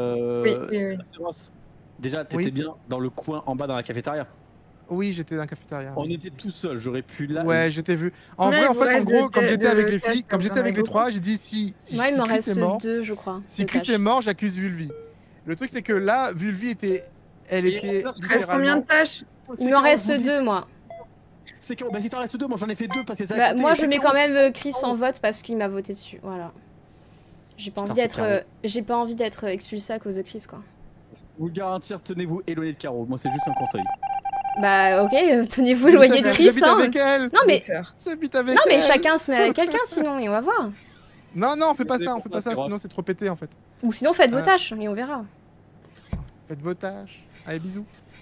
Oui. Déjà, t'étais bien dans le coin en bas dans la cafétéria. Oui, j'étais dans la cafétéria. On était tout seul, j'aurais pu là. Ouais, j'étais vu. En vrai, en gros, comme j'étais avec les filles, comme j'étais avec les trois, j'ai dit si moi, il m'en Chris reste est mort, 2, je crois. Si Chris est mort, j'accuse Vulvi. Le truc, c'est que là, Vulvi était. Elle était. Il reste combien de tâches? Il m'en reste 2, moi. C'est que bah, si t'en restes 2, moi j'en ai fait 2 parce que bah, moi, je mets quand même Chris en vote parce qu'il m'a voté dessus. Voilà. J'ai pas envie d'être expulsé à cause de Chris, quoi. Vous le garantir, tenez-vous éloigné de Caro. Moi, c'est juste un conseil. Bah, ok, tenez-vous éloigné de Chris. J'habite avec elle. Non, mais. J'habite avec non, mais elle. chacun se met avec quelqu'un, sinon, et on va voir. Non, on fait pas ça, sinon c'est trop pété en fait. Ou sinon, faites vos tâches, et on verra. Faites vos tâches. Allez, bisous.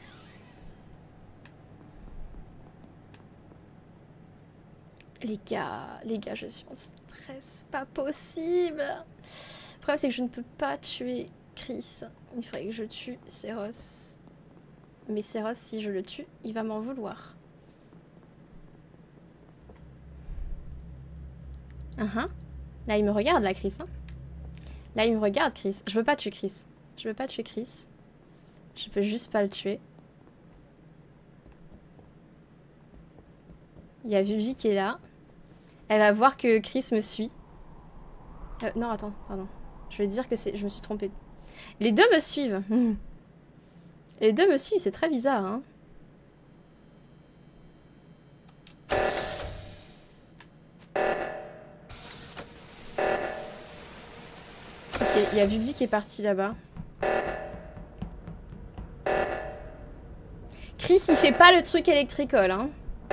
Les gars, je suis en stress. Pas possible. Le problème, c'est que je ne peux pas tuer Chris. Il faudrait que je tue Céros. Mais Céros, si je le tue, il va m'en vouloir. Là, il me regarde, là, Chris. Hein. Là, il me regarde, Chris. Je veux pas tuer Chris. Je veux pas tuer Chris. Je peux juste pas le tuer. Il y a Vulvi qui est là. Elle va voir que Chris me suit. Non, attends, pardon. Je vais dire que c'est... Je me suis trompée. Les deux me suivent. Les deux me suivent, c'est très bizarre, hein. Ok, il y a Vulvi qui est parti là-bas. Chris, il fait pas le truc électricole, hein.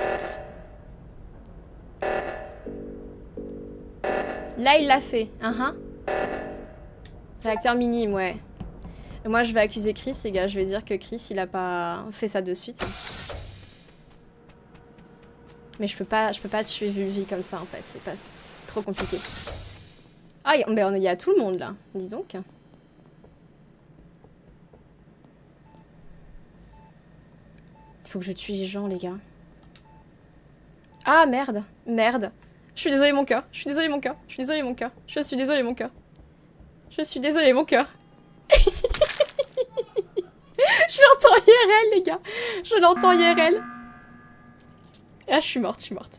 Là, il l'a fait. Réacteur minime, ouais. Et moi, je vais accuser Chris, les gars. Je vais dire que Chris, il a pas fait ça de suite. Mais je peux pas tuer Vulvi comme ça, en fait. C'est trop compliqué. Ah, il y a tout le monde, là. Dis donc. Il faut que je tue les gens, les gars. Ah, merde. Merde. Je suis désolée, mon cœur. Je suis désolée, mon cœur. Je suis désolée, mon cœur. Je suis désolée, mon cœur. Je suis désolée, mon cœur. Je l'entends IRL, les gars. Je l'entends IRL. Ah, je suis morte, je suis morte.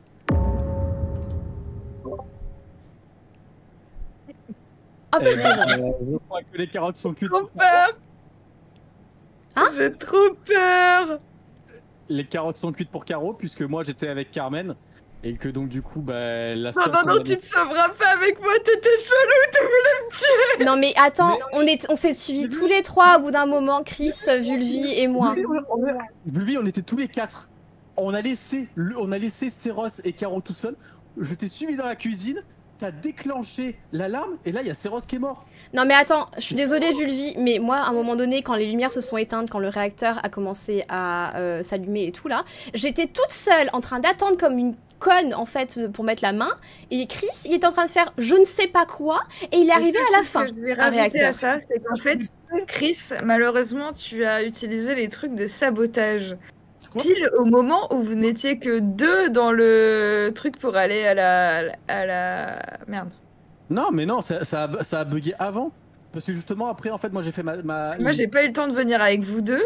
Oh, je crois que les carottes sont cuites. J'ai trop peur. Hein? J'ai trop peur. Les carottes sont cuites pour Caro, puisque moi j'étais avec Carmen. Et que donc du coup, bah, la Non, tu te sauveras pas avec moi, t'étais chelou, tu voulais me tuer. Non mais attends, on s'est suivis tous les trois au bout d'un moment, Chris, Vulvi et moi. Vulvi, on était tous les 4. On a laissé Céros et Caro tout seuls. Je t'ai suivi dans la cuisine. t'as déclenché l'alarme et là il y a Seros qui est mort. Non mais attends, je suis désolée Vulvi, mais moi à un moment donné quand les lumières se sont éteintes, quand le réacteur a commencé à s'allumer et tout là, j'étais toute seule en train d'attendre comme une conne en fait pour mettre la main et Chris il était en train de faire je ne sais pas quoi et il est arrivé à la fin. Je vais rajouter à ça, c'est qu'en fait Chris, malheureusement tu as utilisé les trucs de sabotage. Pile au moment où vous n'étiez que 2 dans le truc pour aller à la... Merde. Non, mais non, ça a bugué avant. Parce que justement, après, en fait, moi j'ai fait Moi j'ai pas eu le temps de venir avec vous deux.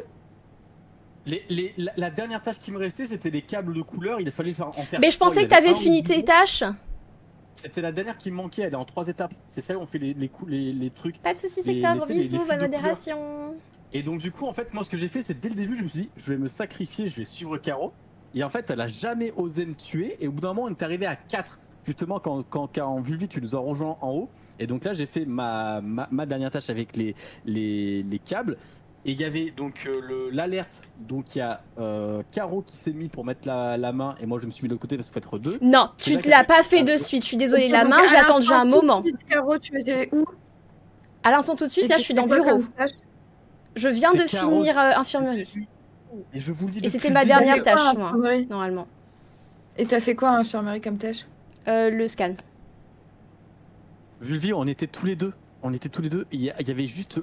La dernière tâche qui me restait, c'était les câbles de couleur. Il fallait en faire. Mais je pensais que t'avais fini tes tâches. C'était la dernière qui me manquait, elle est en 3 étapes. C'est celle où on fait les trucs. Pas de soucis, Secteur, bisous, bonne modération. Et donc du coup en fait moi ce que j'ai fait c'est dès le début je me suis dit je vais me sacrifier, je vais suivre Caro. Et en fait elle a jamais osé me tuer et au bout d'un moment on est arrivé à 4 justement quand en Vulvi tu nous as rejoint en haut. Et donc là j'ai fait ma dernière tâche avec les câbles. Et il y avait donc l'alerte, donc il y a Caro qui s'est mis pour mettre la main et moi je me suis mis de l'autre côté parce qu'il faut être 2. Non, tu ne l'as pas fait de suite, je suis désolée, la main j'ai attendu un moment. Caro, tu étais où? À l'instant tout de suite, là je suis dans le bureau. Je viens de finir infirmerie. Et je vous le dis. Et c'était ma dernière tâche, moi, normalement. Et t'as fait quoi à infirmerie comme tâche? Le scan. Vulvi, on était tous les deux. Il y avait juste.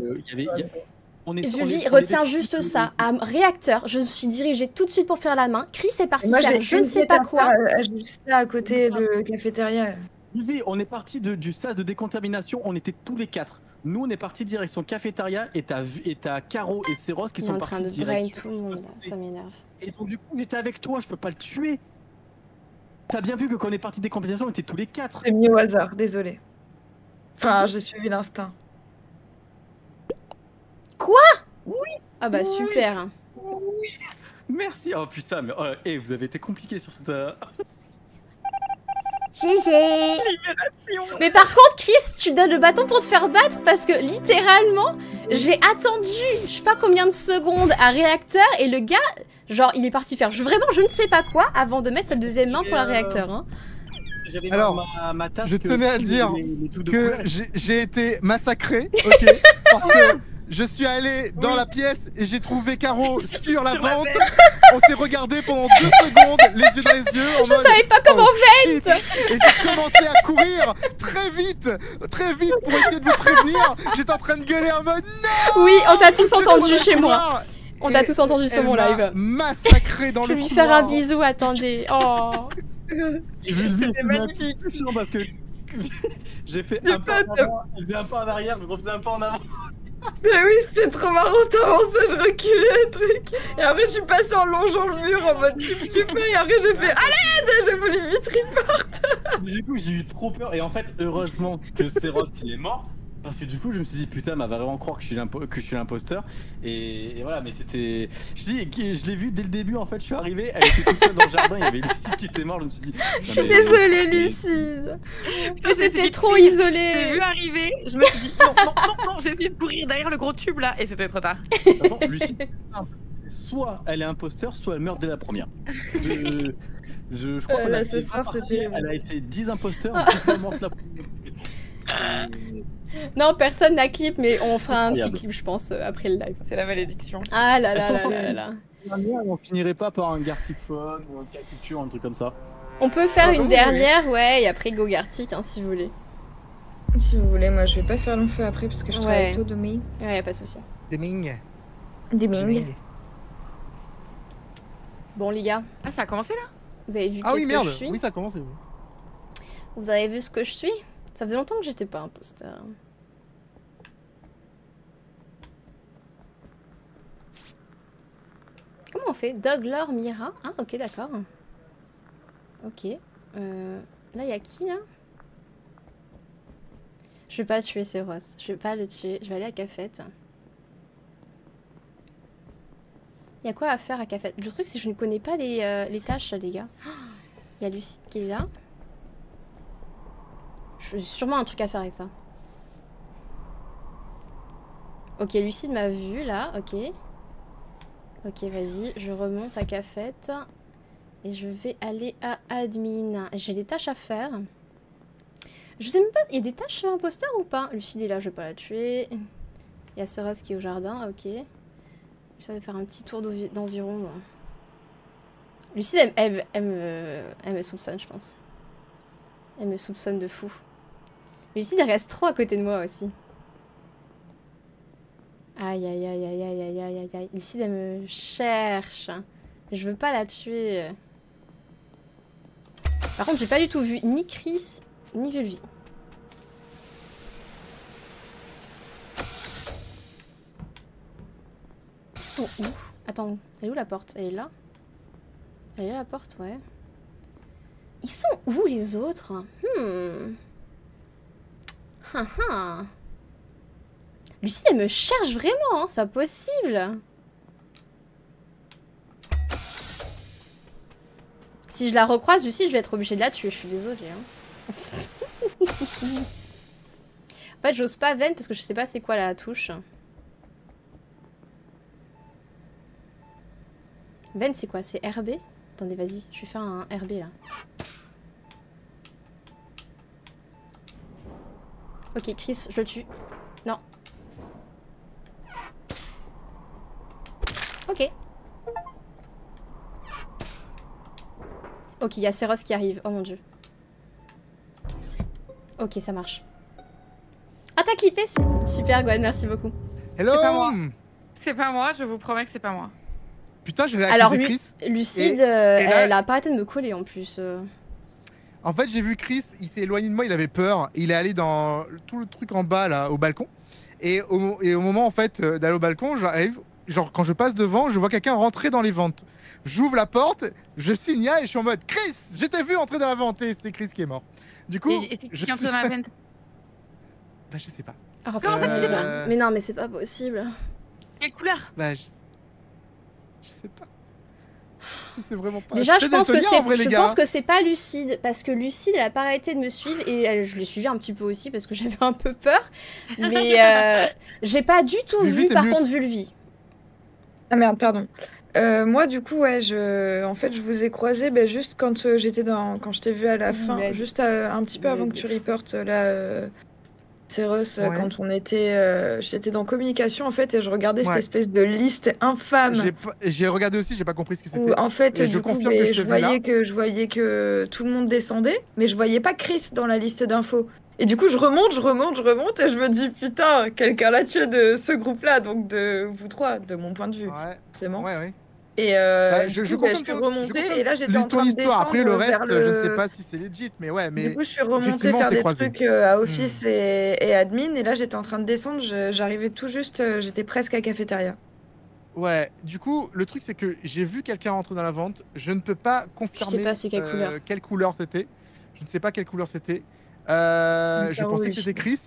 Vulvi, retiens juste ça. À réacteur, je me suis dirigée tout de suite pour faire la main. Chris est parti faire je ne sais pas quoi. Juste là, à côté de cafétéria. Vulvi, on est parti du sas de décontamination. On était tous les 4. Nous, on est parti direction cafétéria et t'as Caro et Seros qui sont partis direction. Tout le monde, ça m'énerve. Et donc du coup, j'étais avec toi, je peux pas le tuer. T'as bien vu que quand on est parti de décontamination, on était tous les 4. J'ai mis au hasard, désolé. Enfin, j'ai suivi l'instinct. Quoi? Oui. Ah bah super. Oui. Merci. Oh putain, mais vous avez été compliqué sur cette. GG. Mais par contre Chris, tu donnes le bâton pour te faire battre parce que littéralement j'ai attendu je sais pas combien de secondes à réacteur et le gars genre il est parti faire vraiment je ne sais pas quoi avant de mettre sa deuxième main pour la réacteur hein. Alors je tenais à dire que j'ai été massacré parce que je suis allé dans la pièce et j'ai trouvé Caro sur la vente. On s'est regardé pendant 2 secondes, les yeux dans les yeux. Je savais pas comment vente. Et j'ai commencé à courir très vite pour essayer de vous prévenir. J'étais en train de gueuler en mode non. Oui, on t'a tous entendu chez moi. On t'a tous entendu sur mon live. Massacré dans le couloir. Je vais lui faire un bisou, attendez. Oh. C'était magnifique. Parce que j'ai fait un pas en avant, il faisait un pas en arrière, je refaisais un pas en avant. Mais oui, c'était trop marrant, t'avançais, je reculais le truc. Et après, je suis passée en longeant le mur en mode tu peux. Et après, j'ai fait à l'aide. J'ai voulu vite repart. Du coup, j'ai eu trop peur. Et en fait, heureusement que Seros il est mort. Parce que du coup, je me suis dit, putain, elle va vraiment croire que je suis l'imposteur. Et voilà, mais c'était. Je l'ai vu dès le début, en fait, je suis arrivé, elle était toute seule dans le jardin, il y avait Lucide qui était morte, je me suis dit. Je suis désolée, Lucide. J'étais trop isolée. J'ai vu arriver, je me suis dit, non, j'ai essayé de courir derrière le gros tube là, et c'était trop tard. De toute façon, Lucide, soit elle est imposteur, soit elle meurt dès la première. Je crois qu'elle a été 10 imposteurs, 10 fois morte la première. Non, personne n'a clip, mais on fera un petit clip, je pense, après le live. C'est la malédiction. Ah là là là là. On finirait pas par un Gartic Phone ou un K-Culture, un truc comme ça. On peut faire une dernière, ouais, et après Go Gartic, hein, si vous voulez. Si vous voulez, moi je vais pas faire long feu après parce que je travaille tôt demain. Ouais, y'a pas de soucis. Demain. Bon, les gars. Ah, ça a commencé là? Vous avez vu que je suis? Oui, ça a commencé, oui. Vous avez vu ce que je suis? Ça faisait longtemps que j'étais pas imposteur. Comment on fait? Doug, Lore, Mira? Ah, ok, d'accord. Ok. Là, y'a qui, là? Je vais pas tuer Seros. Je vais pas le tuer. Je vais aller à Cafette. Y'a quoi à faire à Cafette? Le truc, c'est que je ne connais pas les tâches, les gars. Y'a Lucide qui est là. J'ai sûrement un truc à faire avec ça. Ok, Lucide m'a vu là, ok. Ok, vas-y, je remonte à Cafette. Et je vais aller à Admin. J'ai des tâches à faire. Je sais même pas, il y a des tâches imposteurs ou pas? Lucide est là, je vais pas la tuer. Il y a Seros qui est au jardin, ok. Je vais faire un petit tour d'environ. Lucide, elle me soupçonne, je pense. Elle me soupçonne de fou. Lucide, elle reste trop à côté de moi aussi. Aïe, aïe, aïe, aïe, aïe, aïe, aïe, aïe. Lucide, elle me cherche. Je veux pas la tuer. Par contre, j'ai pas du tout vu ni Chris, ni Vulvi. Ils sont où? Attends, elle est où la porte? Elle est là? Elle est là la porte, ouais. Ils sont où les autres? Lucide, elle me cherche vraiment, hein, c'est pas possible. Si je la recroise, Lucide, je vais être obligée de la tuer, je suis désolée. Hein. En fait, j'ose pas Ven parce que je sais pas c'est quoi la touche. Ven, c'est quoi? C'est RB? Attendez, vas-y, je vais faire un RB là. Ok, Chris, je le tue. Non. Ok. Ok, il y a Seros qui arrive. Oh mon dieu. Ok, ça marche. Ah, t'as clippé? Super, Gwen, merci beaucoup. Hello. C'est pas moi. C'est pas moi, je vous promets que c'est pas moi. Putain, j'ai Alors, accusé Chris. Lucide, là, elle a pas arrêté de me coller en plus. En fait, j'ai vu Chris, il s'est éloigné de moi, il avait peur. Il est allé dans tout le truc en bas, là, au balcon. Et au moment, en fait, d'aller au balcon, j'arrive. Genre, quand je passe devant, je vois quelqu'un rentrer dans les ventes. J'ouvre la porte, je signale et je suis en mode Chris, je t'ai vu entrer dans la vente et c'est Chris qui est mort. Du coup, et c'est qui entre dans la vente? Bah, je sais pas. Oh, mais non, mais c'est pas possible. Quelle couleur? Bah, je sais pas. Je sais vraiment pas. Déjà, je pense que c'est pas Lucide, parce que Lucide, elle a pas arrêté de me suivre, et je l'ai suivi un petit peu aussi, parce que j'avais un peu peur. Mais j'ai pas du tout vu, par contre, Vulvi. Ah merde, pardon. Moi, du coup, ouais, en fait, je vous ai croisé juste quand quand je t'ai vu à la fin, juste un petit peu avant que tu reportes là, Seros, quand on était, j'étais dans communication en fait, et je regardais cette espèce de liste infâme. J'ai regardé aussi, j'ai pas compris ce que c'était. En fait, et je confirme que je voyais que tout le monde descendait, mais je voyais pas Chris dans la liste d'infos. Et du coup, je remonte, et je me dis, putain, quelqu'un l'a tué de ce groupe-là, donc de vous trois, de mon point de vue, forcément. Ouais. Et je suis remontée, et là, j'étais en train de descendre. Après, le reste, je ne sais pas si c'est legit, mais ouais. Mais du coup, je suis remontée faire des trucs à Office et Admin, et là, j'étais en train de descendre, j'arrivais tout juste, j'étais presque à Cafétéria. Ouais, du coup, le truc, c'est que j'ai vu quelqu'un rentrer dans la vente, je ne peux pas confirmer quelle couleur c'était. Je ne sais pas quelle couleur c'était. Je pensais que c'était Chris.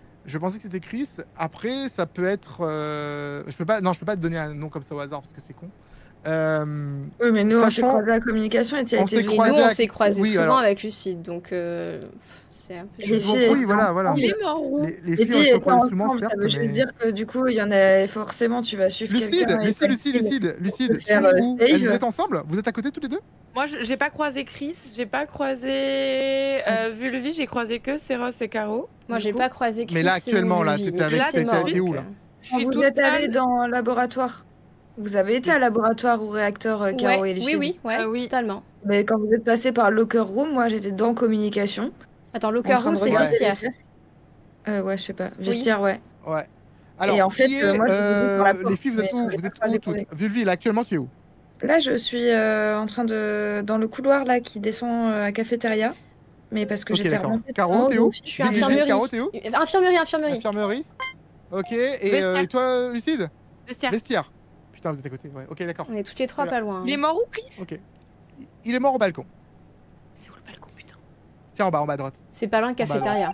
Après, ça peut être. Je peux pas te donner un nom comme ça au hasard parce que c'est con. Oui, mais nous, on s'est croisés à la communication et tu as été Nous, on s'est croisés souvent avec Lucide, donc c'est un peu. Les filles, oui, voilà. Il est mort où? Les filles, on se croise souvent, certes. Je veux dire que du coup, il y en a forcément, tu vas suivre quelqu'un. Lucide. Vous êtes ensemble? Vous êtes à côté tous les deux? Moi, j'ai pas croisé Chris, j'ai pas croisé Vulvi, j'ai croisé que Seros et Caro. Moi, j'ai pas croisé Chris. Mais là, actuellement, là, t'étais où là? Vous êtes allés dans le laboratoire. Vous avez été à laboratoire ou réacteur, Caro et Lucide? Oui, totalement. Mais quand vous êtes passé par Locker Room, moi j'étais dans communication. Attends, Locker Room, c'est vestiaire. Ouais, je sais pas. Vestiaire, ouais. Ouais. Alors, et en fait, moi, les filles, vous êtes où toutes? Vulvi, là, actuellement, tu es où? Là, je suis en train de... dans le couloir là qui descend à Cafétéria. Mais parce que j'étais remontée. Caro, t'es où? Je suis infirmerie. Caro, t'es où? Infirmerie. Ok, et toi, Lucide? Vestiaire. Putain, vous êtes à côté, ouais. Ok, d'accord. On est toutes les trois pas loin. Il est mort où, Chris? Ok. Il est mort au balcon. C'est où le balcon, putain? C'est en bas à droite. C'est pas loin de Cafétéria.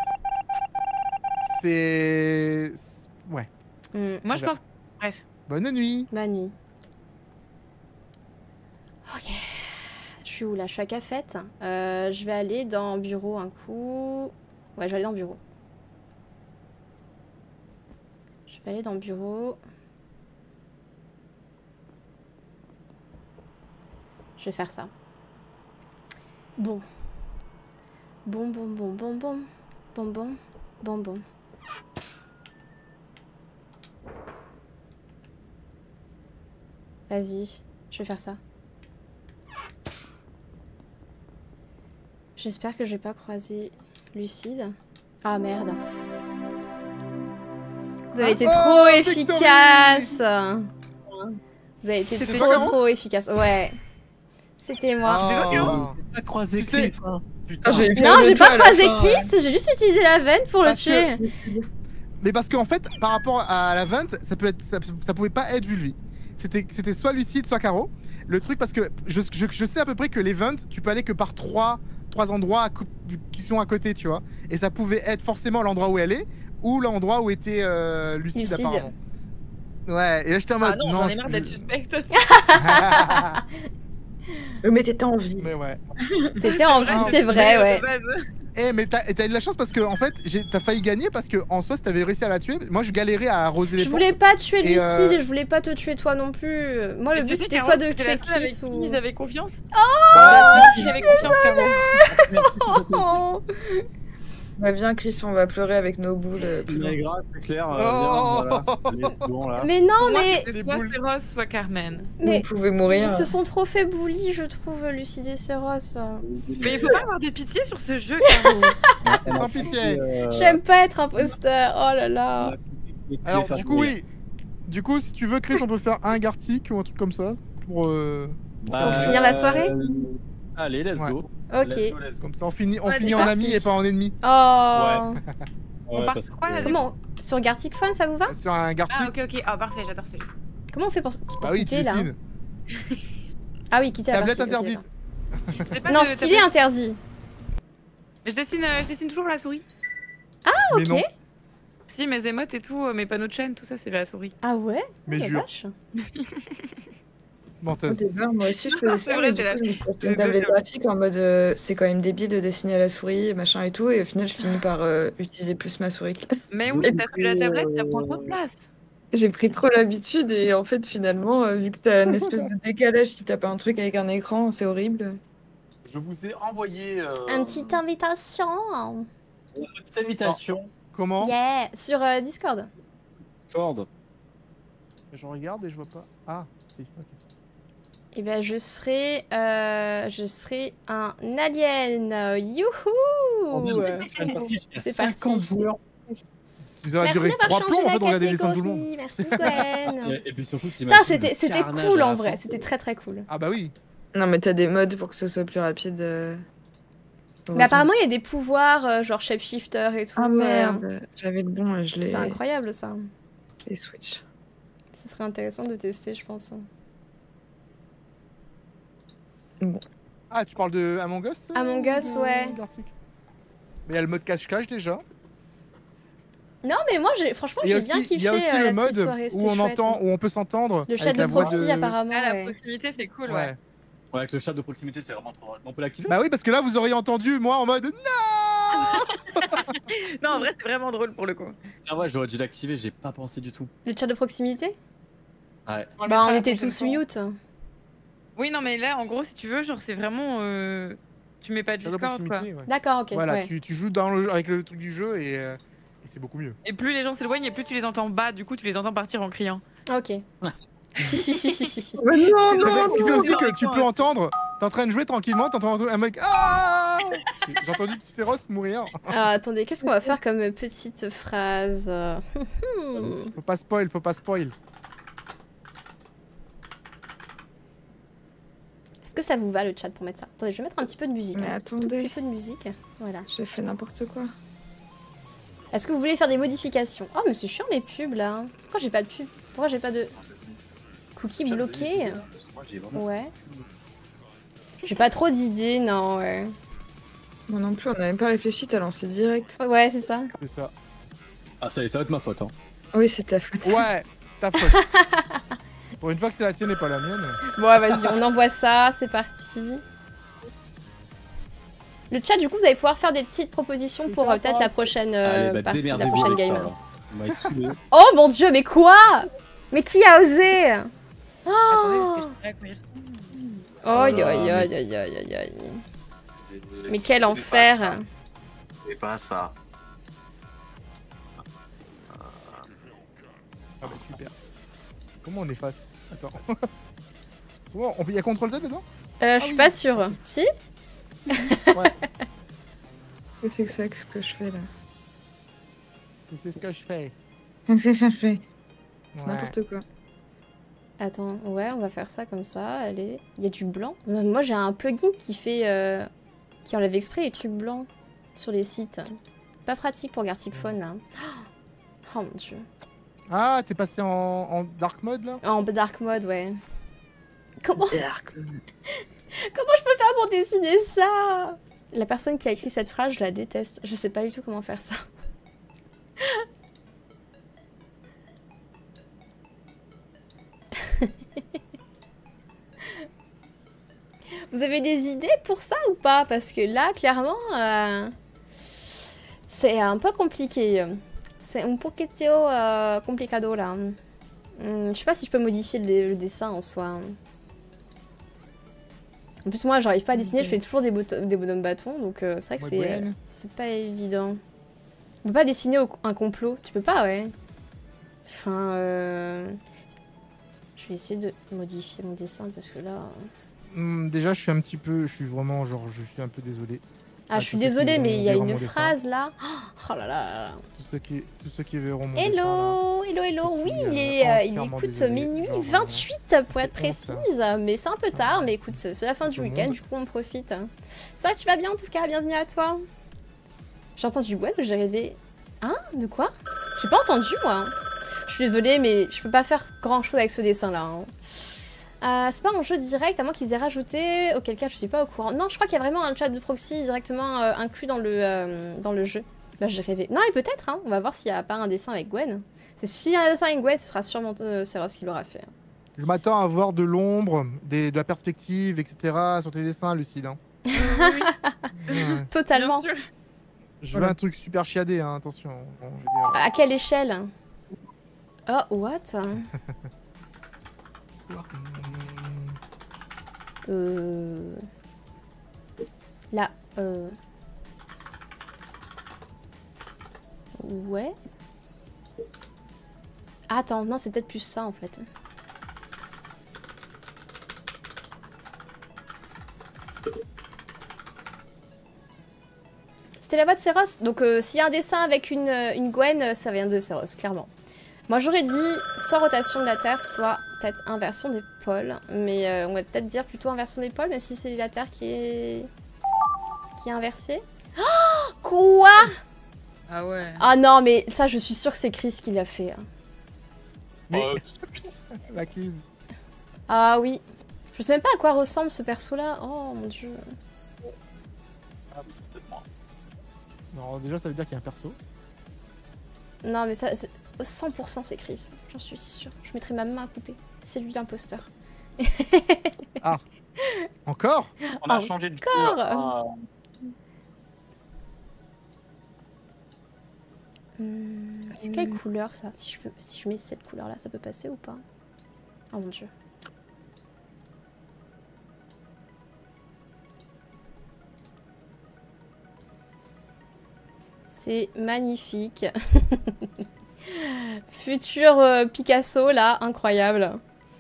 C'est... Ouais. Moi, je pense... Bref. Bonne nuit. Bonne nuit. Ok. Je suis où là? Je suis à Cafette. Je vais aller dans bureau un coup. Ouais, je vais aller dans bureau. Je vais aller dans bureau. Je vais faire ça. Bon. Bon. Bonbon. Bonbon. Vas-y, je vais faire ça. J'espère que je vais pas croiser Lucide. Ah merde. Vous avez été trop efficace. Vous avez été trop efficace. Ouais. C'était moi. J'ai pas croisé Chris. Non, j'ai pas croisé Chris, j'ai juste utilisé la vente pour le tuer. Mais parce qu'en fait, par rapport à la vente, ça pouvait pas être Vulvi. C'était soit Lucide, soit Caro. Le truc, parce que je sais à peu près que les ventes, tu peux aller que par trois endroits qui sont à côté, tu vois. Et ça pouvait être forcément l'endroit où elle est, ou l'endroit où était Lucide, apparemment. Ouais, et là j'étais en mode. Ah non, j'en ai marre d'être suspecte. Mais t'étais en vie. Mais ouais. T'étais en vie, c'est vrai, ouais. Eh, mais t'as eu de la chance parce que, en fait, t'as failli gagner parce que, en soi, si t'avais réussi à la tuer, moi je galérais à arroser les Je voulais pas tuer Lucide et je voulais pas te tuer toi non plus. Moi, le but c'était soit de tuer Chris ou. Ils avaient confiance. Oh, j'avais confiance, Caro. Va bien, Chris, on va pleurer avec nos boules. Mais grave, c'est clair. Mais non, mais. C'est soit Seros, soit Carmen. Mais vous pouvez mourir. Ils se sont trop fait bully, je trouve, Lucide et Seros. Mais il faut pas avoir de pitié sur ce jeu, Caro. Sans pitié. J'aime pas être imposteur. Oh là là. Alors, du coup, oui. Du coup, si tu veux, Chris, on peut faire un Gartic ou un truc comme ça pour finir la soirée. Allez, let's go. Ok. Comme ça, on finit en ami et pas en ennemi. Oh. Ouais. On part sur quoi là? Comment? Sur Gartic Fun, ça vous va? Sur un Gartic. Ah, ok. Ah, parfait, j'adore ce jeu. Comment on fait pour oui, quitter là? Ah oui, quitter la tablette partie. interdite. Non, stylet interdit. Je dessine toujours la souris. Ah, ok. Mais non. Si, mes émotes et tout, mes panneaux de chaîne, tout ça, c'est la souris. Ah ouais? Mais jure. Menteuse. Au départ, moi aussi je faisais ça, vrai, mais du coup, je me suis acheté une tablette graphique en mode c'est quand même débile de dessiner à la souris et machin et tout, et au final je finis par utiliser plus ma souris que Mais oui, parce que la tablette, ça prend trop de place. J'ai pris trop l'habitude et en fait finalement, vu que t'as une espèce de décalage si t'as pas un truc avec un écran, c'est horrible. Je vous ai envoyé une petite invitation. Une petite invitation. Comment? Yeah, sur Discord. Discord. Je regarde et je vois pas. Ah, si, ok. Et ben je serai un alien. Youhou! C'est parti. joueurs. Ça va Merci durer d'avoir 3 plombs changé en fait, de la regarder les dessins de tout le monde. catégorie. Merci Gwen. Et puis surtout, C'était cool en vrai. C'était très très cool. Ah bah oui. Non mais t'as des modes pour que ce soit plus rapide. Mais apparemment il y a des pouvoirs genre shapeshifter et tout. Ah merde, j'avais le bon, je l'ai. C'est incroyable ça. Les switch. Ce serait intéressant de tester, je pense. Bon. Ah, tu parles de Among Us? Among Us, ouais. Mais il y a le mode cache-cache déjà. Non, mais moi, franchement, j'ai bien kiffé il y a aussi la le mode soirée, où on entend, où on peut s'entendre. Le chat de proxy, apparemment. Ah, la proximité, c'est cool, ouais. Ouais, avec le chat de proximité, c'est vraiment trop drôle. On peut l'activer? Bah oui, parce que là, vous auriez entendu moi en mode non. Non, en vrai, c'est vraiment drôle pour le coup. Ah ouais, j'aurais dû l'activer, j'ai pas pensé du tout. Le chat de proximité? Ouais. Bah, on était tous mute. Oui, non, mais là, en gros, si tu veux, genre, c'est vraiment. Tu mets pas Discord, quoi. Ouais. D'accord, ok. Voilà, ouais. tu joues avec le truc du jeu et c'est beaucoup mieux. Et plus les gens s'éloignent et plus tu les entends bas, du coup, tu les entends partir en criant. Ok. Si. Mais non, Ce qui fait aussi que tu peux entendre, t'es en train de jouer tranquillement, t'entends un mec. Ah, j'ai entendu Tisseros mourir. Alors attendez, qu'est-ce qu'on va faire comme petite phrase? Faut pas spoil, faut pas spoil. Est-ce que ça vous va le chat pour mettre ça? Attendez, je vais mettre un petit peu de musique. Mais un attendez. tout petit peu de musique. Voilà. J'ai fait n'importe quoi. Est-ce que vous voulez faire des modifications? Oh, mais c'est chiant les pubs là. Pourquoi j'ai pas de pub? Pourquoi j'ai pas de cookies bloqués? Ouais. J'ai pas trop d'idées, non, ouais. Moi non plus, on n'a même pas réfléchi, t'as lancé direct. Ouais, c'est ça. C'est ça. Ah, ça va être ma faute, hein. Oui, c'est ta faute. Ouais, c'est ta faute. Pour une fois que c'est la tienne et pas la mienne. Bon, vas-y, on envoie ça, c'est parti. Le chat, du coup, vous allez pouvoir faire des petites propositions pour peut-être la prochaine partie, la prochaine game. Oh mon dieu, mais quoi? Mais qui a osé? Oh, aïe aïe aïe aïe aïe aïe. Mais quel enfer. C'est pas ça. Ah bah super. Comment on efface? Attends. Comment il y a CTRL Z dedans? Je suis pas sûre. Si? Ouais. C'est ça ce que je fais là. C'est ce que je fais. C'est ça que je fais. C'est Ouais. n'importe quoi. Attends, ouais, on va faire ça comme ça, allez. Il y a du blanc. Moi, j'ai un plugin qui fait... qui enlève exprès les trucs blancs sur les sites. Pas pratique pour Gartic Phone, là. Oh mon dieu. Ah, t'es passé en dark mode, là? En dark mode, ouais. Comment... Dark. Comment je peux faire pour dessiner ça? La personne qui a écrit cette phrase, je la déteste. Je sais pas du tout comment faire ça. Vous avez des idées pour ça ou pas? Parce que là, clairement, c'est un peu compliqué. C'est un poquito complicado là. Je sais pas si je peux modifier le dessin en soi. En plus, moi, j'arrive pas à dessiner, je fais toujours des bonhommes bâtons, donc c'est vrai que c'est pas évident. On peut pas dessiner un complot, tu peux pas, ouais. Enfin, je vais essayer de modifier mon dessin parce que là... Déjà, je suis vraiment, genre, je suis un peu désolé. Ah, je suis désolée, mais il y a une phrase là. Oh là là. Tous ceux qui verront mon hello, dessin, hello, hello. Oui, il écoute désolé. minuit Genre, 28 pour être c'est précise. Mais c'est un peu tard, mais écoute, c'est la fin du week-end, du coup on profite. C'est vrai que tu vas bien en tout cas, bienvenue à toi. J'ai entendu ouais, j'ai rêvé. Hein? De quoi? J'ai pas entendu moi. Je suis désolée, mais je peux pas faire grand chose avec ce dessin là. C'est pas un jeu direct, à moins qu'ils aient rajouté, auquel cas je suis pas au courant. Non, je crois qu'il y a vraiment un chat de proxy directement inclus dans le jeu. Bah j'ai rêvé. Non, et peut-être, hein, on va voir s'il y a pas un dessin avec Gwen. S'il y a un dessin avec Gwen, ce sera sûrement Seros qui l'aura fait. Je m'attends à voir de l'ombre, de la perspective, etc. sur tes dessins, Lucide. Hein. Ouais. Totalement. Je veux un truc super chiadé, hein, attention. Bon, je veux dire... À quelle échelle? Oh, what? Là, ouais. Attends, non, c'est peut-être plus ça en fait. C'était la voix de Seros, donc s'il y a un dessin avec une Gwen, ça vient de Seros, clairement. Moi j'aurais dit soit rotation de la Terre, soit peut-être inversion des pôles. Mais on va peut-être dire plutôt inversion des pôles, même si c'est la Terre qui est inversée. Oh, quoi? Ah ouais. Ah non, mais ça je suis sûre que c'est Chris qui l'a fait. Mais... L'accuse. Ah oui. Je sais même pas à quoi ressemble ce perso-là. Oh mon dieu. Ah, c'est peut-être moi. Non, déjà ça veut dire qu'il y a un perso. Non mais ça... 100% c'est Chris, j'en suis sûre. Je mettrai ma main à couper. C'est lui l'imposteur. Ah. Encore? On a changé de Encore. C'est quelle couleur ça? Si je mets cette couleur là, ça peut passer ou pas? Oh mon dieu. C'est magnifique. Futur Picasso là, incroyable.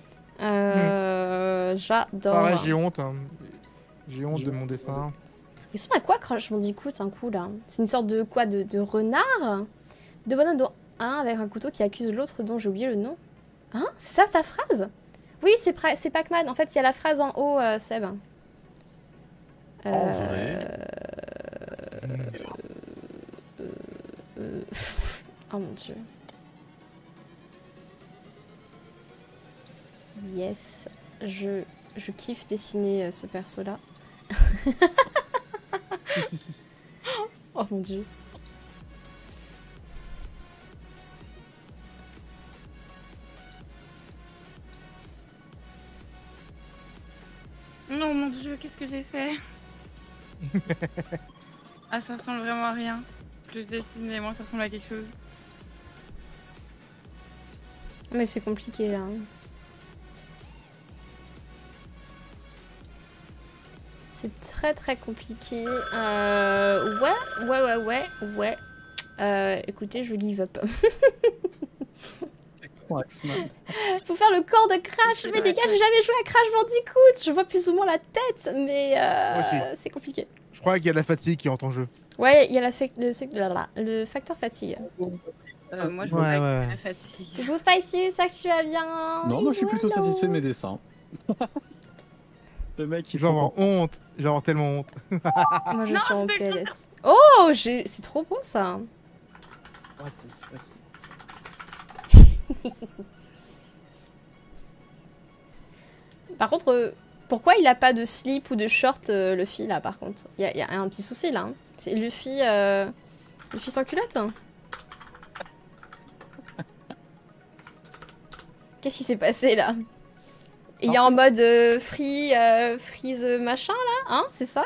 J'adore. Pareil, j'ai honte. Hein. J'ai honte de mon dessin. Ils sont à quoi Crash Bandicoot un coup là? C'est une sorte de quoi? De renard? De bonhomme dont un avec un couteau qui accuse l'autre dont j'ai oublié le nom. Hein? C'est ça ta phrase? Oui, c'est Pac-Man. En fait, il y a la phrase en haut, Seb. Oh mon dieu. Yes. Je kiffe dessiner ce perso-là. Oh mon dieu. Non, mon dieu, qu'est-ce que j'ai fait? Ah, ça ressemble vraiment à rien. Plus je dessine et moins ça ressemble à quelque chose. Mais c'est compliqué là. C'est très très compliqué. Ouais. Écoutez, je give up. Faut faire le corps de Crash. Mais les gars, j'ai jamais joué à Crash Bandicoot. Je vois plus ou moins la tête, mais c'est compliqué. Je crois qu'il y a de la fatigue qui entre en jeu. Ouais, il y a le facteur fatigue. Moi, je vois la fatigue. Coucou Spicy, ça que tu vas bien? Non, moi je suis plutôt satisfait de mes dessins. Le mec, il vais avoir honte. Je vais avoir tellement honte. Moi je suis en PLS. Oh, c'est trop beau ça. What the fuck? Par contre, pourquoi il a pas de slip ou de short, Luffy là par contre? Il y a un petit souci là. Hein. C'est Luffy sans culotte. Qu'est-ce qui s'est passé là? Il est en mode freeze machin là, hein? C'est ça?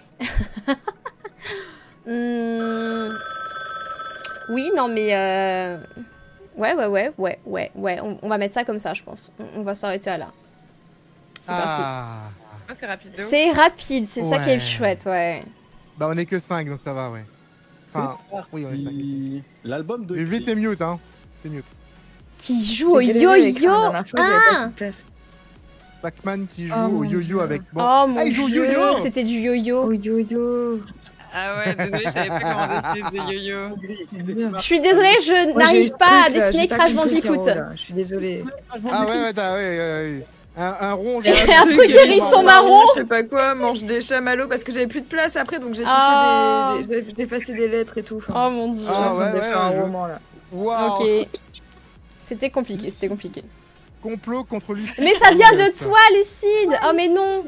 Oui, non mais ouais, on va mettre ça comme ça je pense. On va s'arrêter à là. C'est parti. Oh, c'est rapide. C'est rapide, c'est ça qui est chouette, ouais. Bah on est que 5 donc ça va, ouais. Enfin, oui, on est 5. L'album de... Vite, t'es mute, hein. T'es mute. Qui joue au yo-yo. Ah, Pac-Man qui joue au yo-yo avec... Bon. Oh mon dieu, c'était du yo-yo. Au yo-yo. Ah ouais, désolé, je savais pas comment dessiner des yo-yo. Je suis désolée, je n'arrive pas à dessiner Crash Bandicoot. Je suis désolée. Ah ouais. Un rond. Un truc hérisson marron. Je sais pas quoi, mange des chamallows parce que j'avais plus de place après donc j'ai effacé des lettres et tout. Oh mon dieu. J'ai en train de faire un roman là. Wow. Ok. C'était compliqué, c'était compliqué. Complot contre Lucide. Mais ça vient de toi, Lucide. Oh mais non.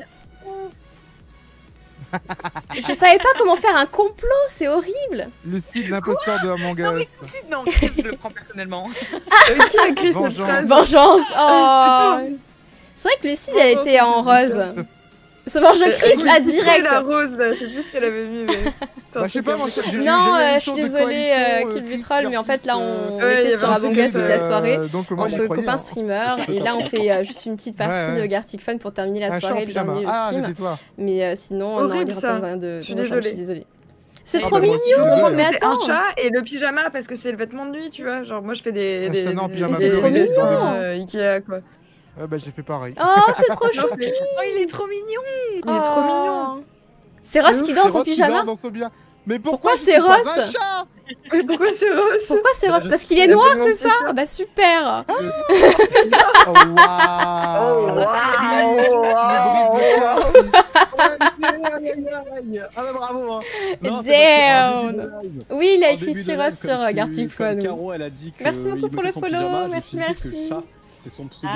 Je savais pas comment faire un complot, c'est horrible. Lucide, l'imposteur de Among Us. Non, Chris, je le prends personnellement. Vengeance. Oh. C'est vrai que Lucide, elle était en rose. Se mange de Chris à direct. La rose là, c'est plus ce qu'elle avait vu. Mais... Bah, je sais pas, moi, non, je suis désolée, Kill Vitrol, mais en fait là on était sur Among Us toute la soirée entre copains streamers et là on fait juste une petite partie de Gartic Fun pour terminer la soirée et terminer le stream. Mais sinon, on n'aurait pas besoin de. Je suis désolée. C'est trop mignon, mais attends. Un chat et le pyjama parce que c'est le vêtement de nuit, tu vois. Genre moi je fais des c'est trop mignon. Ikea quoi. Ouais, bah j'ai fait pareil. Oh, c'est trop chou. Oh, il est trop mignon. Il est trop mignon. C'est Ross qui dort dans son pyjama. Mais pourquoi c'est Ross? Pourquoi c'est Ross? Pourquoi c'est Ross? Parce qu'il est noir, c'est ça? Bah super. Oh waouh. Ah bah bravo. Damn. Oui, il a écrit si Ross sur Gartic Fun. Merci beaucoup pour le follow. Merci. C'est son pseudo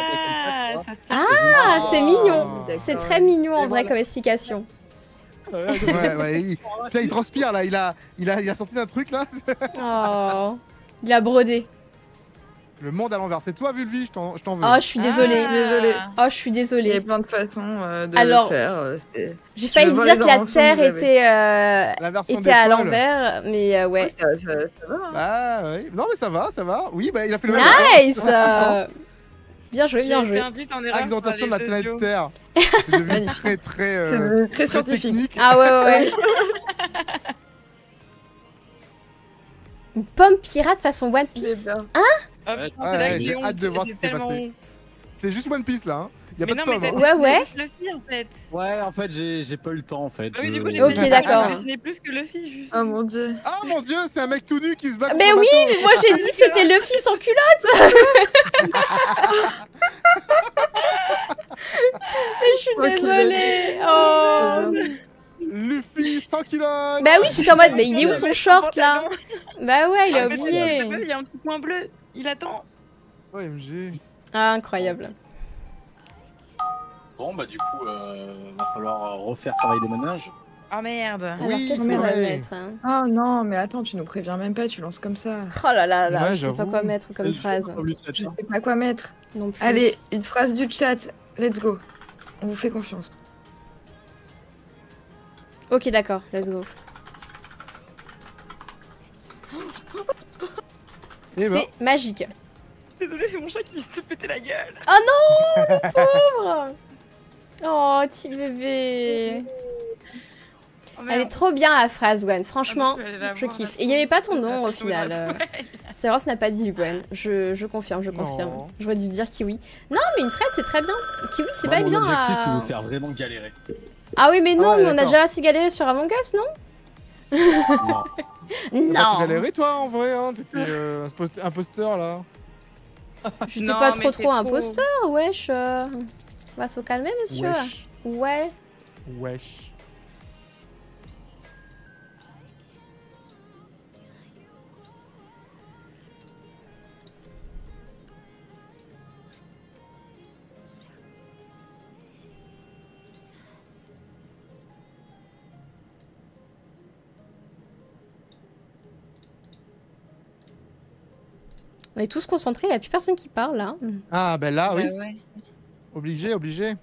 c'est mignon. C'est très mignon en vrai comme explication. Ouais, il transpire là, il a sorti un truc là. Oh, il a brodé. Le monde à l'envers, c'est toi Vulvi, je t'en veux. Oh, je suis désolée. Oh, je suis désolée. Il y a plein de façons de le faire. J'ai failli dire que la Terre était à l'envers, mais ouais. Ça va. Bah ouais. Non mais ça va. Oui, bah il a fait le même. Nice. Bien joué, bien joué. Accentuation de la planète Terre. C'est devenu très scientifique. Technique. Ah ouais. Une pomme pirate façon One Piece. Hein? J'ai hâte de voir ce qui s'est passé. C'est juste One Piece là. Hein. Y a pas de pomme. Ouais. Luffy en fait. Ouais, en fait, j'ai pas eu le temps en fait. Oui, du coup, j'ai d'accord. dessiné plus que Luffy juste. Oh mon dieu. Oh mon dieu, c'est un mec tout nu qui se bat. Mais oui, mais moi j'ai dit que c'était Luffy sans culotte. Mais je suis désolée. Oh. Luffy sans culotte. Bah oui, j'étais en mode, mais il est où son short là? Bah ouais, il a oublié. Il y a un petit point bleu, il attend. OMG. Ah, incroyable. Bon bah du coup, va falloir refaire travail des ménages. Oh merde. Alors qu'est-ce qu'on va mettre hein? Oh non, mais attends, tu nous préviens même pas, tu lances comme ça. Oh là là, je sais pas quoi mettre comme phrase. Je sais pas quoi mettre. Non plus. Allez, une phrase du chat, let's go. On vous fait confiance. Ok, d'accord, let's go. C'est magique. Désolée, c'est mon chat qui vient de se péter la gueule. Oh non, le pauvre. Oh, petit bébé. Oh, Elle est trop bien la phrase, Gwen. Franchement, je kiffe. Et il n'y avait pas ton nom au final. C'est vrai, ça n'a pas dit Gwen. Je confirme, je confirme. J'aurais dû dire kiwi. Non, mais une fraise, c'est très bien. Kiwi, c'est pas bien. Mon objectif, c'est de vous faire vraiment galérer. Ah oui, mais non, mais on a déjà assez galéré sur Among Us, non? Non. Non. T'as galéré toi en vrai, hein? T'étais imposteur là. J'étais pas trop imposteur, wesh. On va se calmer, monsieur. Ouais. Wesh. On est tous concentrés, il n'y a plus personne qui parle là. Ah ben là, oui. Ouais. Obligé, obligé.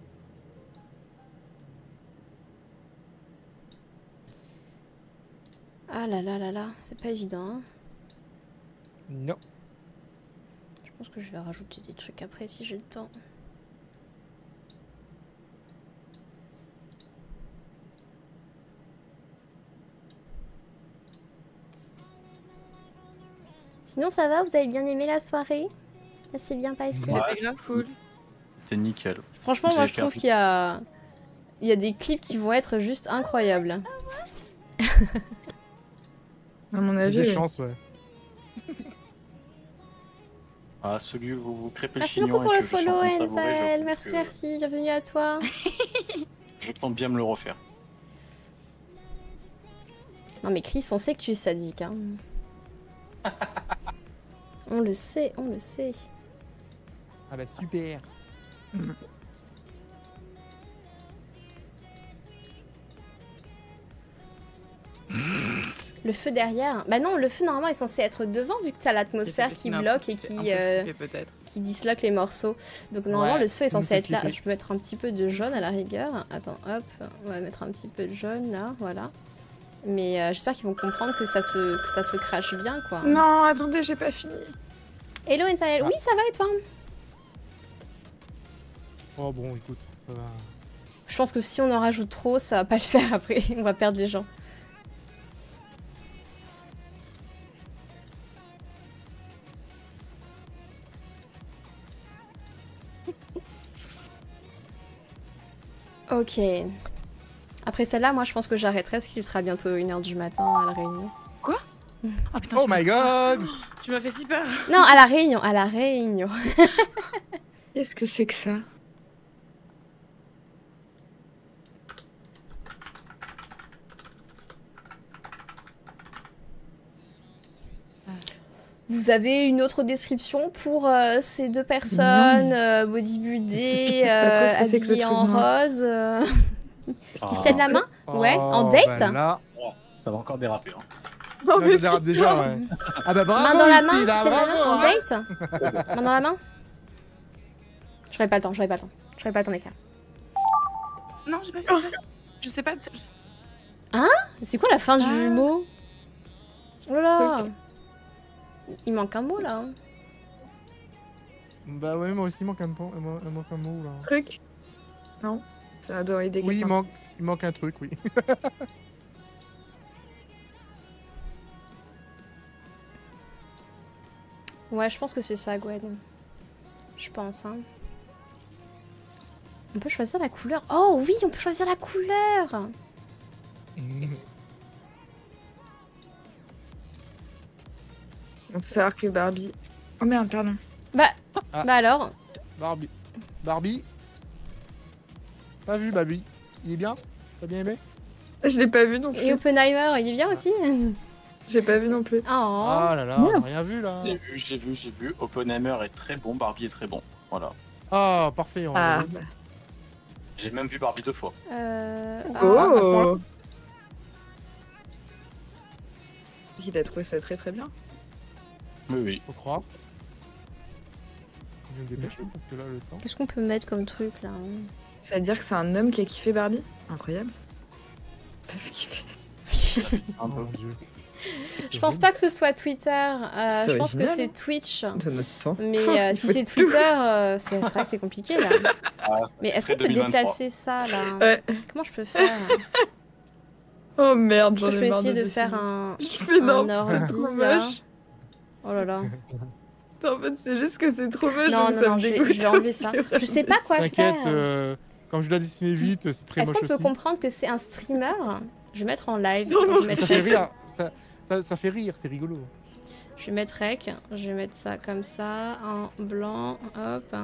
Ah là là là là, c'est pas évident. Hein. Non. Je pense que je vais rajouter des trucs après si j'ai le temps. Sinon ça va, vous avez bien aimé la soirée? Ça s'est bien passé? C'était grave cool. C'était nickel. Franchement, moi je trouve qu'il y a des clips qui vont être juste incroyables. À mon avis, Des chances, ouais. Ah, celui où vous crêpez le Merci chignon beaucoup pour et le que je suis en follow, train de savourer, Enzael. j'avoue Merci, que merci. Bienvenue à toi. Je tente bien me le refaire. Non mais Chris, on sait que tu es sadique. Hein. On le sait, on le sait. Ah bah super. Le feu derrière. Bah non, le feu normalement est censé être devant vu que t'as l'atmosphère qui bloque et qui disloque les morceaux. Donc normalement le feu est censé être là. Je peux mettre un petit peu de jaune à la rigueur. Attends, hop, on va mettre un petit peu de jaune là, voilà. Mais j'espère qu'ils vont comprendre que ça se crache bien quoi. Non, attendez, j'ai pas fini. Hello Enzael, oui ça va et toi? Oh bon, écoute, ça va. Je pense que si on en rajoute trop, ça va pas le faire après. On va perdre les gens. Ok. Après celle-là, moi je pense que j'arrêterai parce qu'il sera bientôt 1h du matin à la réunion. Quoi? Oh, putain, oh my god! Tu m'as fait si peur. Non, à la réunion, à la réunion. Qu'est-ce que c'est que ça? Vous avez une autre description pour ces deux personnes bodybuildées, habillées en rose Qui tiennent la main? Ouais, en date bah là... Oh, ça va encore déraper. Hein. Là, ça dérape déjà, ouais. Ah bah bravo, main dans la Lucie, main, là, c'est la bravo, main en hein. date? Main dans la main? J'aurais pas le temps, j'aurais pas le temps. J'aurais pas le temps d'écrire. Non, j'ai pas fait ça. Je sais pas. Hein? C'est quoi la fin du mot? Oh là là! Il manque un mot là. Bah ouais, moi aussi, il manque un mot là. Truc? Non, ça doit aider Oui, quelqu'un. il manque un truc, oui. Ouais, je pense que c'est ça, Gwen. Je pense, hein. On peut choisir la couleur. Oh oui, on peut choisir la couleur. Il faut savoir que Barbie... Oh merde, pardon. Bah alors. Barbie. Pas vu, Barbie. Il est bien? T'as bien aimé? Je l'ai pas vu non plus. Et Oppenheimer, il est bien aussi? J'ai pas vu non plus. Oh là là, on a rien vu là. J'ai vu. Oppenheimer est très bon, Barbie est très bon. Voilà. Oh, parfait. J'ai même vu Barbie 2 fois. Oh. Il a trouvé ça très très bien. Oui. Faut croire. Je vais me dépêcher parce que là, le temps... Qu'est-ce qu'on peut mettre comme truc là? Ça veut dire que c'est un homme qui a kiffé Barbie? Incroyable. Oh mon Dieu. Je pense pas que ce soit Twitter, je pense que c'est Twitch. De notre temps. Mais si c'est Twitter, c'est vrai que c'est compliqué là. Mais est-ce qu'on peut déplacer ça là? Ouais. Comment je peux faire? Oh merde, j'en ai Je marre. peux essayer de faire un. Je fais non, ordi, c'est trop là. moche. Oh là là. En fait, c'est juste que c'est trop moche, Non, donc non, ça non, me je dégoûte. vais enlever ça. Je sais pas quoi T'inquiète, faire. quand je dois dessiner vite, c'est très Est-ce moche qu'on peut aussi. comprendre que c'est un streamer? Je vais mettre en live. Non, non, Je vais Ça mettre fait rire, ça fait rire, c'est rigolo. Je vais mettre rec, je vais mettre ça comme ça, en blanc, hop.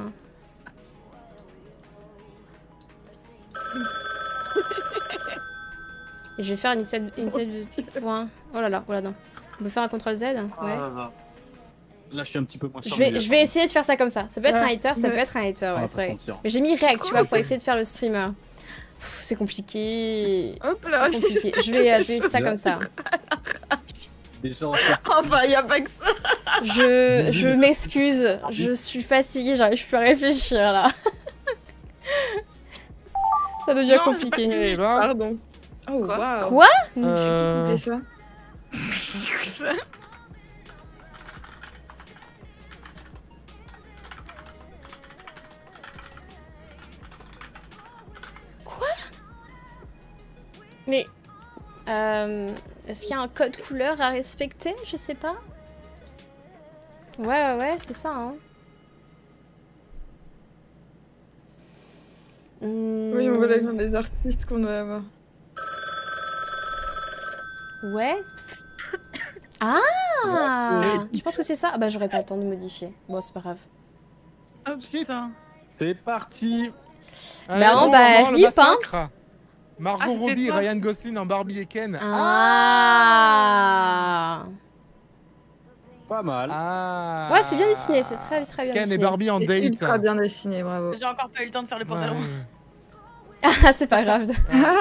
Et je vais faire une liste de points. Oh là là, non. On peut faire un CTRL Z? Ouais. Là, je suis un petit peu moins sûr. Je vais essayer de faire ça comme ça. Ça peut être un hater, ça Ouais. peut être un hater, ouais, va c'est pas se vrai. mentir. Mais j'ai mis rec, tu vois, pour essayer de faire le streamer. C'est compliqué. Hop là. C'est compliqué. Je vais essayer ça comme ça. Déjà, Enfin, y a pas que ça. Je m'excuse, je suis fatiguée, j'arrive plus à réfléchir là. Ça devient Non, compliqué. Eh ben, Pardon. Oh, Quoi waouh. Quoi euh, Fais ça. Mais est-ce qu'il y a un code couleur à respecter? Je sais pas. Ouais, c'est ça. Hein. Oui, on voit la fin des artistes qu'on doit avoir. Ouais. Ah Tu penses que c'est ça? Ah bah j'aurais pas le temps de modifier. Bon, c'est pas grave. Oh putain. c'est parti. Bah, bon, bah, le rip, massacre. Margot Ah, c'était Robbie, toi. Ryan Gosling en Barbie et Ken. Ah Pas mal. Ah. Ouais, c'est bien dessiné, c'est très très bien Ken dessiné. et Barbie en C'est date. ultra bien dessiné, bravo. J'ai encore pas eu le temps de faire le pantalon. Ouais. Ah, c'est pas grave.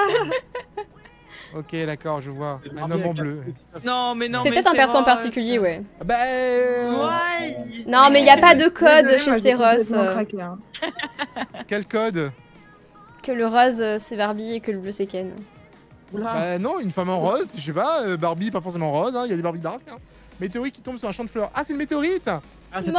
Ok, d'accord, je vois. C'est Un Barbie homme en avec bleu. Non, mais non. C'est mais peut-être un perso en Ross. particulier, ouais. Bah. Ouais. Non, mais il n'y a pas de code Désolée, chez moi, ces j'ai Ross. complètement craqué, hein. Quel code? Que le rose c'est Barbie et que le bleu c'est Ken. Bah non, une femme en rose, je sais pas. Barbie, pas forcément rose, hein, il y a des Barbie dark. Hein. Météorite qui tombe sur un champ de fleurs. Ah, c'est une météorite! Ah, c'était une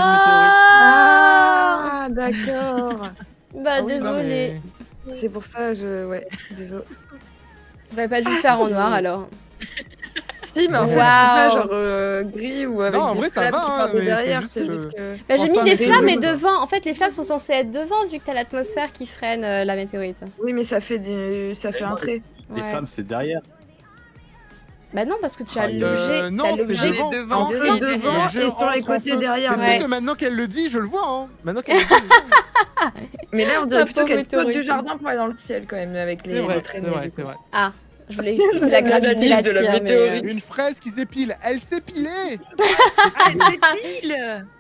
Ah, Ah, d'accord. bah Ah oui, non, désolé. mais- C'est pour ça, ouais, désolé. J'aurais pas dû le faire en noir alors. Si, mais en fait, Waouh. c'est pas genre gris ou avec Non, en des vrai, ça flammes va, qui hein, partent de mais derrière. c'est C'est juste juste que... Bah, j'ai mis Franchement, des mais flammes et désolé. devant. En fait, les flammes sont censées être devant vu que t'as l'atmosphère qui freine la météorite. Oui, mais ça fait un trait. Les Ouais. femmes, c'est derrière. Bah non, parce que tu as l'objet. non, t'as c'est l'objet devant. devant. Entre devant. devant L'objet et sur les rentre en côtés feu. derrière. C'est Ouais. sûr que maintenant qu'elle le dit, je le vois. Hein. Maintenant qu'elle le dit, je le vois. Mais là, on La dirait plutôt pauvre qu'elle saute météorite. du jardin pour aller dans le ciel quand même, avec C'est les vrai, traînées. c'est vrai, du coup. c'est vrai. Ah, je voulais que la gravité L'analyse de la l'attire, mais. météorite. Une fraise qui s'épile, elle s'est pilée. Ah, c'est pile.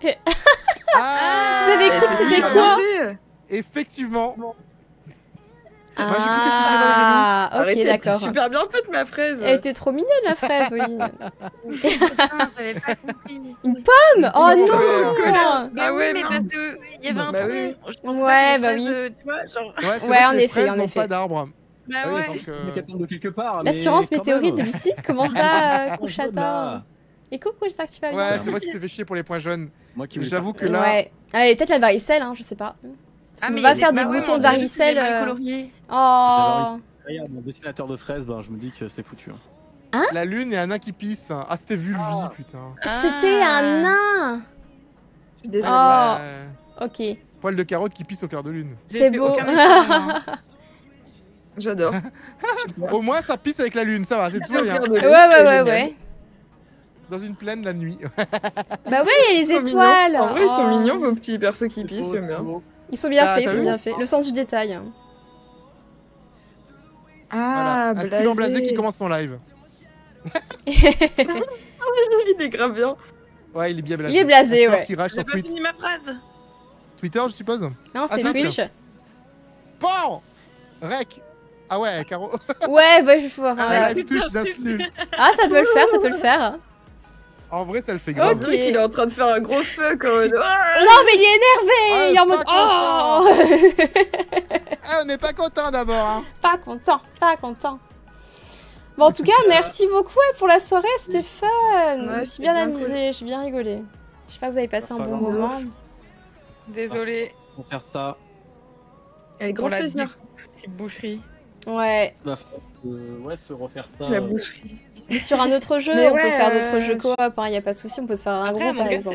Ah, Vous avez cru que C'est c'était bien quoi fait. Effectivement. Ah, Moi, j'ai cru que c'était ok, Arrêtez, d'accord. c'est super bien faite ma fraise. Elle était trop mignonne la fraise, oui. Putain, j'avais pas compris. Pomme. Oh non. Mais Ah oui, ouais, mais mince. parce que il y avait un Bah trou. oui. Je pense Ouais, pas que les bah fraises, oui. Tu vois, genre. Ouais, c'est Ouais, vrai en que les effet, fraises en n'ont effet. pas d'arbre. Bah Ah oui, ouais. Donc, Mais qu'elle tombe de quelque part. L'assurance mais quand météorite de même. Lucide, comment ça, Là. Couchata? Et coucou, j'espère que tu vas bien. Ouais, c'est vrai que tu te fais chier pour les points jaunes. Moi qui voulais J'avoue faire- que là. Ouais. Allez, peut-être la varicelle, hein, je sais pas. Parce qu'on mais va il est- faire des bah ouais, boutons on de dirait juste qu'il est varicelle. mal colorié. Oh. Regarde, mon dessinateur de fraises, ben, je me dis que c'est foutu. La lune et un nain qui pisse. Ah, c'était Vulvi, putain. C'était un nain. Je suis désolée. Oh. Ouais. Ok, Poil de carotte qui pisse au clair de lune. J'ai c'est fait beau. aucun effort, moi. J'adore. Au moins, ça pisse avec la lune, ça va, c'est tout va bien. Ouais. Dans une plaine la nuit. Bah ouais, il y a les Ils sont étoiles. mignons. En vrai, ils sont Oh. mignons, vos petits persos qui pissent, j'aime bien. Ils sont bien Ah, faits, ils t'as sont vu bien faits. Le sens du détail. Ah, Un stylo blasé qui commence son live. Il est grave bien. Ouais, il est bien blasé. Il est blasé, Un sort ouais. qui rage J'ai sur pas Twitch. fini ma phrase. Twitter, je suppose. Non, c'est Twitch. Twitch. Bon Rec. Ah ouais, Caro. Ouais, je faut Ah, voir. live Twitch d'insultes. Ah, ça peut le faire, ça peut le faire. En vrai, ça le fait grave. Ok. Le mec, il est en train de faire un gros feu quand même. Non, mais il est énervé. Ah, Il est en mode. pas Oh. Ah, on n'est pas content d'abord, hein. Pas content, pas content. Bon, en tout cas, merci beaucoup pour la soirée, c'était fun. Je me suis c'était bien bien amusée, j'ai bien rigolé. J'espère que vous avez passé un bon falloir- moment. Désolée Pour faire ça. Avec pour grand la plaisir. petite boucherie. Ouais. Ouais, se refaire ça. La boucherie. Mais sur un autre jeu, on peut faire d'autres jeux coop, il n'y a pas de souci, on peut se faire un gros par exemple.